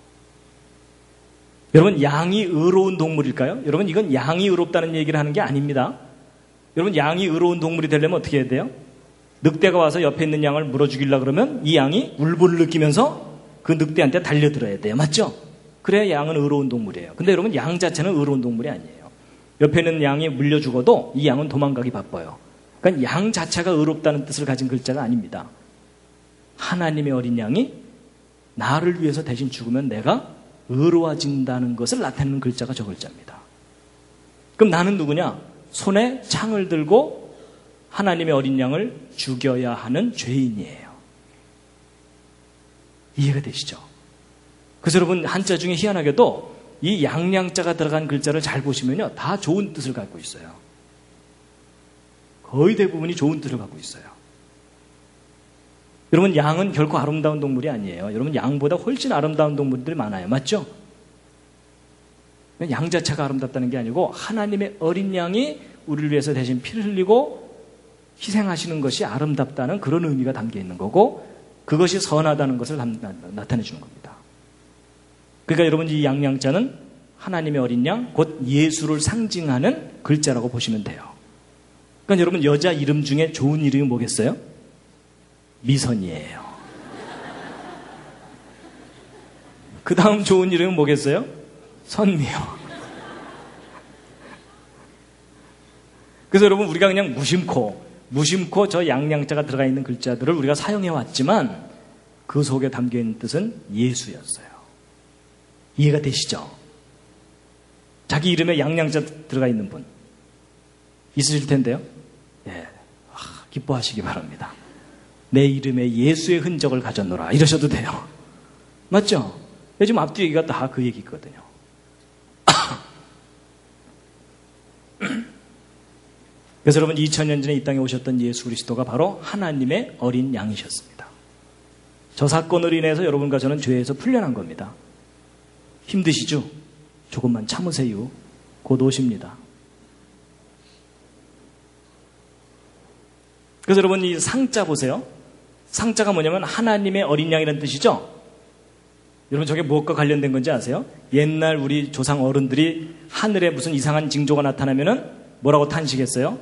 여러분, 양이 의로운 동물일까요? 여러분, 이건 양이 의롭다는 얘기를 하는 게 아닙니다. 여러분, 양이 의로운 동물이 되려면 어떻게 해야 돼요? 늑대가 와서 옆에 있는 양을 물어 죽이려고 그러면 이 양이 울분을 느끼면서 그 늑대한테 달려들어야 돼요. 맞죠? 그래야 양은 의로운 동물이에요. 근데 여러분, 양 자체는 의로운 동물이 아니에요. 옆에 있는 양이 물려 죽어도 이 양은 도망가기 바빠요. 그러니까 양 자체가 의롭다는 뜻을 가진 글자가 아닙니다. 하나님의 어린 양이 나를 위해서 대신 죽으면 내가 의로워진다는 것을 나타내는 글자가 저 글자입니다. 그럼 나는 누구냐? 손에 창을 들고 하나님의 어린 양을 죽여야 하는 죄인이에요. 이해가 되시죠? 그래서 여러분, 한자 중에 희한하게도 이 양양자가 들어간 글자를 잘 보시면요, 다 좋은 뜻을 갖고 있어요. 거의 대부분이 좋은 뜻을 갖고 있어요. 여러분, 양은 결코 아름다운 동물이 아니에요. 여러분, 양보다 훨씬 아름다운 동물들이 많아요. 맞죠? 양 자체가 아름답다는 게 아니고 하나님의 어린 양이 우리를 위해서 대신 피를 흘리고 희생하시는 것이 아름답다는 그런 의미가 담겨 있는 거고, 그것이 선하다는 것을 나타내 주는 겁니다. 그러니까 여러분, 이 양양자는 하나님의 어린 양, 곧 예수를 상징하는 글자라고 보시면 돼요. 그러니까 여러분, 여자 이름 중에 좋은 이름이 뭐겠어요? 미선이에요. 그 다음 좋은 이름은 뭐겠어요? 선미요. 그래서 여러분, 우리가 그냥 무심코 무심코 저 양양자가 들어가 있는 글자들을 우리가 사용해 왔지만 그 속에 담겨 있는 뜻은 예수였어요. 이해가 되시죠? 자기 이름에 양양자 들어가 있는 분 있으실 텐데요. 예, 기뻐하시기 바랍니다. 내 이름에 예수의 흔적을 가졌노라 이러셔도 돼요. 맞죠? 요즘 앞뒤 얘기가 다 그 얘기거든요. 그래서 여러분 2000년 전에 이 땅에 오셨던 예수 그리스도가 바로 하나님의 어린 양이셨습니다. 저 사건으로 인해서 여러분과 저는 죄에서 풀려난 겁니다. 힘드시죠? 조금만 참으세요. 곧 오십니다. 그래서 여러분 이 상자 보세요. 상자가 뭐냐면 하나님의 어린 양이라는 뜻이죠. 여러분 저게 무엇과 관련된 건지 아세요? 옛날 우리 조상 어른들이 하늘에 무슨 이상한 징조가 나타나면은 뭐라고 탄식했어요?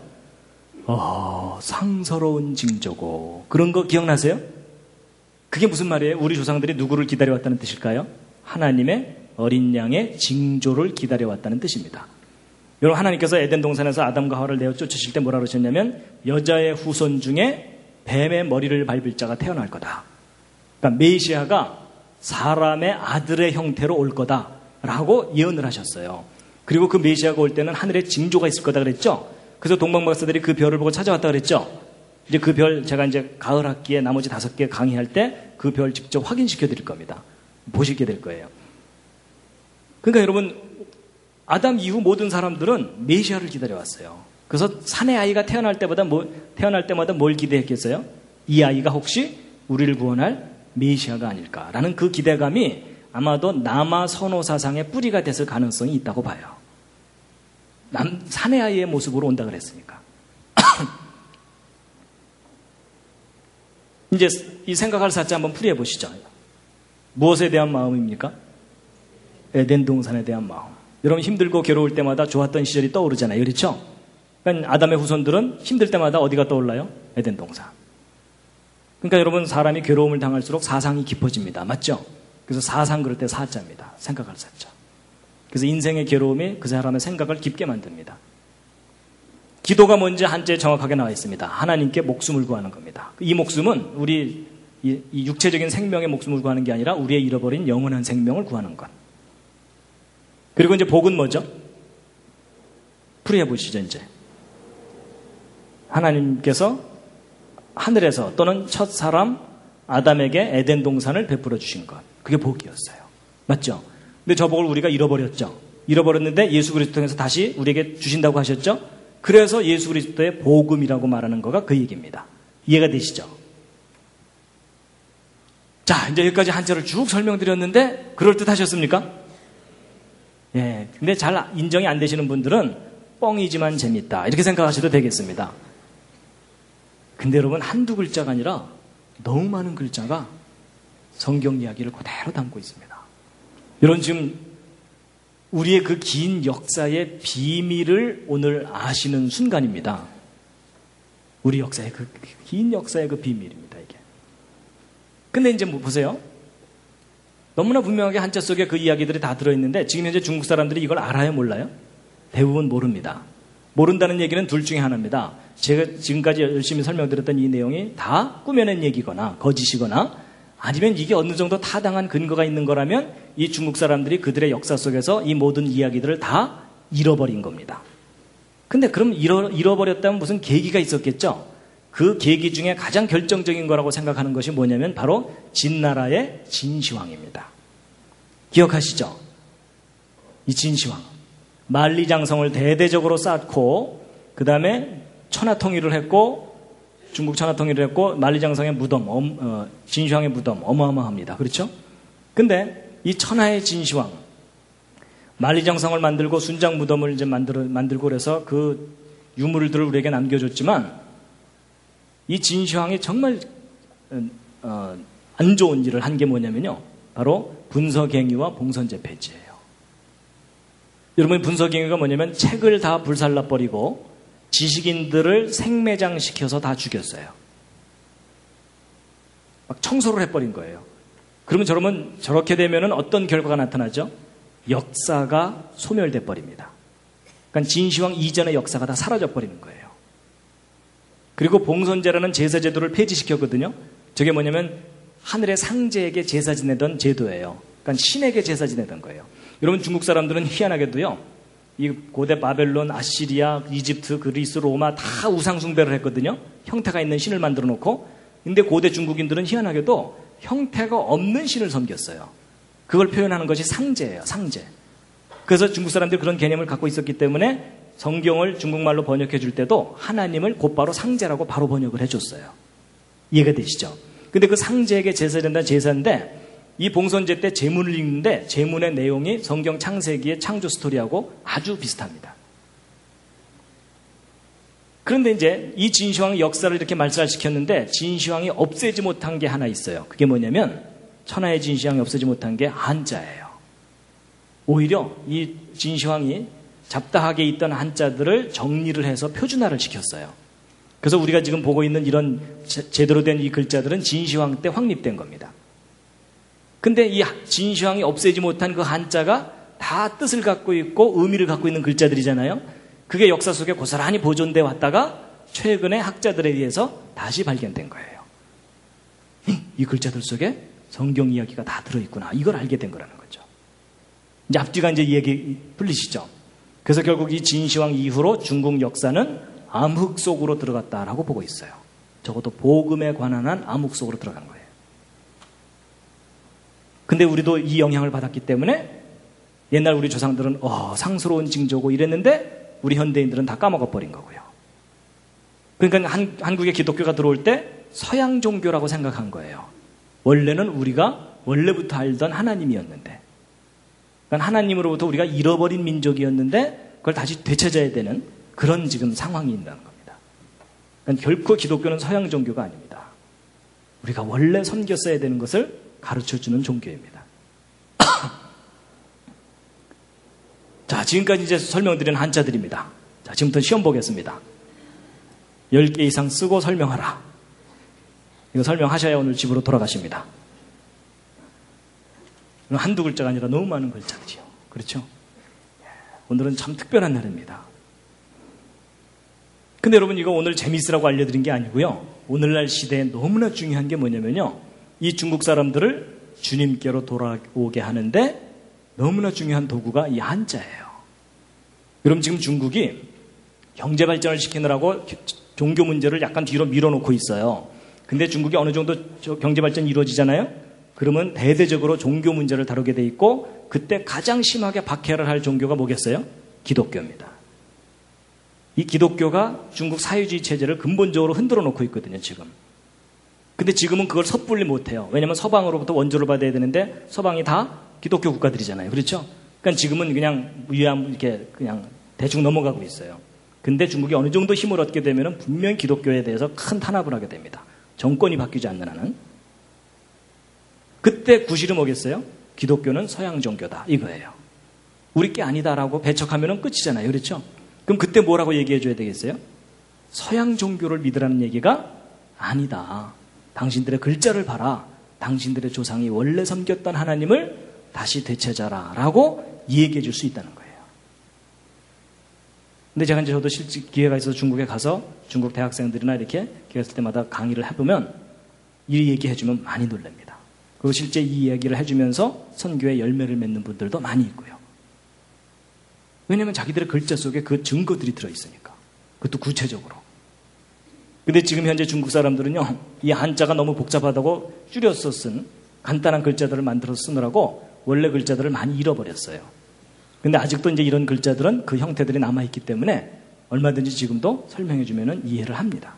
상서로운 징조고. 그런 거 기억나세요? 그게 무슨 말이에요? 우리 조상들이 누구를 기다려왔다는 뜻일까요? 하나님의 어린 양의 징조를 기다려왔다는 뜻입니다. 여러분 하나님께서 에덴 동산에서 아담과 하와를 내어 쫓으실 때 뭐라 그러셨냐면 여자의 후손 중에 뱀의 머리를 밟을 자가 태어날 거다. 그러니까 메시아가 사람의 아들의 형태로 올 거다라고 예언을 하셨어요. 그리고 그 메시아가 올 때는 하늘에 징조가 있을 거다 그랬죠. 그래서 동방박사들이 그 별을 보고 찾아왔다 그랬죠. 이제 그 별 제가 이제 가을 학기에 나머지 5개 강의할 때 그 별 직접 확인시켜 드릴 겁니다. 보시게 될 거예요. 그러니까 여러분 아담 이후 모든 사람들은 메시아를 기다려왔어요. 그래서 사내 아이가 태어날 때마다 뭘 기대했겠어요? 이 아이가 혹시 우리를 구원할 메시아가 아닐까라는 그 기대감이 아마도 남아 선호 사상의 뿌리가 됐을 가능성이 있다고 봐요. 사내 아이의 모습으로 온다 그랬으니까. 이제 이 생각할 사자 한번 풀이해 보시죠. 무엇에 대한 마음입니까? 에덴 동산에 대한 마음. 여러분 힘들고 괴로울 때마다 좋았던 시절이 떠오르잖아요. 그렇죠? 그러니까 아담의 후손들은 힘들 때마다 어디가 떠올라요? 에덴 동산. 그러니까 여러분 사람이 괴로움을 당할수록 사상이 깊어집니다. 맞죠? 그래서 사상 그럴 때 사자입니다. 생각할 사자. 그래서 인생의 괴로움이 그 사람의 생각을 깊게 만듭니다. 기도가 뭔지 한자에 정확하게 나와 있습니다. 하나님께 목숨을 구하는 겁니다. 이 목숨은 우리 이 육체적인 생명의 목숨을 구하는 게 아니라 우리의 잃어버린 영원한 생명을 구하는 것. 그리고 이제 복은 뭐죠? 풀이해 보시죠. 이제 하나님께서 하늘에서 또는 첫 사람 아담에게 에덴 동산을 베풀어 주신 것. 그게 복이었어요. 맞죠? 근데 저 복을 우리가 잃어버렸죠. 잃어버렸는데 예수 그리스도 통해서 다시 우리에게 주신다고 하셨죠. 그래서 예수 그리스도의 복음이라고 말하는 거가 그 얘기입니다. 이해가 되시죠? 자, 이제 여기까지 한자를 쭉 설명드렸는데 그럴듯하셨습니까? 예, 근데 잘 인정이 안 되시는 분들은 뻥이지만 재밌다 이렇게 생각하셔도 되겠습니다. 근데 여러분 한두 글자가 아니라 너무 많은 글자가 성경 이야기를 그대로 담고 있습니다. 여러분 지금 우리의 그 긴 역사의 비밀을 오늘 아시는 순간입니다. 우리 역사의 그 긴 역사의 그 비밀입니다, 이게. 근데 이제 뭐 보세요. 너무나 분명하게 한자 속에 그 이야기들이 다 들어있는데 지금 현재 중국 사람들이 이걸 알아요, 몰라요? 대부분 모릅니다. 모른다는 얘기는 둘 중에 하나입니다. 제가 지금까지 열심히 설명드렸던 이 내용이 다 꾸며낸 얘기거나 거짓이거나 아니면 이게 어느 정도 타당한 근거가 있는 거라면 이 중국 사람들이 그들의 역사 속에서 이 모든 이야기들을 다 잃어버린 겁니다. 근데 그럼 잃어버렸다면 무슨 계기가 있었겠죠? 그 계기 중에 가장 결정적인 거라고 생각하는 것이 뭐냐면 바로 진나라의 진시황입니다. 기억하시죠? 이 진시황. 만리장성을 대대적으로 쌓고 그 다음에 천하통일을 했고 중국 천하통일을 했고 만리장성의 무덤, 진시황의 무덤 어마어마합니다. 그렇죠? 근데 이 천하의 진시황 만리장성을 만들고 순장 무덤을 이제 만들고 그래서 그 유물들을 우리에게 남겨줬지만 이 진시황이 정말 안 좋은 일을 한 게 뭐냐면요. 바로 분서갱유와 봉선제 폐지예요. 여러분 분서갱유가 뭐냐면 책을 다 불살라버리고 지식인들을 생매장시켜서 다 죽였어요. 막 청소를 해버린 거예요. 그러면 저렇게 되면 어떤 결과가 나타나죠? 역사가 소멸돼 버립니다. 그러니까 진시황 이전의 역사가 다 사라져 버리는 거예요. 그리고 봉선제라는 제사 제도를 폐지시켰거든요. 저게 뭐냐면 하늘의 상제에게 제사 지내던 제도예요. 그러니까 신에게 제사 지내던 거예요. 여러분 중국 사람들은 희한하게도요. 이 고대 바벨론, 아시리아, 이집트, 그리스, 로마 다 우상 숭배를 했거든요. 형태가 있는 신을 만들어 놓고. 근데 고대 중국인들은 희한하게도 형태가 없는 신을 섬겼어요. 그걸 표현하는 것이 상제예요. 상제. 그래서 중국 사람들이 그런 개념을 갖고 있었기 때문에 성경을 중국말로 번역해 줄 때도 하나님을 곧바로 상제라고 바로 번역을 해줬어요. 이해가 되시죠? 근데 그 상제에게 제사 된다는 제사인데 이 봉선제 때 제문을 읽는데 제문의 내용이 성경 창세기의 창조 스토리하고 아주 비슷합니다. 그런데 이제 이 진시황의 역사를 이렇게 말살시켰는데 진시황이 없애지 못한 게 하나 있어요. 그게 뭐냐면 천하의 진시황이 없애지 못한 게 한자예요. 오히려 이 진시황이 잡다하게 있던 한자들을 정리를 해서 표준화를 시켰어요. 그래서 우리가 지금 보고 있는 이런 제대로 된 이 글자들은 진시황 때 확립된 겁니다. 근데 이 진시황이 없애지 못한 그 한자가 다 뜻을 갖고 있고 의미를 갖고 있는 글자들이잖아요. 그게 역사 속에 고스란히 보존돼 왔다가 최근에 학자들에 의해서 다시 발견된 거예요. 이 글자들 속에 성경 이야기가 다 들어있구나. 이걸 알게 된 거라는 거죠. 이제 앞뒤가 이제 얘기 풀리시죠? 그래서 결국 이 진시황 이후로 중국 역사는 암흑 속으로 들어갔다라고 보고 있어요. 적어도 복음에 관한 한 암흑 속으로 들어간 거예요. 근데 우리도 이 영향을 받았기 때문에 옛날 우리 조상들은 상스러운 징조고 이랬는데 우리 현대인들은 다 까먹어버린 거고요. 그러니까 한국에 기독교가 들어올 때 서양 종교라고 생각한 거예요. 원래는 우리가 원래부터 알던 하나님이었는데, 그러니까 하나님으로부터 우리가 잃어버린 민족이었는데 그걸 다시 되찾아야 되는 그런 지금 상황이 있다는 겁니다. 그러니까 결코 기독교는 서양 종교가 아닙니다. 우리가 원래 섬겼어야 되는 것을 가르쳐주는 종교입니다. 자, 지금까지 이제 설명드린 한자들입니다. 자, 지금부터 시험 보겠습니다. 10개 이상 쓰고 설명하라. 이거 설명하셔야 오늘 집으로 돌아가십니다. 한두 글자가 아니라 너무 많은 글자들이요. 그렇죠? 오늘은 참 특별한 날입니다. 근데 여러분 이거 오늘 재미있으라고 알려드린 게 아니고요. 오늘날 시대에 너무나 중요한 게 뭐냐면요. 이 중국 사람들을 주님께로 돌아오게 하는데 너무나 중요한 도구가 이 한자예요. 여러분 지금 중국이 경제 발전을 시키느라고 종교 문제를 약간 뒤로 밀어놓고 있어요. 근데 중국이 어느 정도 경제 발전이 이루어지잖아요. 그러면 대대적으로 종교 문제를 다루게 돼 있고 그때 가장 심하게 박해를 할 종교가 뭐겠어요? 기독교입니다. 이 기독교가 중국 사회주의 체제를 근본적으로 흔들어 놓고 있거든요, 지금. 근데 지금은 그걸 섣불리 못해요. 왜냐하면 서방으로부터 원조를 받아야 되는데 서방이 다 기독교 국가들이잖아요. 그렇죠? 그러니까 지금은 그냥 위암 이렇게 그냥 대충 넘어가고 있어요. 근데 중국이 어느 정도 힘을 얻게 되면 분명히 기독교에 대해서 큰 탄압을 하게 됩니다. 정권이 바뀌지 않는 한은. 그때 구실이 뭐겠어요? 기독교는 서양 종교다. 이거예요. 우리 게 아니다라고 배척하면 끝이잖아요. 그렇죠? 그럼 그때 뭐라고 얘기해 줘야 되겠어요? 서양 종교를 믿으라는 얘기가 아니다. 당신들의 글자를 봐라. 당신들의 조상이 원래 섬겼던 하나님을 다시 되찾아라 라고 얘기해 줄 수 있다는 거예요. 근데 제가 이제 저도 실제 기회가 있어서 중국에 가서 중국 대학생들이나 이렇게 기회 있을 때마다 강의를 해보면 이 얘기 해주면 많이 놀랍니다. 그리고 실제 이 이야기를 해주면서 선교의 열매를 맺는 분들도 많이 있고요. 왜냐하면 자기들의 글자 속에 그 증거들이 들어있으니까. 그것도 구체적으로. 근데 지금 현재 중국 사람들은요, 이 한자가 너무 복잡하다고 줄여서 쓴 간단한 글자들을 만들어서 쓰느라고 원래 글자들을 많이 잃어버렸어요. 근데 아직도 이제 이런 글자들은 그 형태들이 남아있기 때문에 얼마든지 지금도 설명해주면 이해를 합니다.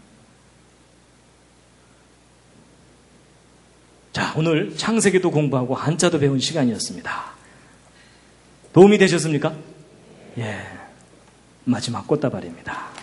자, 오늘 창세기도 공부하고 한자도 배운 시간이었습니다. 도움이 되셨습니까? 예. 마지막 꽃다발입니다.